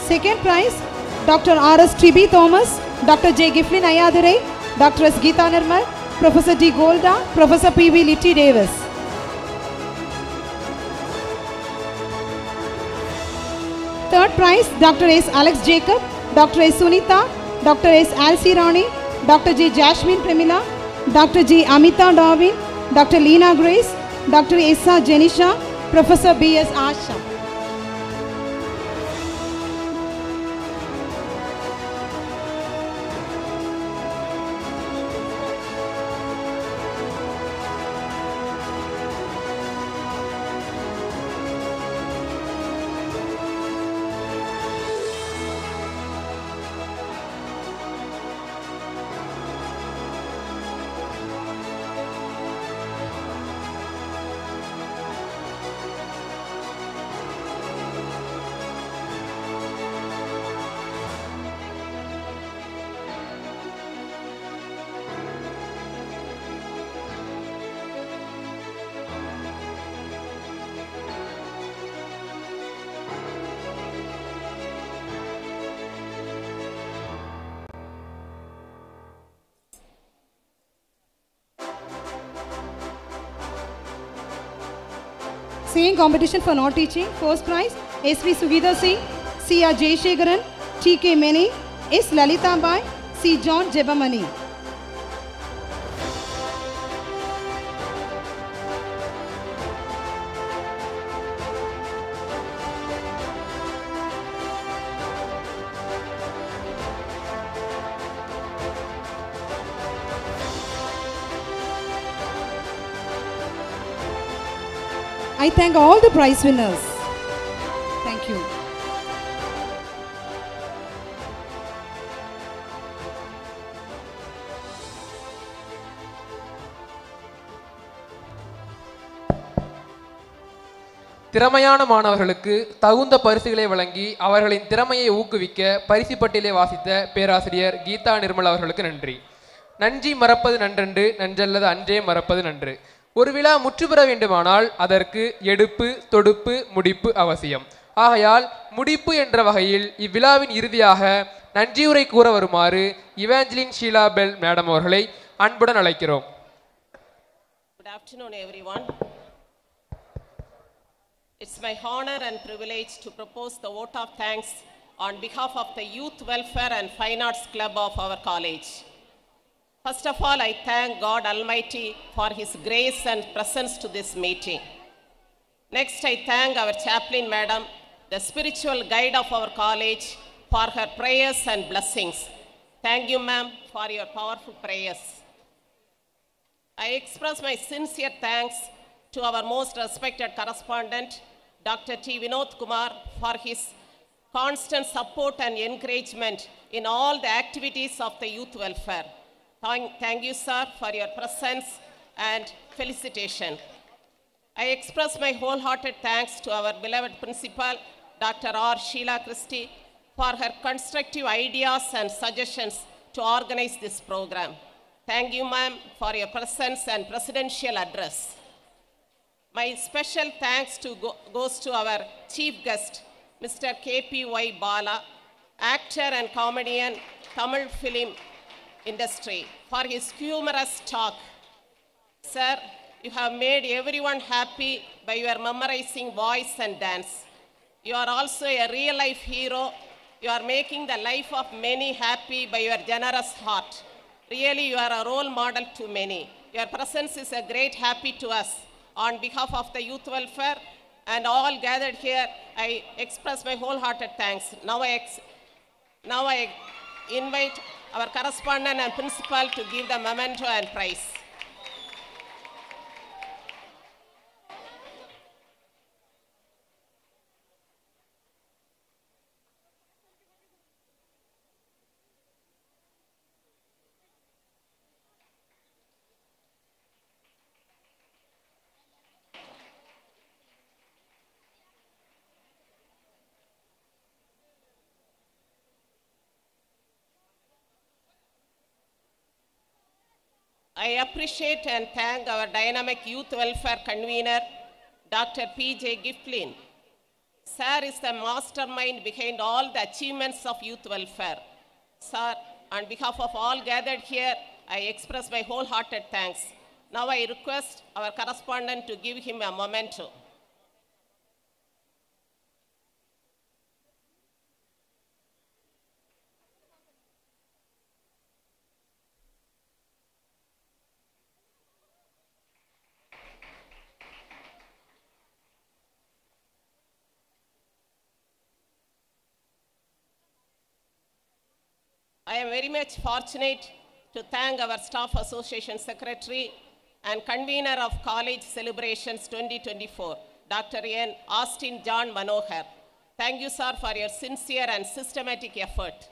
Second prize, Doctor R S T B Thomas, Doctor J. Giflin Ayadure, Doctor S. Geeta Nirmal, Professor D. Golda, Professor P V Litty Davis. Third prize, Doctor S. Alex Jacob, Doctor S. Sunita, Doctor S. Alci Rani, Doctor J. Jasmine Premila, Doctor G. Amita Darwin, Doctor Leena Grace, Doctor Esa Jenisha, Professor B. S. Asha. Singing competition for not teaching. First prize, S V Suhida Singh, C R Jayashegaran, T K Meni, S Lalita Bai, C John Jebamani. I thank all the prize winners. Thank you. திறமையான மாணவர்களுக்கு தகுந்த பரிசுகளை வழங்கி அவர்களின் திறமையை ஊக்குவிக்க பரிசு பட்டியலை வாசித்த பேராசிரியர் கீதா நிர்மல் அவர்களுக்கு நன்றி. நன்றி மறப்பது நன்றன்று, நன்றல்லது அன்றே மறப்பது நன்று. ஒரு விழா முற்று பெற வேண்டுமானால் அதற்கு எடுப்பு, தொடுப்பு, முடிப்பு அவசியம். ஆகையால் முடிப்பு என்ற வகையில் இவ்விழாவின் இறுதியாக நன்றியுரை கூற வருமாறு இவாஞ்சலின் ஷீலா பெல் மேடம் அவர்களை அன்புடன் அழைக்கிறோம். Good afternoon, everyone. It's my honor and privilege to propose the vote of thanks on behalf of the Youth Welfare and Fine Arts Club of our college. First of all, I thank God Almighty for His grace and presence to this meeting. Next, I thank our chaplain madam, the spiritual guide of our college, for her prayers and blessings. Thank you, ma'am, for your powerful prayers. I express my sincere thanks to our most respected correspondent, Doctor T. Vinod Kumar, for his constant support and encouragement in all the activities of the youth welfare. Thank, thank you, sir, for your presence and felicitation. I express my wholehearted thanks to our beloved principal, Doctor R. Sheila Christie, for her constructive ideas and suggestions to organize this program. Thank you, ma'am, for your presence and presidential address. My special thanks to go, goes to our chief guest, Mister K P Y Bala, actor and comedian, Tamil film industry, for his humorous talk. Sir, you have made everyone happy by your memorizing voice and dance. You are also a real-life hero. You are making the life of many happy by your generous heart. Really, you are a role model to many. Your presence is a great happy to us. On behalf of the youth welfare and all gathered here, I express my wholehearted thanks. Now I, ex now I invite our correspondent and principal to give the memento and prize. I appreciate and thank our dynamic youth welfare convener, Doctor P J Giflin, Sir is the mastermind behind all the achievements of youth welfare. Sir, on behalf of all gathered here, I express my wholehearted thanks. Now I request our correspondent to give him a memento. I am very much fortunate to thank our Staff Association Secretary and Convener of College Celebrations twenty twenty-four, Doctor N. Austin John Manohar. Thank you, sir, for your sincere and systematic effort.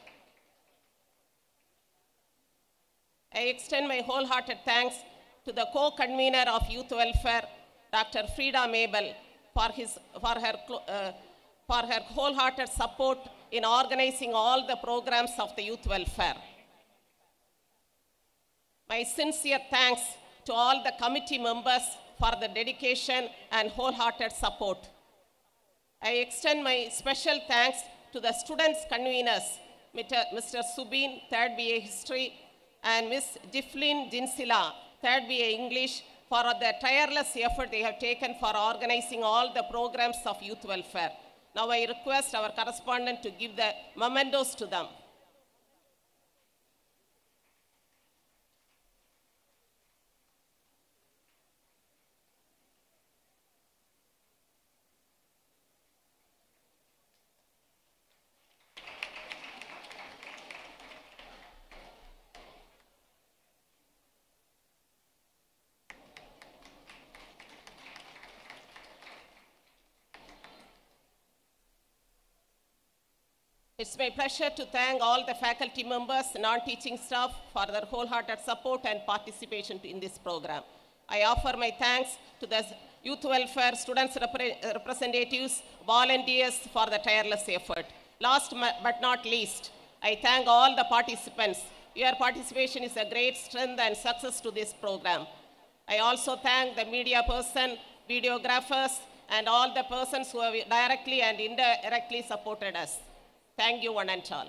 I extend my wholehearted thanks to the co-convener of Youth Welfare, Doctor Frida Mabel, for, his, for, her, uh, for her wholehearted support in organizing all the programs of the youth welfare. My sincere thanks to all the committee members for the dedication and wholehearted support. I extend my special thanks to the students' conveners, Mister Subin, third B A History, and Miss Jiflin Jinsila, third B A English, for the tireless effort they have taken for organizing all the programs of youth welfare. Now I request our correspondent to give the mementos to them. It's my pleasure to thank all the faculty members, non-teaching staff for their wholehearted support and participation in this program. I offer my thanks to the youth welfare, students repre representatives, volunteers for the tireless effort. Last but not least, I thank all the participants. Your participation is a great strength and success to this program. I also thank the media person, videographers, and all the persons who have directly and indirectly supported us. Thank you, one and all.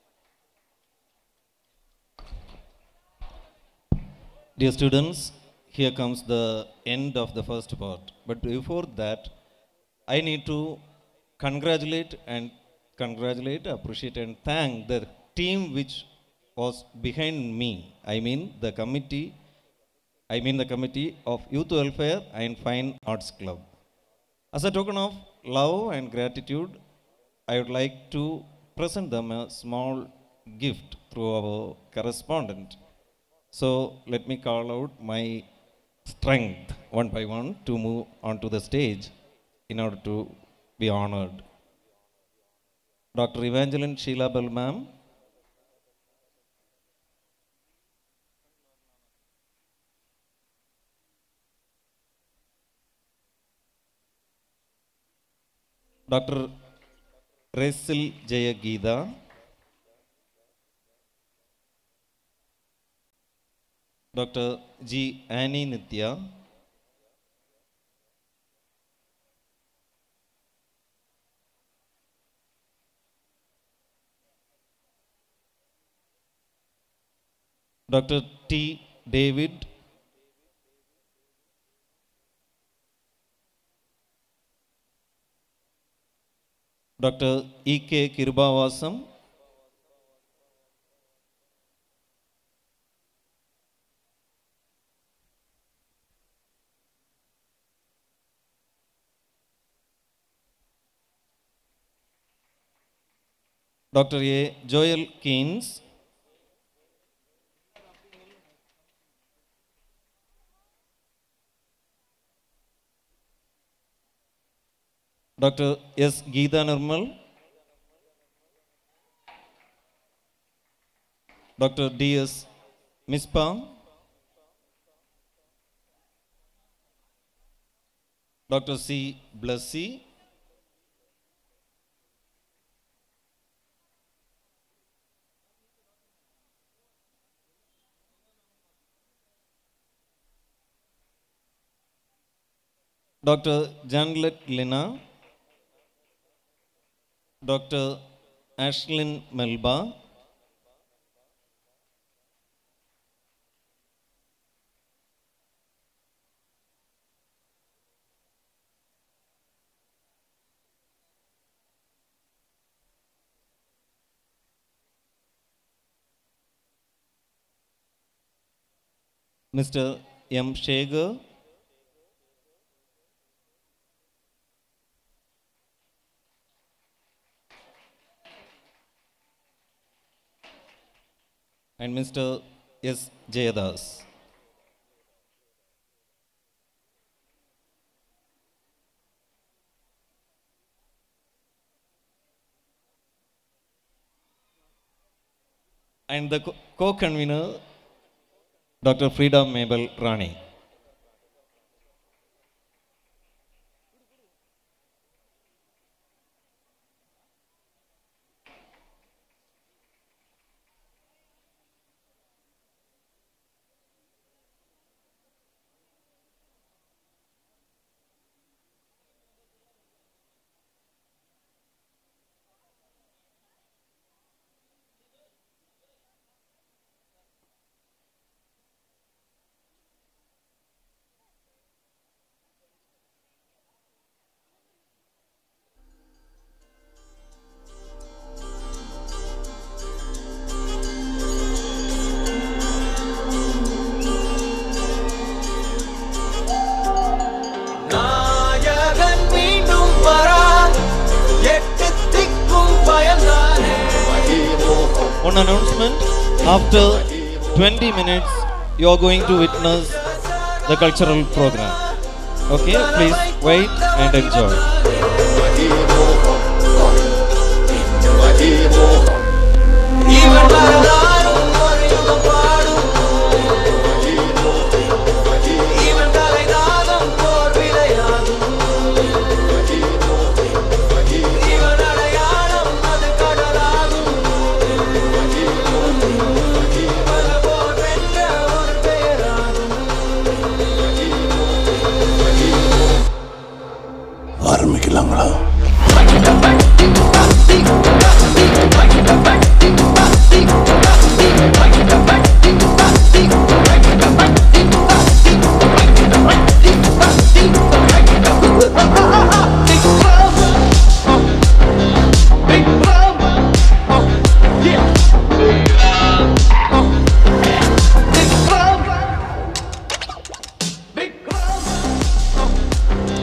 Dear students, here comes the end of the first part. But before that, I need to congratulate and congratulate, appreciate and thank the team which was behind me. I mean the committee, I mean the committee of Youth Welfare and Fine Arts Club. As a token of love and gratitude, I would like to present them a small gift through our correspondent. So let me call out my strength one by one to move onto the stage in order to be honored. Doctor Evangeline Sheila Bell ma'am, Doctor Resil Jaya Geeta, Doctor G. Annie Nitya, Doctor T. David, Doctor E K Kirubavasam, Doctor A. Joel Keynes, Doctor S. Geeta Nirmal, Doctor D S Mispa, Doctor C. Blessy, Doctor Janlet Lina, Doctor Ashlyn Melba, Mister M. Shager, and Mister S. Jayadas. And the co- co-convener, Doctor Frida Mabel Rani. நாயகன் மீண்டும் வரா எட்டு திக்கும் பயந்தானே. One announcement, after twenty minutes you are going to witness the cultural program. Okay, please wait and enjoy. இவன் வரலாறும் ஒரு யுகம்